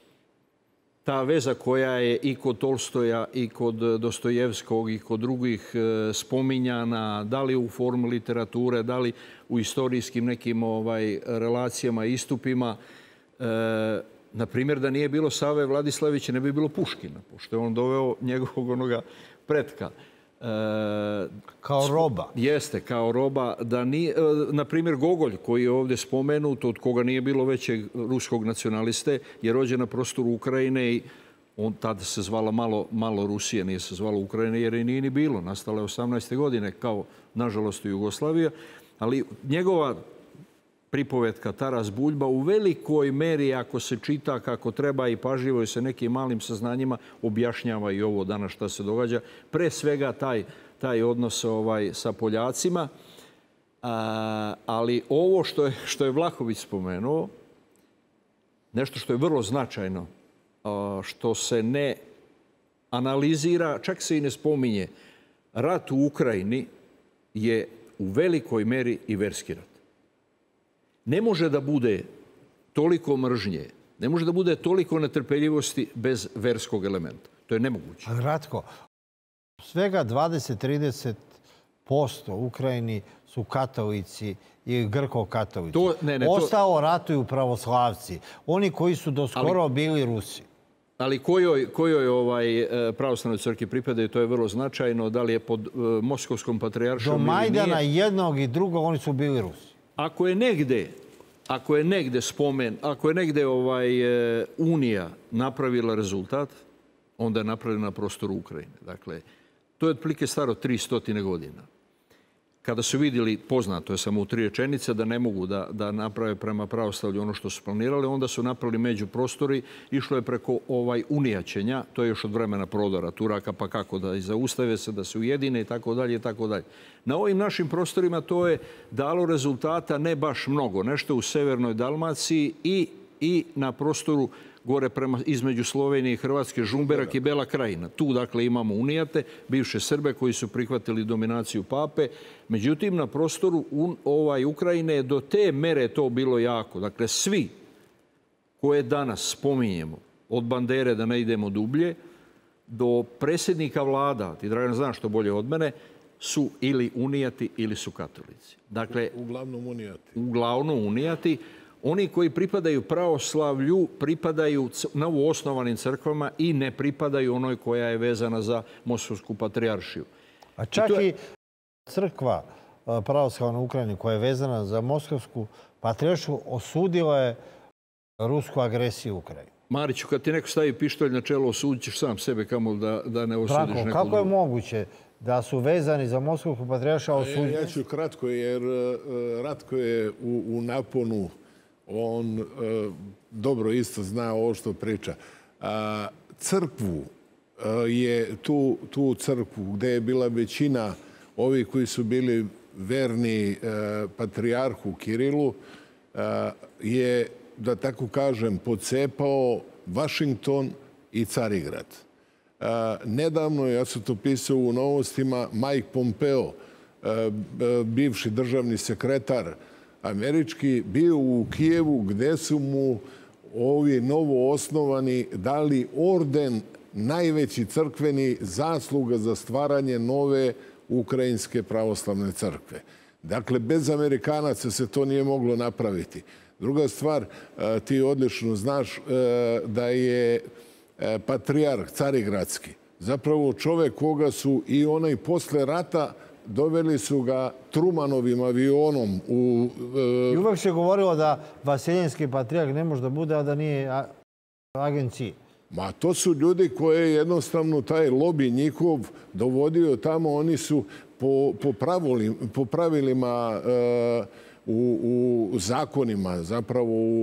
ta veza koja je i kod Tolstoja i kod Dostojevskog i kod drugih spominjana, da li u formu literature, da li u istorijskim nekim ovaj, relacijama i istupima. E, na primjer, da nije bilo Save Vladislavića, ne bi bilo Puškina, pošto je on doveo njegovog onoga pretka. E, kao roba. Jeste, kao roba. Da nije, na primjer, Gogolj, koji je ovdje spomenut, od koga nije bilo većeg ruskog nacionaliste, je rođen na prostoru Ukrajine i on tada se zvala malo, malo Rusije, nije se zvala Ukrajine jer je nije ni bilo. Nastala je osamnaeste godine, kao nažalost u Jugoslavija. Ali njegova pripovetka Taras Buljba u velikoj meri, ako se čita kako treba i pažljivo i sa nekim malim saznanjima, objašnjava i ovo danas šta se događa. Pre svega taj, taj odnos ovaj, sa Poljacima. A, ali ovo što je, što je Vlahović spomenuo, nešto što je vrlo značajno, a, što se ne analizira, čak se i ne spominje, rat u Ukrajini je u velikoj meri i verski rat. Ne može da bude toliko mržnje, ne može da bude toliko netrpeljivosti bez verskog elementa. To je nemoguće. Ali Ratko, svega dvadeset do trideset posto u Ukrajini su katolici i grko-katolici. To, ne, ne, Ostao to... ratuju pravoslavci. Oni koji su do skoro ali, bili Rusi. Ali kojoj, kojoj ovaj, pravoslavnoj crkvi pripadaju, to je vrlo značajno. Da li je pod uh, Moskovskom patrijaršom ili nije. Do Majdana jednog i drugog oni su bili Rusi. Ako je negde, ako je negde spomen, ako je negde ovaj, Unija napravila rezultat, onda je napravljena na prostoru Ukrajine. Dakle, to je otprilike staro tristo godina. Kada su vidjeli, poznato je samo u tri rečenice, da ne mogu da, da naprave prema pravoslavlju ono što su planirali, onda su napravili među prostori, išlo je preko ovaj unijaćenja, to je još od vremena prodora Turaka, pa kako da i zaustave se, da se ujedine i tako dalje i tako dalje. Na ovim našim prostorima to je dalo rezultata ne baš mnogo, nešto u severnoj Dalmaciji i, i na prostoru gore prema između Slovenije i Hrvatske, Žumberak i Bela Krajina. Tu, dakle, imamo unijate, bivše Srbe koji su prihvatili dominaciju pape. Međutim, na prostoru un, ovaj, Ukrajine je do te mere to bilo jako. Dakle, svi koje danas spominjemo, od Bandere da ne idemo dublje, do predsjednika vlada, ti Dragan znaš što bolje od mene, su ili unijati ili su katolici. Dakle, uglavnom unijati. Uglavnom unijati. Oni koji pripadaju pravoslavlju, pripadaju novoosnovanim crkvama i ne pripadaju onoj koja je vezana za Moskovsku patrijaršiju. A čak i, je... i crkva pravoslavna u Ukrajini koja je vezana za Moskovsku patrijaršiju osudila je rusku agresiju u Ukrajini. Mariću, kad ti neko stavi pištolj na čelo, osudit ćeš sam sebe kamo da, da ne osudiš Branko, nekog. Kako je moguće da su vezani za Moskovsku patrijaršiju osuđeni? Ja, ja ću kratko, jer Ratko je u, u naponu. On e, dobro isto zna ovo što priča. A, crkvu e, je tu, tu crkvu gdje je bila većina ovih koji su bili verni e, patrijarhu Kirilu e, je, da tako kažem, pocepao Vašington i Carigrad. E, nedavno, ja sam to pisao u novostima, Mike Pompeo, e, bivši državni sekretar američki, bio u Kijevu gdje su mu ovi novo osnovani dali orden najveći crkveni zasluga za stvaranje nove ukrajinske pravoslavne crkve. Dakle, bez Amerikanaca se to nije moglo napraviti. Druga stvar, ti odlično znaš da je patrijarh Carigradski zapravo čovjek koga su i onaj posle rata doveli su ga Trumanovim avionom u... I uvek se govorilo da Vaseljenski patrijarh ne može da bude, a da nije agenciji. Ma to su ljudi koje jednostavno taj lobby njihov dovodio tamo. Oni su po, po, pravilima, po pravilima, uh, u, u zakonima, zapravo u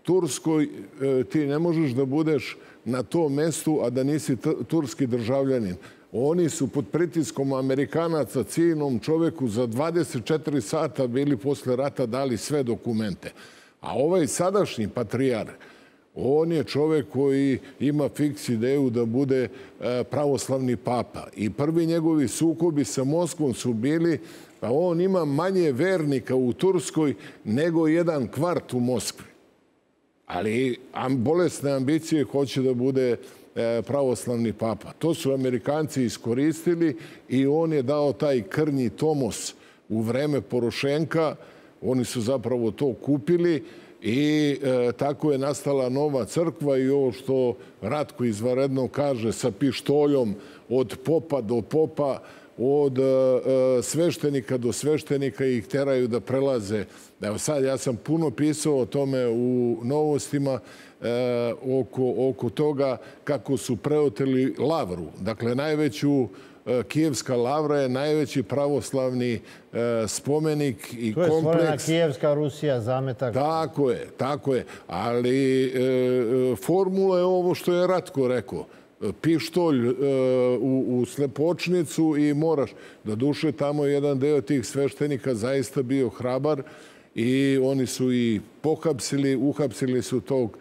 Turskoj ti ne možeš da budeš na tom mestu, a da nisi turski državljanin. Oni su pod pritiskom Amerikanaca ciljnom čoveku za dvadeset četiri sata bili posle rata dali sve dokumente. A ovaj sadašnji patrijar, on je čovek koji ima fiks ideju da bude pravoslavni papa. I prvi njegovi sukobi sa Moskvom su bili, pa on ima manje vernika u Turskoj nego jedan kvart u Moskvi. Ali bolesne ambicije hoće da bude pravoslavni papa. To su Amerikanci iskoristili i on je dao taj krnji tomos u vreme Porošenka. Oni su zapravo to kupili i tako je nastala nova crkva i ovo što Ratko izvanredno kaže sa pištoljom od popa do popa, od sveštenika do sveštenika ih teraju da prelaze. Evo sad, ja sam puno pisao o tome u Novostima oko toga kako su preoteli lavru. Dakle, najveću Kijevska lavra je najveći pravoslavni spomenik i kompleks. Tu je stvorena Kijevska Rusija, zametak. Tako je, tako je. Ali formula je ovo što je Ratko rekao. Pištolj u slepočnicu i moraš. Doduše, tamo jedan deo tih sveštenika zaista bio hrabar i oni su i pohapsili, uhapsili su tog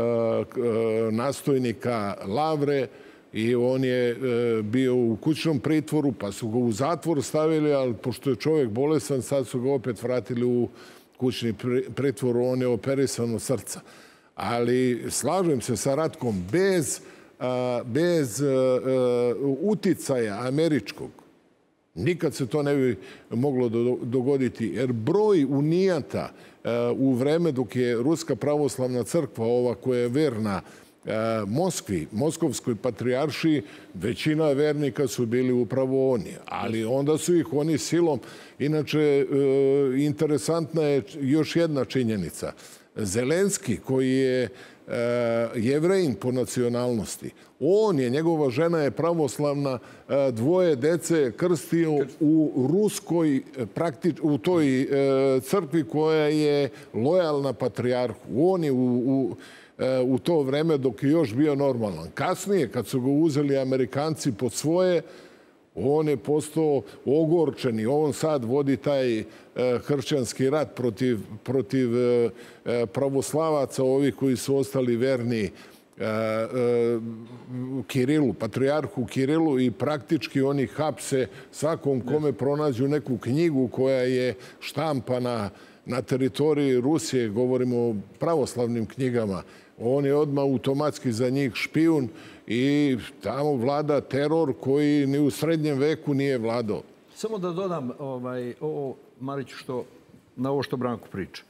nastojnika lavre i on je bio u kućnom pritvoru, pa su ga u zatvor stavili, ali pošto je čovjek bolesan, sad su ga opet vratili u kućni pritvor, on je operisan od srca. Ali slažem se sa Ratkom, bez bez uticaja američkog nikad se to ne bi moglo dogoditi. Jer broj unijata u vreme dok je Ruska pravoslavna crkva, ova koja je verna Moskvi, Moskovskoj patrijaršiji, većina vernika su bili upravo oni. Ali onda su ih oni silom. Inače, interesantna je još jedna činjenica. Zelenski, koji je Jevrejin po nacionalnosti, on je, njegova žena je pravoslavna, dvoje dece je krstio u ruskoj, u toj crkvi koja je lojalna patrijarhu. On je u u to vreme dok je još bio normalan. Kasnije, kad su ga uzeli Amerikanci pod svoje, on je postao ogorčen i on sad vodi taj hršćanski rat protiv pravoslavaca, ovih koji su ostali verni Kirilu, patrijarhu Kirilu i praktički oni hapse svakom kome pronađu neku knjigu koja je štampana na teritoriji Rusije, govorimo o pravoslavnim knjigama. On je odmah automatski za njih špijun i tamo vlada teror koji ni u srednjem veku nije vladao. Samo da dodam ovo, Mariću, na ovo što Branko priča.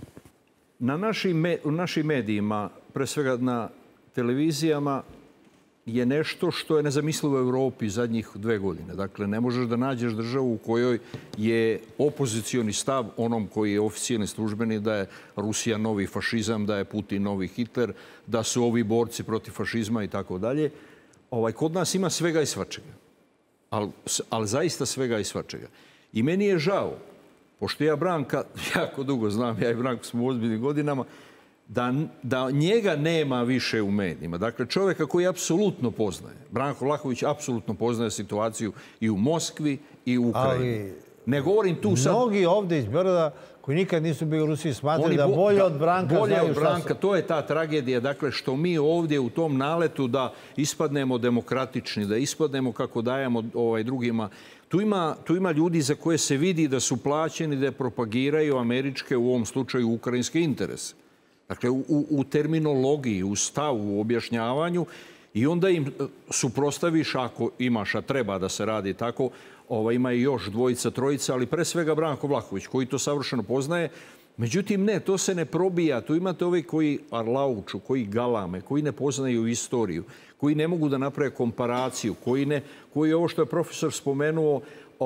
U našim medijima, pre svega na televizijama, je nešto što je nezamislivo u Evropi zadnjih dve godine. Dakle, ne možeš da nađeš državu u kojoj je opozicioni stav onom koji je oficijalni službeni da je Rusija novi fašizam, da je Putin novi Hitler, da su ovi borci protiv fašizma i tako dalje. Kod nas ima svega i svačega. Ali zaista svega i svačega. I meni je žao, pošto ja Branka jako dugo znam, ja i Branko smo u ozbiljnim godinama, da njega nema više u medijima. Dakle, čovjeka koji apsolutno poznaje. Branko Vlahović apsolutno poznaje situaciju i u Moskvi i u Ukrajini. Ne govorim tu sad... Mnogi ovdje iz Beograda koji nikad nisu bili u Rusiji smatrali da bolje od Branka znaju šta su. Bolje od Branka, to je ta tragedija. Dakle, što mi ovdje u tom naletu da ispadnemo demokratični, da ispadnemo kako dajemo drugima. Tu ima ljudi za koje se vidi da su plaćeni da propagiraju američke, u ovom slučaju ukrajinske interese. Dakle, u terminologiji, u stavu, u objašnjavanju i onda im suprostaviš, ako imaš, a treba da se radi tako, ima i još dvojica, trojica, ali pre svega Branko Vlahović, koji to savršeno poznaje. Međutim, ne, to se ne probija. Tu imate ovi koji arlauču, koji galame, koji ne poznaju istoriju, koji ne mogu da naprave komparaciju, koji ovo što je profesor spomenuo,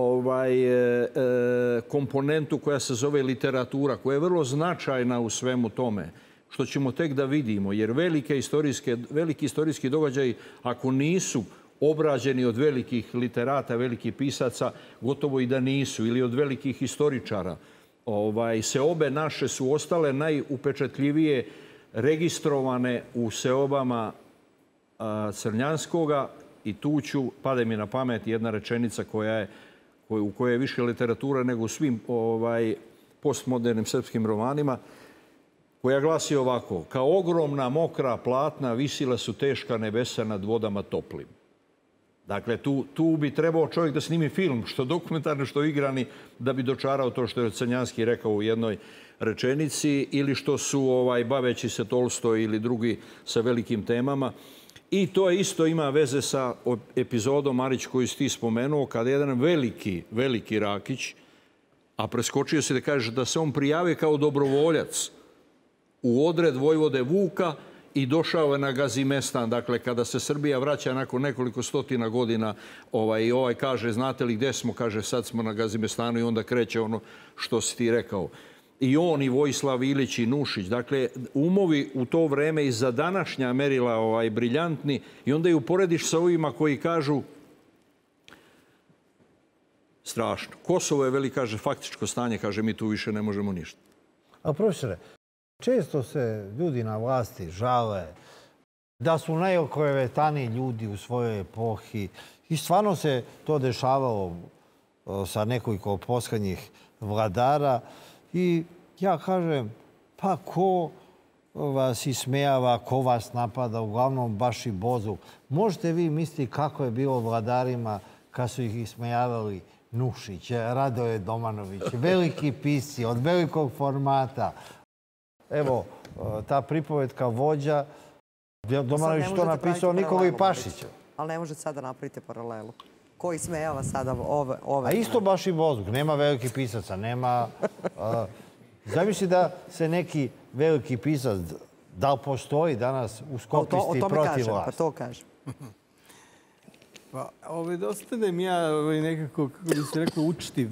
komponentu koja se zove literatura, koja je vrlo značajna u svemu tome, što ćemo tek da vidimo, jer veliki istorijski događaji, ako nisu obrađeni od velikih literata, velikih pisaca, gotovo i da nisu, ili od velikih historičara, se obe naše su ostale najupečatljivije registrovane u seobama Crnjanskoga i tu ću, pade mi na pamet jedna rečenica koja je, u kojoj je više literature nego u svim ovaj, postmodernim srpskim romanima, koja glasi ovako: kao ogromna mokra platna visila su teška nebesa nad vodama toplim. Dakle, tu, tu bi trebao čovjek da snimi film, što dokumentarni, što igrani, da bi dočarao to što je Crnjanski rekao u jednoj rečenici ili što su, ovaj, baveći se Tolstoj ili drugi sa velikim temama. I to isto ima veze sa epizodom, Marić, koju si ti spomenuo, kada je jedan veliki, veliki Rakić, a preskočio se da kaže da se on prijavio kao dobrovoljac u odred vojvode Vuka i došao je na Gazimestan. Dakle, kada se Srbija vraća nakon nekoliko stotina godina, ovaj, ovaj kaže, znate li gde smo? Kaže, sad smo na Gazimestanu i onda kreće ono što si ti rekao. I on, i Vojislav Ilić, i Nušić. Dakle, umovi u to vreme i za današnja merila ovaj, briljantni. I onda ju uporediš sa ovima koji kažu strašno. Kosovo je, veli, kaže, faktičko stanje, kaže, mi tu više ne možemo ništa. A profesore, često se ljudi na vlasti žale da su najoklevetaniji ljudi u svojoj epohi i stvarno se to dešavalo sa nekoliko poslednjih vladara. I ja kažem, pa ko vas ismejava, ko vas napada, uglavnom baš i Bozu. Možete vi misliti kako je bilo vladarima kad su ih ismejavali Nušić, Radoje Domanović, veliki pisci od velikog formata. Evo, ta pripovetka Vođa, Domanović to napisao Nikoli Pašića. Ali ne možete sada napraviti paralelu. Ko ismejava sada ove... ove A isto baš i Bozuk. Nema velikih pisaca, nema... Zamisli da se neki veliki pisac, da li postoji danas u skopisti protiv vlasti? Pa to kažem. Pa, ovaj, da ostanem ja ovaj, nekako, kako bi se rekao, učtiv.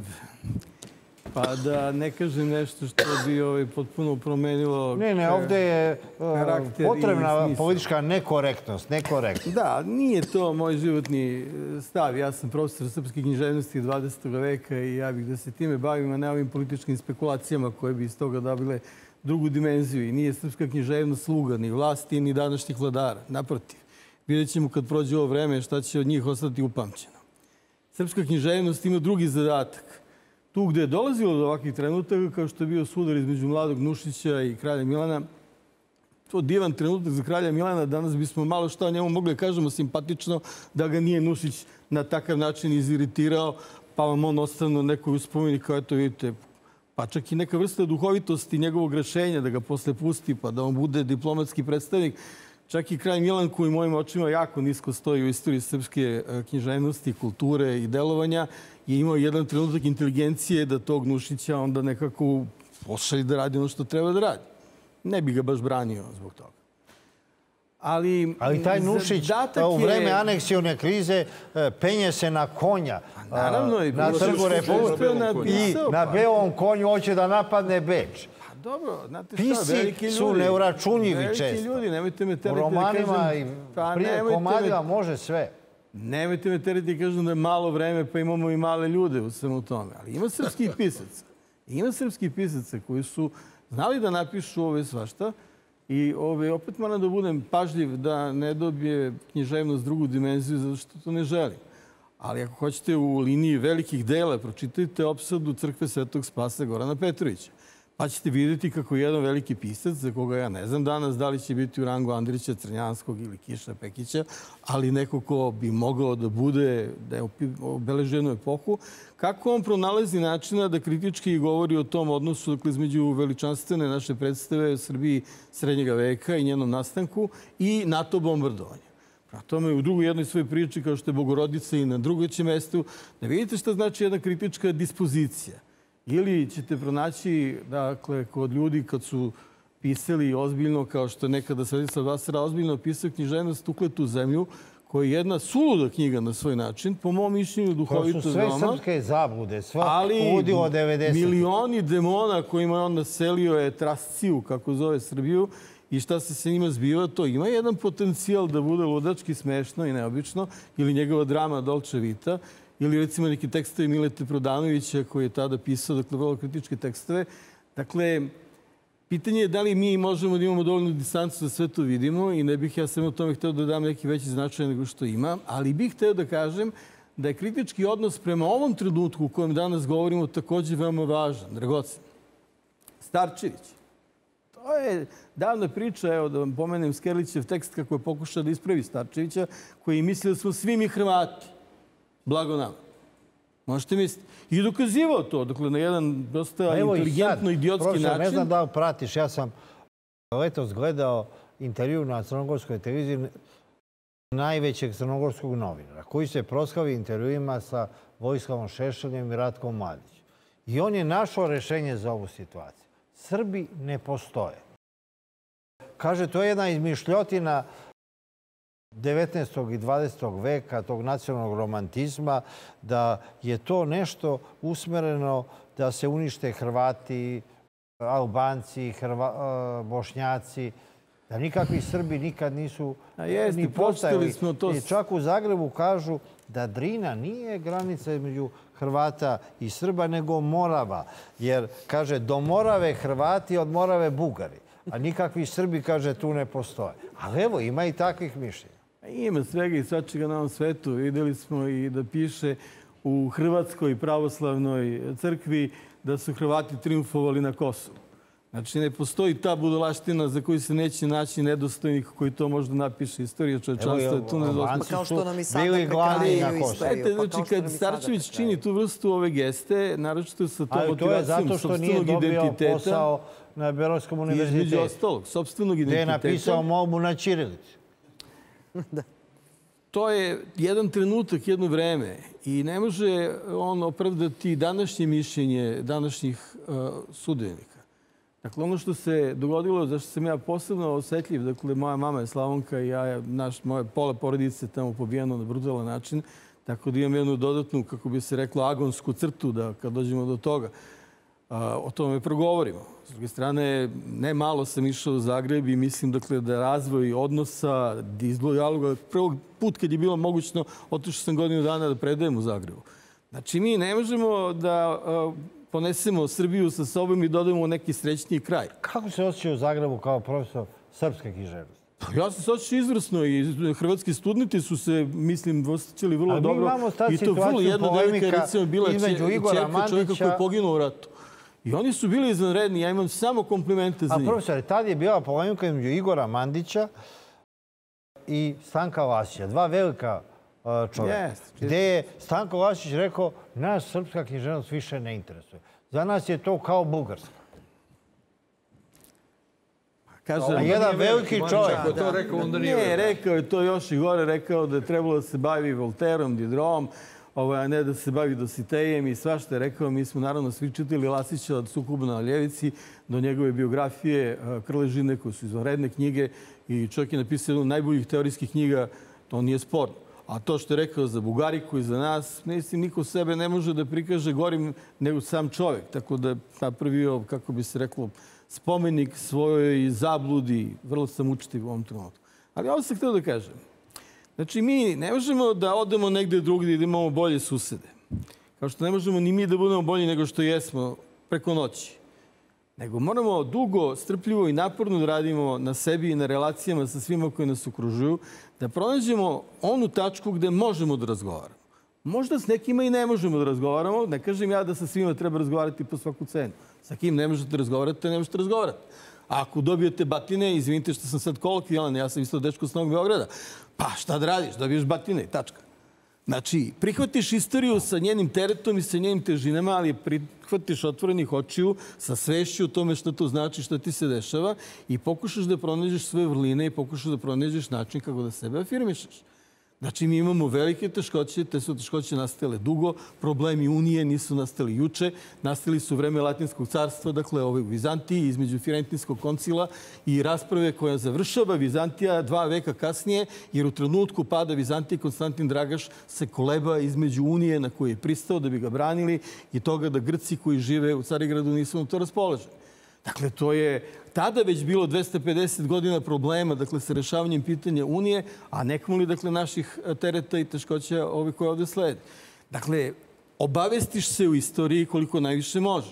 Pa da ne kažem nešto što bi ovaj, potpuno promenilo... Ne, ne, ovdje je potrebna politička nekorektnost, nekorektnost. Da, nije to moj životni stav. Ja sam profesor srpske književnosti dvadesetog veka i ja bih da se time bavim, a ne ovim političkim spekulacijama koje bi iz toga dobile drugu dimenziju. I nije srpska književnost sluga ni vlasti, ni današnjih vladara. Naprotiv, vidjet ćemo kad prođe ovo vreme šta će od njih ostati upamćeno. Srpska književnost ima drugi zadatak. Tu gde je dolazilo do ovakvih trenutaka, kao što je bio sudar između mladog Nušića i kralja Milana, to divan trenutak za kralja Milana, danas bismo malo šta o njemu mogli kažemo simpatično, da ga nije Nušić na takav način iziritirao, pa vam on ostane nekoj uspomeni kao eto vidite, pa čak i neka vrsta duhovitosti njegovog rešenja da ga posle pusti, pa da on bude diplomatski predstavnik. Čak i kralj Milan, koji u mojim očima jako nisko stoji u istoriji srpske književnosti, kulture i delovanja, je imao jedan trenutak inteligencije da tog Nušića onda nekako pošalje da radi ono što treba da radi. Ne bi ga baš branio zbog toga. Ali, Ali taj Nušić u vreme aneksione krize penje se na konja. Naravno, na Trgu Republike i na belom konju hoće da napadne Beč. Dobro, znate šta, veliki ljudi... Pisi su neuračunjivi često. Veliki ljudi, nemojte me tereti da kažem... U romanima i prije komadima može sve. Nemojte me tereti da kažem da je malo vreme, pa imamo i male ljude u svemu tome. Ali ima srpskih pisaca. Ima srpskih pisaca koji su znali da napišu ove svašta i ove, opet moram da budem pažljiv da ne dobije književnost drugu dimenziju zato što to ne želim. Ali ako hoćete u liniji velikih dela, pročitajte opsadu crkve Svetog Spasa Gorana Petrovića. Pa ćete vidjeti kako jedan veliki pisac, za koga ja ne znam danas da li će biti u rangu Andrića Crnjanskog ili Kiša Pekića, ali neko ko bi mogao da bude, da je obeležio jednu epohu, kako on pronalazi načina da kritički govori o tom odnosu dakle, između veličanstvene naše predstave u Srbiji srednjega veka i njenom nastanku i NATO bombardovanja. Prema tome, u drugoj jednoj svojoj priči, kao što je Bogorodica i na drugećem mestu, da vidite šta znači jedna kritička dispozicija. Ili ćete pronaći, dakle, kod ljudi kad su pisali ozbiljno, kao što je nekada Svetislav Vasara ozbiljno pisao književnost Ukletu zemlju, koja je jedna suluda knjiga na svoj način, po mom mišljenju duhovito veoma. To su sve veoma, srpske zablude, sva ludilo devedeset. Ali milioni demona kojima je on naselio je Trasciju, kako zove Srbiju, i šta se sa njima zbiva, to ima jedan potencijal da bude ludački, smešno i neobično, ili njegova drama Dolce Vita, ili recimo neki tekstovi Milete Prodanovića koji je tada pisao, dakle, vrlo kritičke tekstove. Dakle, Pitanje je da li mi možemo da imamo dovoljnu distancu da sve to vidimo i ne bih ja samo tome hteo da dam neki veći značaj nego što ima, ali bih hteo da kažem da je kritički odnos prema ovom trenutku u kojem danas govorimo također veoma važan, dragocen. Starčević. To je davna priča, evo da vam pomenem Skerlićev tekst kako je pokušao da ispravi Starčevića, koji je mislio da smo svi mi Hrvati. Blago nama. Možete misliti. I dokazivao to, dakle, na jedan dosta inteligentno, idiotski način. Ne znam da li pratiš, ja sam letos gledao intervju na crnogorskoj televiziji najvećeg crnogorskog novinara, koji se proslavi intervjuima sa Vojislavom Šešeljem i Ratkom Mladićem. I on je našao rešenje za ovu situaciju. Srbi ne postoje. Kaže, to je jedna izmišljotina devetnaestog i dvadesetog veka, tog nacionalnog romantizma, da je to nešto usmereno da se unište Hrvati, Albanci, Bošnjaci, da nikakvi Srbi nikad nisu ni postajali. I čak u Zagrebu kažu da Drina nije granica između Hrvata i Srba, nego Morava. Jer, kaže, do Morave Hrvati, od Morave Bugari. A nikakvi Srbi, kaže, tu ne postoje. Ali evo, ima i takvih mišljenja. Ima svega i svačega na ovom svetu. Videli smo i da piše u Hrvatskoj pravoslavnoj crkvi da su Hrvati triumfovali na Kosovu. Znači, ne postoji ta budalaština za koju se neće naći nedostojnik koji to možda napiše. Istorija čovječanstva je tu nedostojnik. Kao što nam i sada prekrajaju istoriju. Znači, kad Starčević čini tu vrstu ove geste, naročito sa tom motivacijom sopstvenog identiteta... Ali to je zato što nije dobio posao na Berodskom univerzitetu. Između ostalog, sopstvenog identiteta. Gde je napisao molbu na ćirilici. To je jedan trenutak, jedno vreme i ne može on opravdati današnje mišljenje današnjih sudionika. Dakle, ono što se dogodilo, zašto sam ja posebno osjetljiv, dakle, moja mama je Slavonka i ja, naš, moje pola porodice tamo pobijeno na brutalan način, tako da imam jednu dodatnu, kako bi se reklo, agonsku crtu da kad dođemo do toga, o tome progovorimo. S druge strane, ne malo sam išao u Zagreb i mislim dakle, da razvoj odnosa, dijaloga, prvog put kad je bilo mogućno, otišao sam godinu dana da predajem u Zagrebu. Znači, mi ne možemo da ponesemo Srbiju sa sobom i dodajemo neki srećniji kraj. Kako se osjećao u Zagrebu kao profesor srpske književnosti? Ja sam se osjećao izvrsno i hrvatski studenti su se, mislim, osjećali vrlo dobro. Ali mi imamo sad situaciju polemika između Igora Mandića... čovjeka koji je poginuo u ratu. I oni su bili izvanredni, ja imam samo komplimente za njih. A profesor, tad je bila polemika između Igora Mandića i Stanka Vasića, dva velika čovjeka. Gde je Stanko Vasić rekao, nas srpska književnost više ne interesuje. Za nas je to kao Bugarska. A jedan veliki čovjek. Ne, rekao je to još i gore, rekao da je trebalo da se bavi Volterom, Diderom, a ne da se bavi Dositejem i svašta je rekao. Mi smo naravno svi čitali Lasića od Sukoba na ljevici do njegove biografije Krležine, koje su izvanredne knjige i čovjek je napisao jednu od najboljih teorijskih knjiga, to nije sporno. A to što je rekao za Bugariku i za nas, mislim, niko sebe ne može da prikaže gorim nego sam čovjek. Tako da je napravio, kako bi se reklo, spomenik svojoj zabludi. Vrlo sam učitelj u ovom trenutku. Ali ovo sam htio da kažem. Znači, mi ne možemo da odemo negde drugdje i da imamo bolje susede. Kao što ne možemo ni mi da budemo bolji nego što jesmo preko noći. Nego moramo dugo, strpljivo i naporno da radimo na sebi i na relacijama sa svima koji nas okružuju, da pronađemo onu tačku gde možemo da razgovaramo. Možda s nekima i ne možemo da razgovaramo. Ne kažem ja da sa svima treba razgovarati po svaku cenu. Sa kim ne možete razgovarati, ne možete razgovarati. A ako dobijete batine, izvinite što sam sad kolokvijalan, ja sam isto dečko s Novog Beograda, pa šta da radiš, dobiješ batine, tačka. Znači, prihvatiš istoriju sa njenim teretom i sa njenim težinama, ali prihvatiš otvorenih očiju sa svešću o tome što to znači, što ti se dešava i pokušaš da pronađeš svoje vrline i pokušaš da pronađeš način kako da sebe afirmišeš. Znači, mi imamo velike teškoće, te su teškoće nastale dugo, problemi Unije nisu nastali juče, nastali su u vreme Latinskog carstva, dakle, u Vizantiji, između Firentinskog koncila i rasprave koja završava Vizantija dva veka kasnije, jer u trenutku pada Vizantije Konstantin Dragaš se koleba između Unije na koju je pristao da bi ga branili i toga da Grci koji žive u Carigradu nisu na to raspoloženi. Dakle, to je tada već bilo dvesta pedeset godina problema, dakle, sa rešavanjem pitanja Unije, a nekamo li, dakle, naših tereta i teškoća ove koje ovdje slede. Dakle, obavestiš se u istoriji koliko najviše možeš.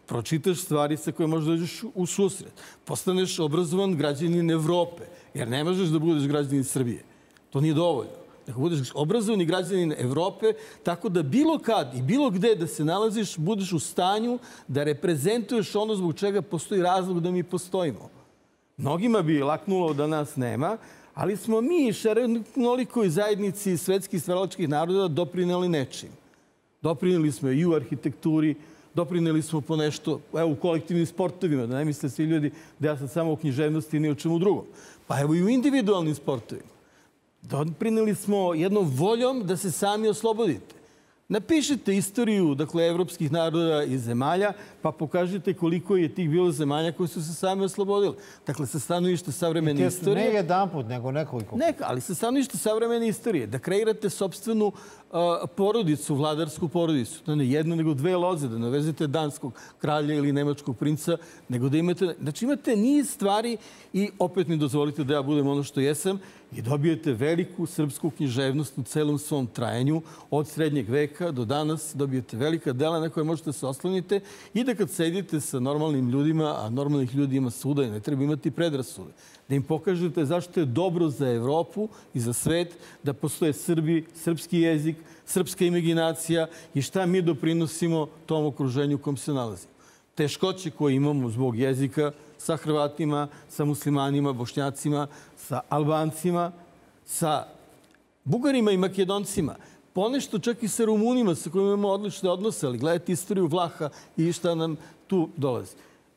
pročitaš stvari sa koje možeš dođeš u susret. Postaneš obrazovan građanin Evrope, jer ne možeš da budeš građanin Srbije. To nije dovoljno. Dakle, budeš obrazovani građanin Evrope, tako da bilo kad i bilo gde da se nalaziš, budeš u stanju da reprezentuješ ono zbog čega postoji razlog da mi postojimo. Mnogima bi laknulo da nas nema, ali smo mi šarenolikoj zajednici svetskih stvaralačkih naroda doprineli nečim. Doprineli smo i u arhitekturi, doprineli smo po nešto, evo, u kolektivnim sportovima, da ne misle svi ljudi da ja sam samo u književnosti i ni o čemu drugom. Pa evo i u individualnim sportovima. Doprineli smo jednom voljom da se sami oslobodite. Napišite istoriju, dakle, evropskih naroda i zemalja, pa pokažite koliko je tih bilo zemalja koji su se sami oslobodili. Dakle, sa stanovišta savremene istorije... Ne jedan put, nego nekoliko. Neka, ali sa stanovišta savremene istorije. Da kreirate sopstvenu porodicu, vladarsku porodicu. Da ne jednu, nego dve loze. Da ne vezete danskog kralja ili nemačkog princa, nego da imate... Znači, imate niz stvari i opet mi dozvolite da ja budem ono što jesam i dobijete veliku srpsku književnost u celom svom trajanju. Od srednjeg veka do danas dobijete velika dela na koje možete se osloniti i da kad sedite sa normalnim ljudima, a normalnih ljudi ima svuda i ne treba imati predrasude, da im pokažete zašto je dobro za Evropu i za svet da postoje Srbi, srpski jezik, srpska imaginacija i šta mi doprinosimo tom okruženju u kom se nalazimo. Teškoće koje imamo zbog jezika sa Hrvatima, sa muslimanima, bošnjacima, sa Albancima, sa Bugarima i Makedoncima, ponešto čak i sa Rumunima sa kojima imamo odlične odnose, ali gledajte istoriju Vlaha i šta nam tu dolazi.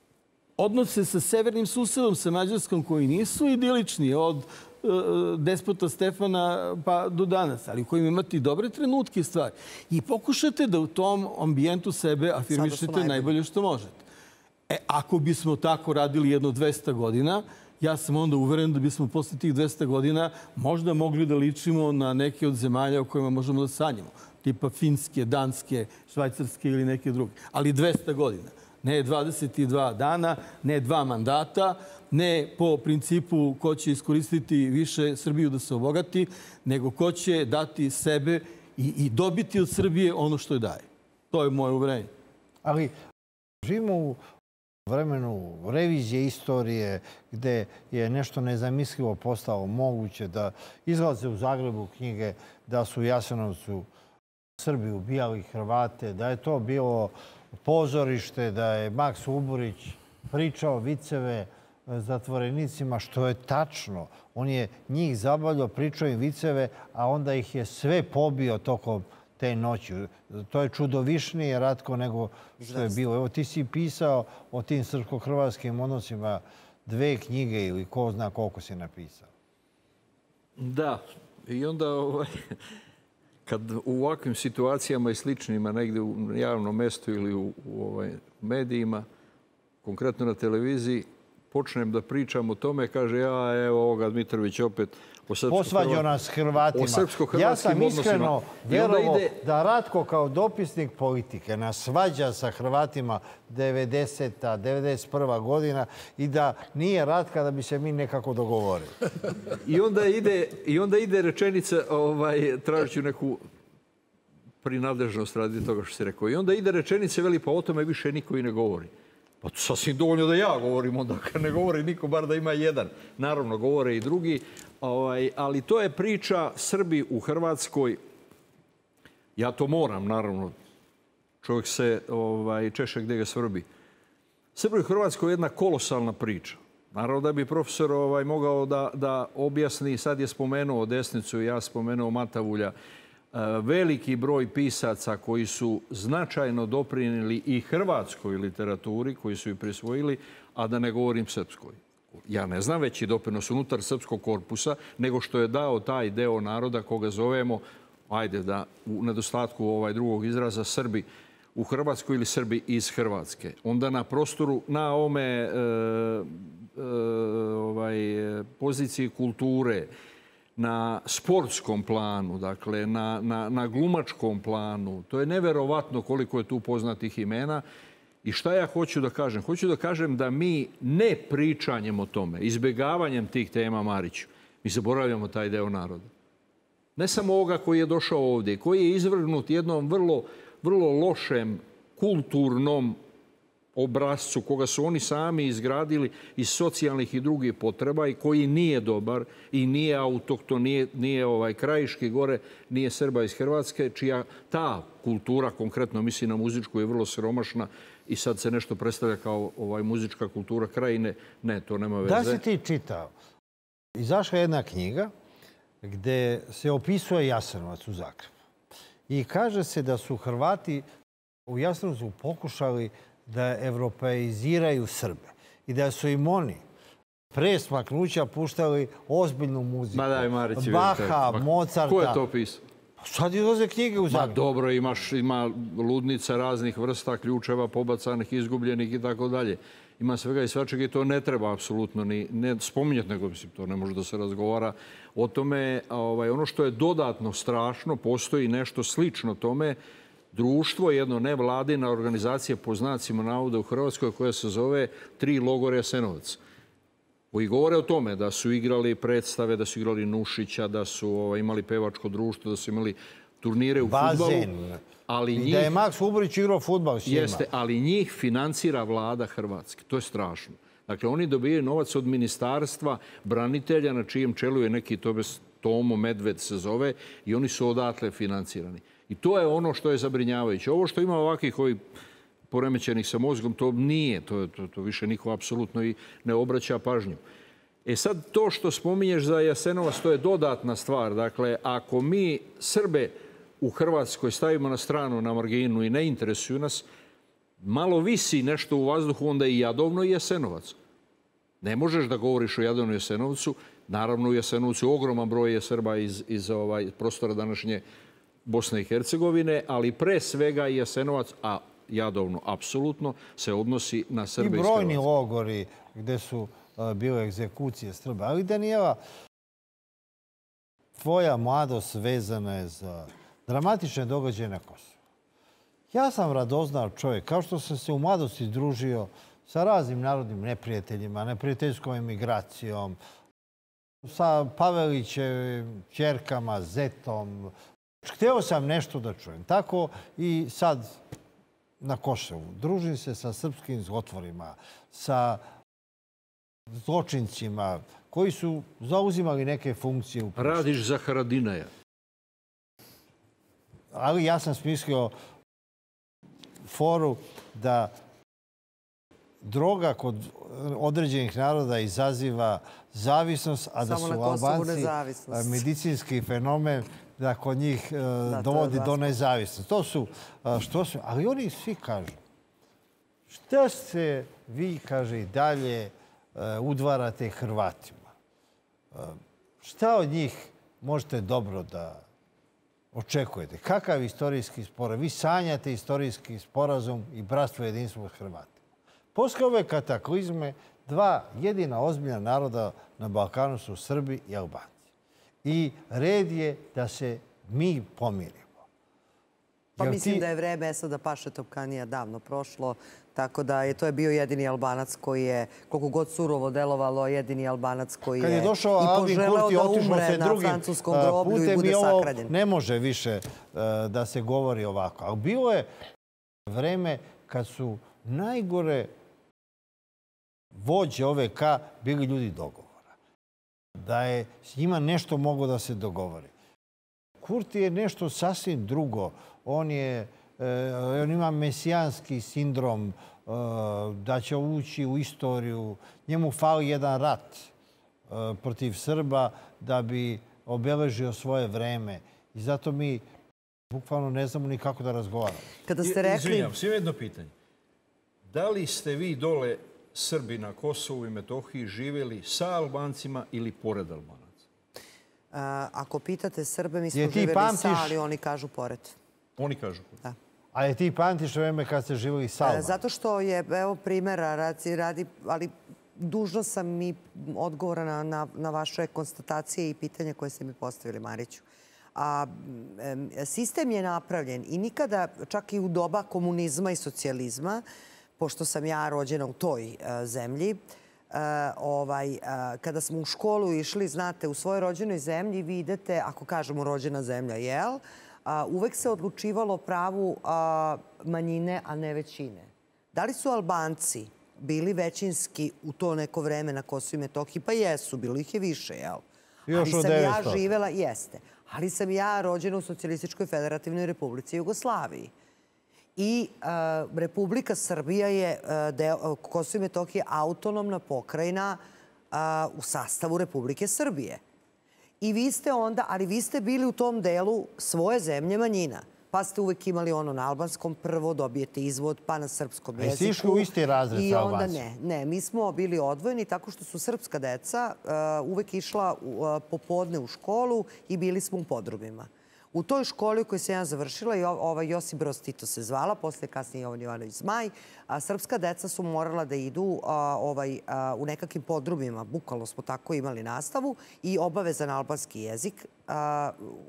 Odnose sa severnim susedom, sa Mađarskom, koji nisu idilični od despota Stefana pa do danas, ali u kojima imate i dobre trenutke i stvari. I pokušate da u tom ambijentu sebe afirmišete najbolje što možete. E, ako bismo tako radili jedno dvesta godina, ja sam onda uveren da bismo posle tih dvesta godina možda mogli da ličimo na neke od zemalja o kojima možemo da sanjamo. Tipa Finske, Danske, Švajcarske ili neke druge. Ali dvesta godina. Ne dvadeset dva dana, ne dva mandata, ne po principu ko će iskoristiti više Srbiju da se obogati, nego ko će dati sebe i, i dobiti od Srbije ono što je daje. To je moje uverenje. Ali živimo u vremenu revizije istorije gde je nešto nezamislivo postalo moguće, da izlaze u Zagrebu knjige da su u Jasenovcu Srbi ubijali Hrvate, da je to bilo pozorište, da je Maks Uburić pričao viceve zatvorenicima, što je tačno. On je njih zabavljao, pričao im viceve, a onda ih je sve pobio tokom te noći. To je čudovišnije, Ratko, nego što je bilo. Evo, ti si pisao o tim srpsko-hrvatskim odnosima dve knjige ili ko zna koliko si napisao. Da. I onda ovaj, kad u ovakvim situacijama i sličnima negdje u javnom mestu ili u, u ovaj, medijima, konkretno na televiziji, počnem da pričam o tome, kaže ja, evo ovoga Dmitrović opet o posvađao nas Hrvatima. Ja sam iskreno vjerovao da Ratko kao dopisnik politike nas svađa sa Hrvatima devedeseta, devedeset prva godina i da nije Ratka da bi se mi nekako dogovorili. I onda ide, i onda ide rečenica, ovaj, tražit ću neku prinadležnost radi toga što si rekao. I onda ide rečenica, veli, pa o tome više niko i ne govori. Pa to sasvim dovoljno da ja govorim, onda kad ne govori niko, bar da ima jedan. Naravno, govore i drugi. Ovaj, ali to je priča Srbi u Hrvatskoj. Ja to moram, naravno. Čovjek se ovaj, češe gdje ga svrbi. Srbi u Hrvatskoj je jedna kolosalna priča. Naravno da bi profesor ovaj, mogao da, da objasni, sad je spomenuo Desnicu, ja spomenuo Matavulja, veliki broj pisaca koji su značajno doprinijeli i hrvatskoj literaturi, koji su ju prisvojili, a da ne govorim srpskoj. Ja ne znam veći doprinos unutar srpskog korpusa, nego što je dao taj deo naroda koga zovemo, ajde da u nedostatku ovaj drugog izraza, Srbi u Hrvatskoj ili Srbi iz Hrvatske. Onda na prostoru, na ome e, e, ovaj, poziciji kulture, na sportskom planu, dakle, na, na, na glumačkom planu. To je neverovatno koliko je tu poznatih imena. I šta ja hoću da kažem? Hoću da kažem da mi ne pričanjem o tome, izbjegavanjem tih tema, Mariću, mi zaboravljamo taj deo naroda. Ne samo ovoga koji je došao ovdje, koji je izvrgnut jednom vrlo, vrlo lošem kulturnom obrazcu koga su oni sami izgradili iz socijalnih i drugih potreba i koji nije dobar i nije autohton, nije, nije ovaj krajiški gore, nije Srba iz Hrvatske, čija ta kultura, konkretno mislim na muzičku, je vrlo siromašna i sad se nešto predstavlja kao ovaj muzička kultura krajine. Ne, to nema veze. Da si ti čitao? Izašla je jedna knjiga gde se opisuje Jasenovac u Zagrebu. I kaže se da su Hrvati u Jasenovcu pokušali da evropeiziraju Srbe. I da su im oni pre smaknuća puštali ozbiljnu muziku. Ma daj, Marić, Baha, Mozarta. Ko je to pisao? Sad izlaze knjige u Zagrebu. Ma dobro, imaš, ima ludnica raznih vrsta, ključeva, pobacanih, izgubljenih i tako dalje. Ima svega i svačega i to ne treba apsolutno ni ne spominjati, nego mislim, to ne može da se razgovara o tome. Ovaj, ono što je dodatno strašno, postoji nešto slično tome, društvo, jedno nevladina organizacija po znacima navoda u Hrvatskoj koja se zove Tri logora Jasenovac. Koji govore o tome da su igrali predstave, da su igrali Nušića, da su ovaj, imali pevačko društvo, da su imali turnire u fudbalu. Bazen. Ali I njih, da je Maks Ubrić igrao fudbal s njima. Jeste, ali njih financira vlada Hrvatske. To je strašno. Dakle, oni dobijaju novac od ministarstva branitelja, na čijem čelu je neki Tomo Medved se zove, i oni su odatle financirani. I to je ono što je zabrinjavajuće. Ovo što ima ovakvih ovih poremećenih sa mozgom, to nije. To, to, to više niko apsolutno i ne obraća pažnju. E sad, to što spominješ za Jasenovac, to je dodatna stvar. Dakle, ako mi Srbe u Hrvatskoj stavimo na stranu, na marginu i ne interesuju nas, malo visi nešto u vazduhu, onda i Jadovno i Jasenovac. Ne možeš da govoriš o Jadovnu i Jasenovcu. Naravno, u Jasenovcu ogroman broj je Srba iz, iz ovaj, prostora današnje Bosne i Hercegovine, ali pre svega i Jasenovac, a Jadovno apsolutno, se odnosi na Srbe iz Hrvatske. I brojni logori gde su uh, bile egzekucije Srba. Ali, Danijela, tvoja mladost vezana je za dramatične događaje na Kosovu. Ja sam radoznao čovjek, kao što sam se u mladosti družio sa raznim narodnim neprijateljima, neprijateljskom emigracijom, sa Pavelićevim ćerkama, Zetom. Hteo sam nešto da čujem. Tako i sad na Kosovu. Družim se sa srpskim zlotvorima, sa zločincima koji su zauzimali neke funkcije u prošlosti. Radiš za Haradinaja. Ali ja sam smislio foru da droga kod određenih naroda izaziva zavisnost, a da su Albanci medicinski fenomen da kod njih dovodi do nezavisnosti. To su, što su, ali oni svi kažu, šta se vi, kaže, i dalje udvarate Hrvatima? Šta od njih možete dobro da očekujete? Kakav istorijski sporazum? Vi sanjate istorijski sporazum i bratstvo i jedinstvo s Hrvatima. Posle ove kataklizme, dva jedina ozbiljna naroda na Balkanu su Srbi i Albanci. I red je da se mi pomirimo. Pa mislim da je vreme Esada Paše Topkanija davno prošlo, tako da je to je bio jedini Albanac koji je, koliko god surovo delovalo, jedini Albanac koji je i poželeo da umre na francuskom groblju i bude sakranjen. Ne može više da se govori ovako. Ali bilo je vreme kad su najgore vođe O V K bili ljudi dogovora. Da je s njima nešto moglo da se dogovori. Kurti je nešto sasvim drugo. On, je, on ima mesijanski sindrom da će ući u istoriju. Njemu fali jedan rat protiv Srba da bi obeležio svoje vreme. I zato mi bukvalno ne znamo ni kako da razgovaramo. Kada ste rekli... Izvinjam, sve jedno pitanje. Da li ste vi dole Srbi na Kosovu i Metohiji živjeli sa Albancima ili pored Albanaca? Ako pitate Srbe, mi smo živjeli sa, ali oni kažu pored. Oni kažu pored. Da. A je ti pamtiš vreme kad ste živjeli sa Albancima? Zato što je, evo primjera, radi, ali dužna sam mi odgovora na, na, na vaše konstatacije i pitanja koje ste mi postavili, Mariću. A sistem je napravljen i nikada, čak i u doba komunizma i socijalizma, pošto sam ja rođena u toj zemlji, ovaj, kada smo u školu išli, znate, u svojoj rođenoj zemlji vi idete, ako kažemo rođena zemlja, jel? Uvek se odlučivalo pravu manjine, a ne većine. Da li su Albanci bili većinski u to neko vreme na Kosovu i Metohiji? Pa jesu, bilo ih je više, jel? Još ali od sam ja devetsto. živela, jeste, ali sam ja rođena u Socijalističkoj federativnoj republici Jugoslaviji. I uh, Republika Srbija je, uh, deo, Kosovo i Metohija, autonomna pokrajina uh, u sastavu Republike Srbije. I vi ste onda, ali vi ste bili u tom delu svoje zemlje manjina. Pa ste uvek imali ono na albanskom prvo, dobijete izvod, pa na srpskom jeziku. A jeste išli u isti razred sa Albancima? Ne, ne, mi smo bili odvojeni tako što su srpska deca uh, uvek išla uh, popodne u školu i bili smo u podrumima. U toj školi u kojoj sam ja završila, i ovaj Josip Broz Tito se zvala, posle kasnije Jovan Jovanović Zmaj, a srpska deca su morala da idu a, ovaj, a, u nekakvim podrumima, bukvalno smo tako imali nastavu, i obavezan albanski jezik a,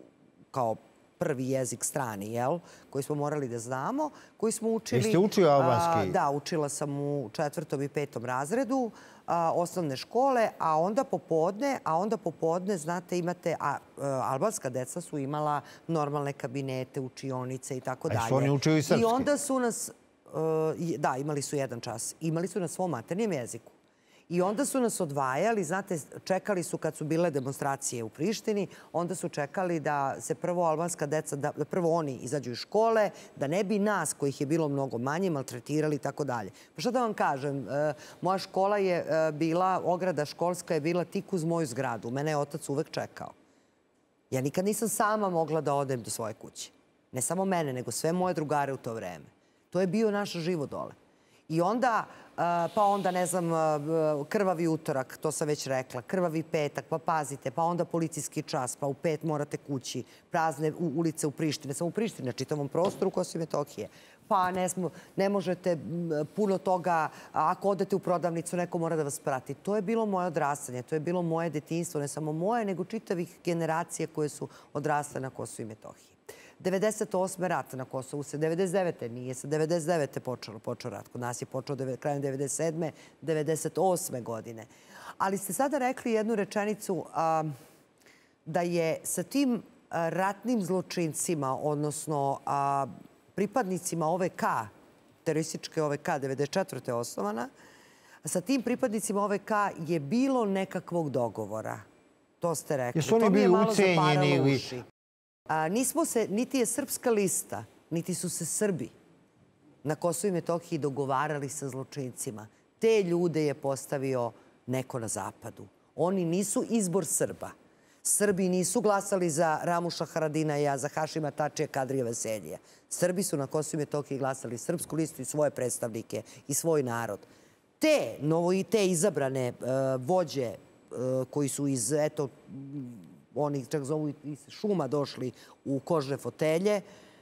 kao prvi jezik strani, jel, koji smo morali da znamo, koji smo učili... Jeste učio albanski? A, da, učila sam u četvrtom i petom razredu a, osnovne škole, a onda popodne, a onda popodne, znate, imate... A, a, albanska deca su imala normalne kabinete, učionice i tako dalje. A su oni učili srpski? I onda su nas... A, da, imali su jedan čas. Imali su na svom maternjem jeziku. I onda su nas odvajali, znate, čekali su kad su bile demonstracije u Prištini, onda su čekali da se prvo albanska deca, da prvo oni izađu iz škole, da ne bi nas, kojih je bilo mnogo manje, maltretirali i tako dalje. Pa što da vam kažem, moja škola je bila, ograda školska je bila tik uz moju zgradu. Mene je otac uvek čekao. Ja nikad nisam sama mogla da odem do svoje kuće. Ne samo mene, nego sve moje drugare u to vreme. To je bio naš život dole. I onda, pa onda, ne znam, krvavi utorak, to sam već rekla, krvavi petak, pa pazite, pa onda policijski čas, pa u pet morate kući, prazne ulice u Prištini, ne samo u Prištini, na čitavom prostoru Kosova i Metohije. Pa ne, smo, ne možete puno toga, ako odete u prodavnicu, neko mora da vas prati. To je bilo moje odrastanje, to je bilo moje detinjstvo, ne samo moje, nego čitavih generacija koje su odrasle na Kosovu i Metohiji. devedeset osme rat na Kosovu se, devedeset devete nije se, devedeset devete počeo, počeo rat. Kod nas je počeo krajem devedeset sedme, devedeset osme godine. Ali ste sada rekli jednu rečenicu a, da je sa tim a, ratnim zločincima, odnosno a, pripadnicima O V K, terorističke O V K, devedeset četvrte osnovana, sa tim pripadnicima O V K je bilo nekakvog dogovora. To ste rekli. Jesu oni bili ucenjeni ili... A, nismo se, niti je Srpska lista, niti su se Srbi na Kosovu i Metohiji dogovarali sa zločincima. Te ljude je postavio neko na zapadu. Oni nisu izbor Srba. Srbi nisu glasali za Ramuša Haradinaja, za Hašima Tačija, Kadrija Veseljija. Srbi su na Kosovu i Metohiji glasali Srpsku listu i svoje predstavnike i svoj narod. Te, novo i te izabrane uh, vođe uh, koji su iz, eto, oni čak zovu iz šuma došli u kožne fotelje,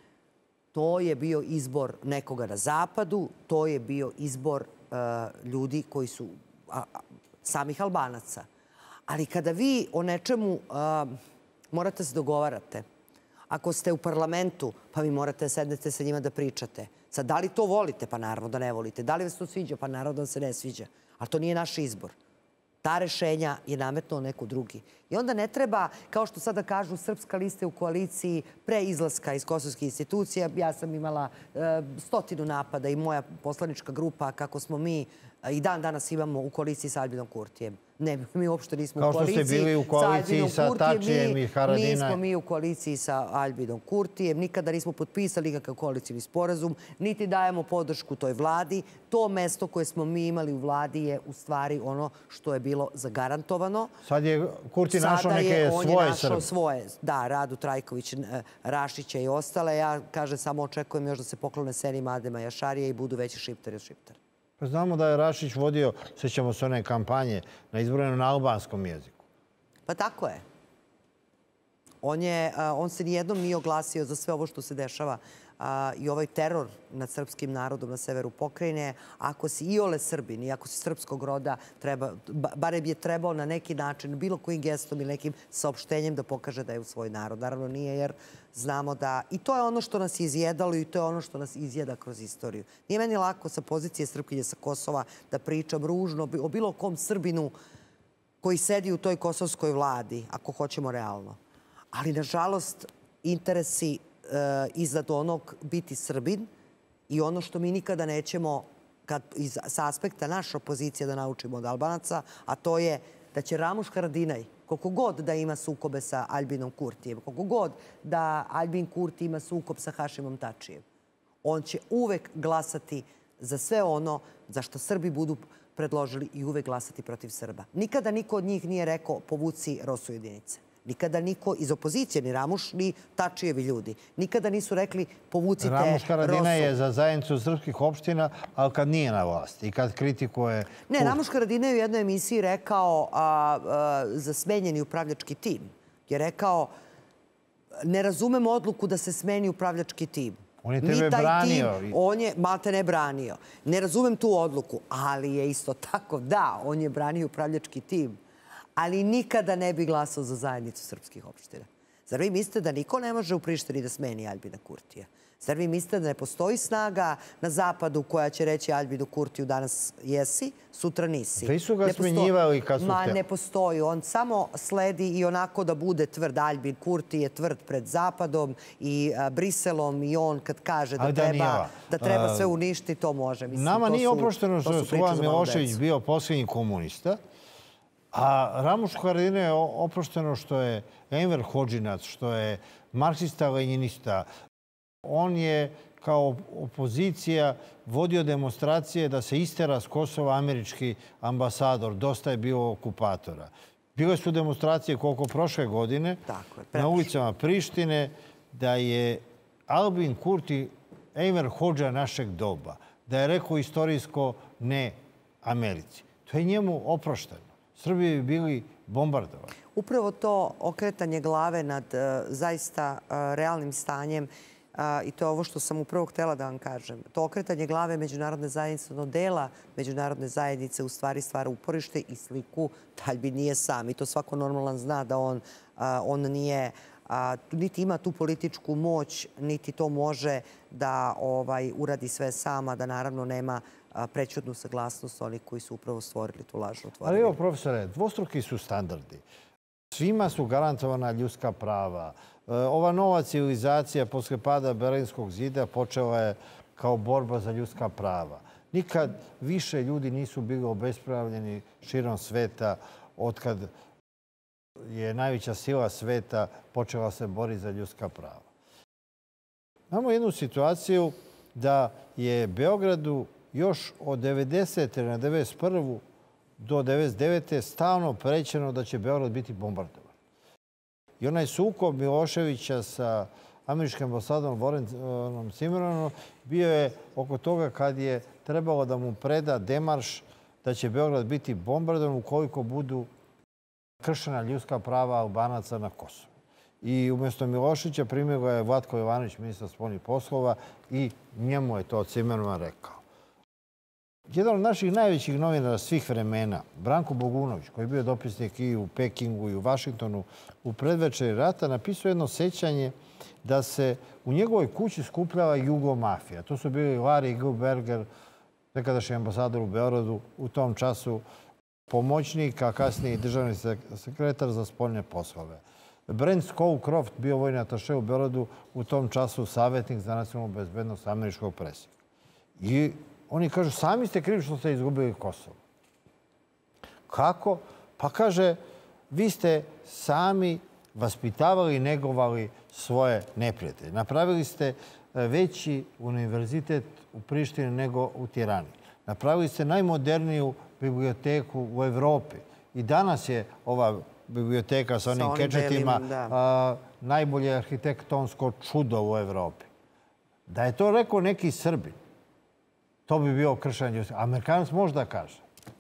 to je bio izbor nekoga na zapadu, to je bio izbor uh, ljudi koji su a, a, samih Albanaca. Ali kada vi o nečemu uh, morate se dogovarate, ako ste u parlamentu, pa vi morate sednete sa njima da pričate. Sad, da li to volite? Pa naravno da ne volite. Da li vas to sviđa? Pa naravno da se ne sviđa. Ali to nije naš izbor. Ta rešenja je nametnuo neko drugi. I onda ne treba, kao što sada kažu, Srpska lista u koaliciji pre izlaska iz kosovskih institucija. Ja sam imala e, stotinu napada i moja poslanička grupa, kako smo mi i dan danas imamo u koaliciji sa Aljbinom Kurtijem. Ne, mi uopšte nismo u koaliciji. Kao što ste bili u koaliciji sa Tačijem i Haradinaj. Nismo mi u koaliciji sa Aljbinom Kurtijem. Nikada nismo potpisali nikakav koalicijni sporazum, niti dajemo podršku toj vladi. To mesto koje smo mi imali u vladi je u stvari ono što je bilo zagarantovano. Sad je Kurti našao neke svoje Srbe. On je našao svoje, da, Radu Trajković, Rašića i ostale. Ja, kažem, samo očekujem još da se poklone Senima Adema Jašarija i budu veći šiptari od šiptara. Pa znamo da je Rašić vodio, sećamo se one kampanje, na izborima na albanskom jeziku. Pa tako je. On, je, on se nijednom nije oglasio za sve ovo što se dešava i ovaj teror nad srpskim narodom na severu pokrajine. Ako si iole Srbin i ako si srpskog roda, treba, barem je trebao na neki način, bilo kojim gestom ili nekim saopštenjem da pokaže da je u svoj narod. Naravno nije, jer znamo da... I to je ono što nas izjedalo i to je ono što nas izjeda kroz istoriju. Nije meni lako sa pozicije Srpkinje sa Kosova da pričam ružno o bilo kom Srbinu koji sedi u toj kosovskoj vladi, ako hoćemo realno. Ali, nažalost, interesi iznad onog biti Srbin i ono što mi nikada nećemo kad, iz, sa aspekta naše opozicije da naučimo od Albanaca, a to je da će Ramuš Haradinaj, koliko god da ima sukobe sa Albinom Kurtijem, koliko god da Albin Kurti ima sukob sa Hašimom Tačijem, on će uvek glasati za sve ono za što Srbi budu predložili i uvek glasati protiv Srba. Nikada niko od njih nije rekao povuci Rosu jedinice. Nikada niko iz opozicije, ni Ramuš, ni Tačijevi ljudi, nikada nisu rekli povucite Rosu. Ramuš Haradinaj je za zajednicu srpskih opština, ali kad nije na vlasti i kad kritikuje... Ne, Ramuš Haradinaj je u jednoj emisiji rekao a, a, za smenjeni upravljački tim. Je rekao, ne razumem odluku da se smeni upravljački tim. On je tebe branio. Tim, on je malte ne branio. Ne razumem tu odluku, ali je isto tako, da, on je branio upravljački tim, ali nikada ne bi glasao za zajednicu srpskih opština. Zar vi mislite da niko ne može u Prištini da smeni Albina Kurtija? Zar vi mislite da ne postoji snaga na zapadu koja će reći Albinu Kurtiju danas jesi, sutra nisi? Vi su ga smenjivali kad su Ma htjeli. ne postoji. On samo sledi i onako da bude tvrd. Albin Kurti je tvrd pred zapadom i a, Briselom i on kad kaže da, treba, da treba sve uništiti, to može. Mislim, nama to nije su, oprošteno što je Slobodan Milošević bio posljednji komunista, a Ramuš Haradinaj je oprošteno što je Enver Hodžinac, što je marksista-lenjinista. On je kao opozicija vodio demonstracije da se istera s Kosova američki ambasador. Dosta je bilo okupatora. Bile su demonstracije koliko prošle godine na ulicama Prištine da je Albin Kurti Enver Hodža našeg doba. Da je rekao istorijsko ne Americi. To je njemu oprošteno. Srbi bi bili bombardovani. Upravo to okretanje glave nad uh, zaista uh, realnim stanjem uh, i to je ovo što sam upravo htjela da vam kažem. To okretanje glave međunarodne zajednice, ono dela međunarodne zajednice u stvari stvara uporište i sliku da Albin nije sam. I to svako normalan zna da on, uh, on nije, uh, niti ima tu političku moć, niti to može da ovaj, uradi sve sama, da naravno nema prećudnu saglasnost onih koji su upravo stvorili tu lažnu tvorevinu. Ali evo, profesore, dvostruki su standardi. Svima su garantovana ljudska prava. Ova nova civilizacija posle pada Berlinskog zida počela je kao borba za ljudska prava. Nikad više ljudi nisu bili obespravljeni širom sveta otkad je najveća sila sveta počela se boriti za ljudska prava. Imamo jednu situaciju da je Beogradu još od devedesete na devedeset prvu do devedeset devete stalno prećeno da će Beograd biti bombardovan. I onaj sukob Miloševića sa američkim ambasadom Warrenom Cimeronom bio je oko toga kad je trebalo da mu preda demarš da će Beograd biti bombardovan ukoliko budu kršena ljudska prava Albanaca na Kosovu. I umjesto Miloševića primio ga je Vlatko Jovanović, ministar spoljnih poslova, i njemu je to Cimerman rekao. Jedan od naših najvećih novinara svih vremena, Branko Bogunović, koji je bio dopisnik i u Pekingu i u Vašingtonu u predvečeri rata, napisao jedno sećanje da se u njegovoj kući skupljala jugomafija. To su bili Larry Gilberger, nekadašnji ambasador u Beogradu, u tom času pomoćnik, a kasnije državni sekretar za spoljne poslove. Brent Scowcroft, bio vojni ataše u Beogradu, u tom času savjetnik za nacionalnu bezbednost američkog predsjednika. I oni kažu, sami ste krivi što ste izgubili Kosovo. Kako? Pa kaže, vi ste sami vaspitavali i negovali svoje neprijatelje. Napravili ste veći univerzitet u Prištini nego u Tirani. Napravili ste najmoderniju biblioteku u Evropi. I danas je ova biblioteka sa onim kečetima najbolje arhitektonsko čudo u Evropi. Da je to rekao neki Srbin, to bi bio kršenje ljudskih. Amerikanac može da kaže.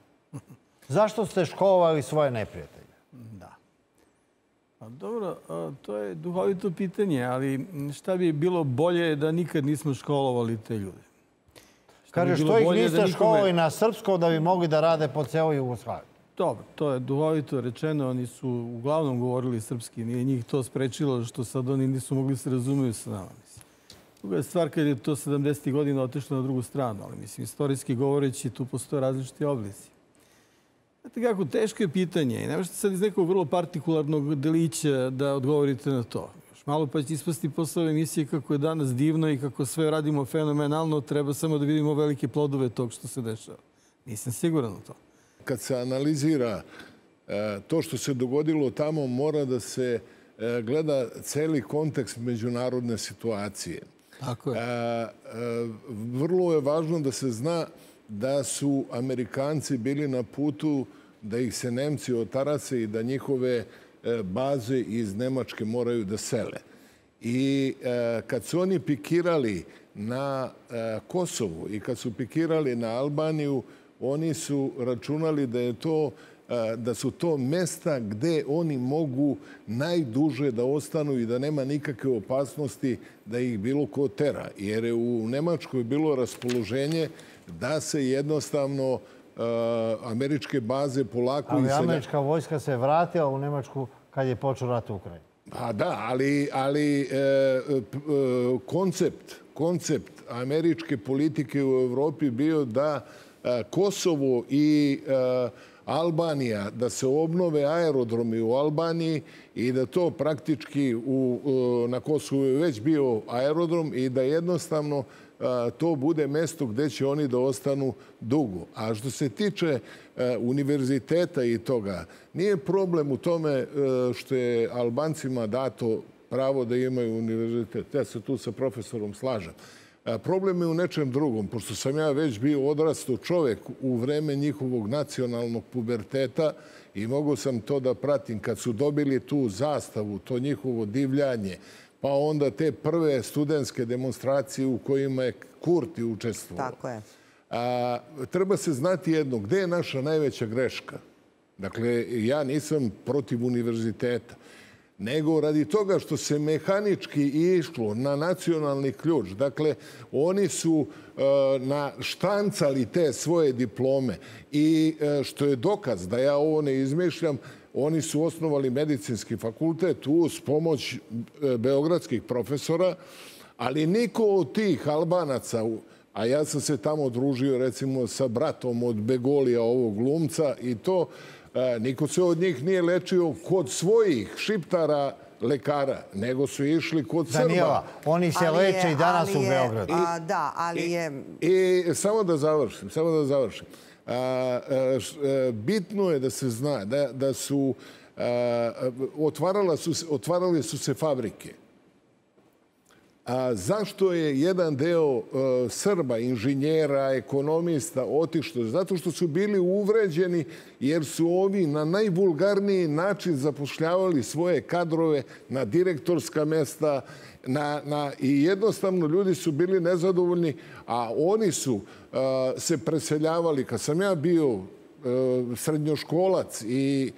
Zašto ste školovali svoje neprijatelje? Da. Pa dobro, to je duhovito pitanje, ali šta bi bilo bolje da nikad nismo školovali te ljude? Kaže, što ih niste školovali na srpsko da bi mogli da rade po celoj Jugoslaviji? Dobro, to je duhovito rečeno. Oni su uglavnom govorili srpski. Nije njih to sprečilo što sad oni nisu mogli se razumiju sa nama. Druga je stvar kad je to sedamdesetih godina otišlo na drugu stranu, ali mislim, istorijski govoreći, tu postoje različiti oblici. Znate kako, teško je pitanje i ne možete sad iz nekog vrlo partikularnog delića da odgovorite na to. Još malo pa će ispasti posle ove emisije kako je danas divno i kako sve radimo fenomenalno, treba samo da vidimo velike plodove tog što se dešava. Nisam siguran u to. Kad se analizira to što se dogodilo tamo, mora da se gleda celi kontekst međunarodne situacije. Tako je. Vrlo je važno da se zna da su Amerikanci bili na putu da ih se Nemci otarase i da njihove baze iz Nemačke moraju da sele. I kad su oni pikirali na Kosovo i kad su pikirali na Albaniju, oni su računali da je to da su to mesta gde oni mogu najduže da ostanu i da nema nikakve opasnosti da ih bilo ko tera. Jer je u Nemačkoj bilo raspoloženje da se jednostavno američke baze polako... Ali američka vojska se vratila u Nemačku kad je počeo rat u Ukrajini. Pa da, ali koncept, koncept američke politike u Evropi bio da Kosovo i Albanija, da se obnove aerodromi u Albaniji i da to praktički na Kosovu je već bio aerodrom i da jednostavno to bude mesto gde će oni da ostanu dugo. A što se tiče univerziteta i toga, nije problem u tome što je Albancima dato pravo da imaju univerzitet. Ja se tu sa profesorom slažem. Problem je u nečem drugom, pošto sam ja već bio odrastao čovek u vreme njihovog nacionalnog puberteta i mogu sam to da pratim kad su dobili tu zastavu, to njihovo divljanje, pa onda te prve studentske demonstracije u kojima je Kurti učestvovao. Tako je. Treba se znati jedno, gde je naša najveća greška? Dakle, ja nisam protiv univerziteta, nego radi toga što se mehanički išlo na nacionalni ključ. Dakle, oni su naštancali te svoje diplome i što je dokaz da ja ovo ne izmišljam, oni su osnovali medicinski fakultet uz pomoć beogradskih profesora, ali niko od tih Albanaca, a ja sam se tamo družio recimo sa bratom od Begolija, ovog glumca, i to niko se od njih nije lečio kod svojih šiptara lekara, nego su išli kod Srba. Danijela, oni se leče i danas u Beogradu. Da, ali je... I samo da završim, samo da završim. Bitno je da se zna da su otvarale su se fabrike. Zašto je jedan deo Srba, inženjera, ekonomista otišao? Zato što su bili uvređeni jer su ovi na najvulgarniji način zapošljavali svoje kadrove na direktorska mesta i jednostavno ljudi su bili nezadovoljni, a oni su se preseljavali. Kad sam ja bio srednjoškolac i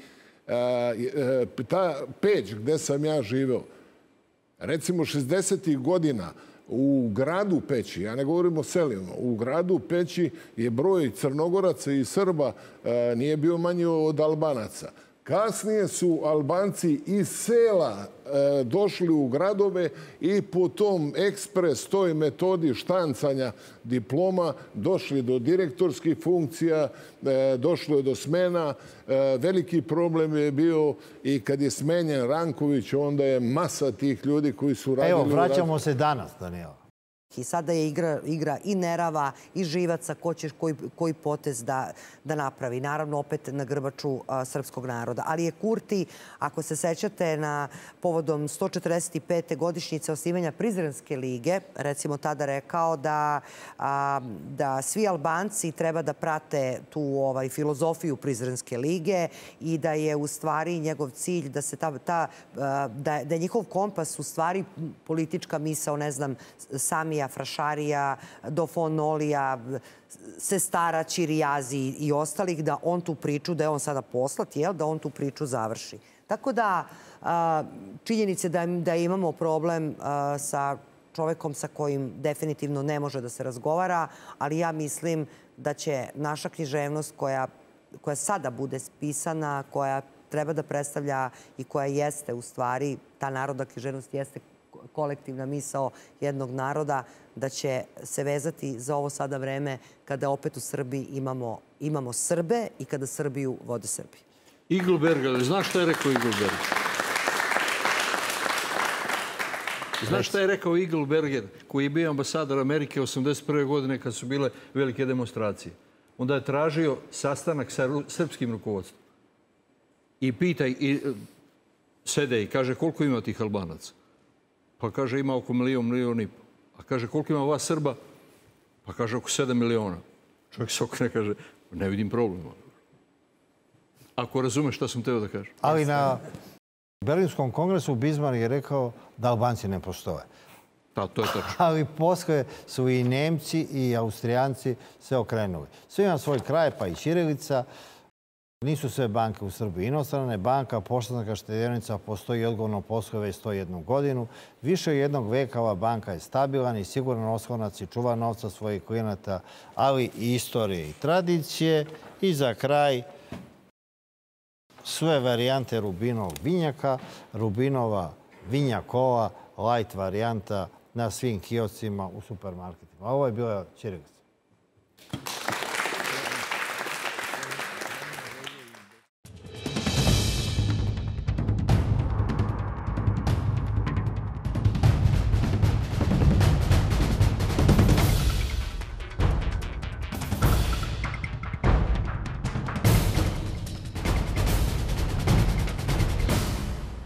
ta Peć gde sam ja živeo, recimo šezdesetih godina u gradu Peći, ja ne govorim o selima, u gradu Peći je broj Crnogoraca i Srba nije bio manji od Albanaca. Kasnije su Albanci iz sela došli u gradove i po tom ekspres, toj metodi štancanja diploma došli do direktorskih funkcija, došlo je do smena. Veliki problem je bio i kad je smenjen Ranković, onda je masa tih ljudi koji su radili... Evo, vraćamo se danas, Danijela. I sada je igra i nerava i živaca ko će koji potez da napravi. Naravno, opet na grbaču srpskog naroda. Ali je Kurti, ako se sećate, na povodom sto četrdeset pete godišnjice osnivanja Prizrenske lige, recimo tada rekao da svi Albanci treba da prate tu filozofiju Prizrenske lige i da je u stvari njegov cilj da je njihov kompas u stvari politička misao, ne znam, Samija Frašarija, Dofon Olija, Sestara Ćirijazi i ostalih, da on tu priču, da je on sada poslat, da on tu priču završi. Tako da, činjenice da imamo problem sa čovekom sa kojim definitivno ne može da se razgovara, ali ja mislim da će naša književnost koja sada bude spisana, koja treba da predstavlja i koja jeste u stvari, ta narodna književnost jeste kolektivna misao jednog naroda, da će se vezati za ovo sada vreme kada opet u Srbiji imamo Srbe i kada Srbiju vode Srbi. Igelberg, ali znaš šta je rekao Igelberg? Znaš šta je rekao Igelberger, koji je bio ambasador Amerike osamdeset prve godine kad su bile velike demonstracije? Onda je tražio sastanak sa srpskim rukovodstvom. I pita, i sede i kaže koliko ima tih Albanaca? Pa kaže ima oko milion, milion i po. A kaže koliko ima vas Srba? Pa kaže oko sedam miliona. Čovjek se okrene kaže ne vidim problema. Ako razumeš šta sam teo da kažem. Ali na Berlinskom kongresu Bismarck je rekao da Albanci ne postoje. Da, to je tačno. Ali posle su i Nemci i Austrijanci se okrenuli. Sve ima svoj kraj, pa i ćirilica. Nisu sve banke u Srbiji inostrane. Banka Poštanska štedionica postoji odgovorno posluje već sto jednu godinu. Više od jednog veka ova banka je stabilan i siguran oslonac i čuva novca svojih klijenata, ali i istorije i tradicije. I za kraj sve varijante Rubinovog vinjaka, Rubinova vinjakova, light varijanta na svim kioscima u supermarketima. Ovo je bila ćirilica.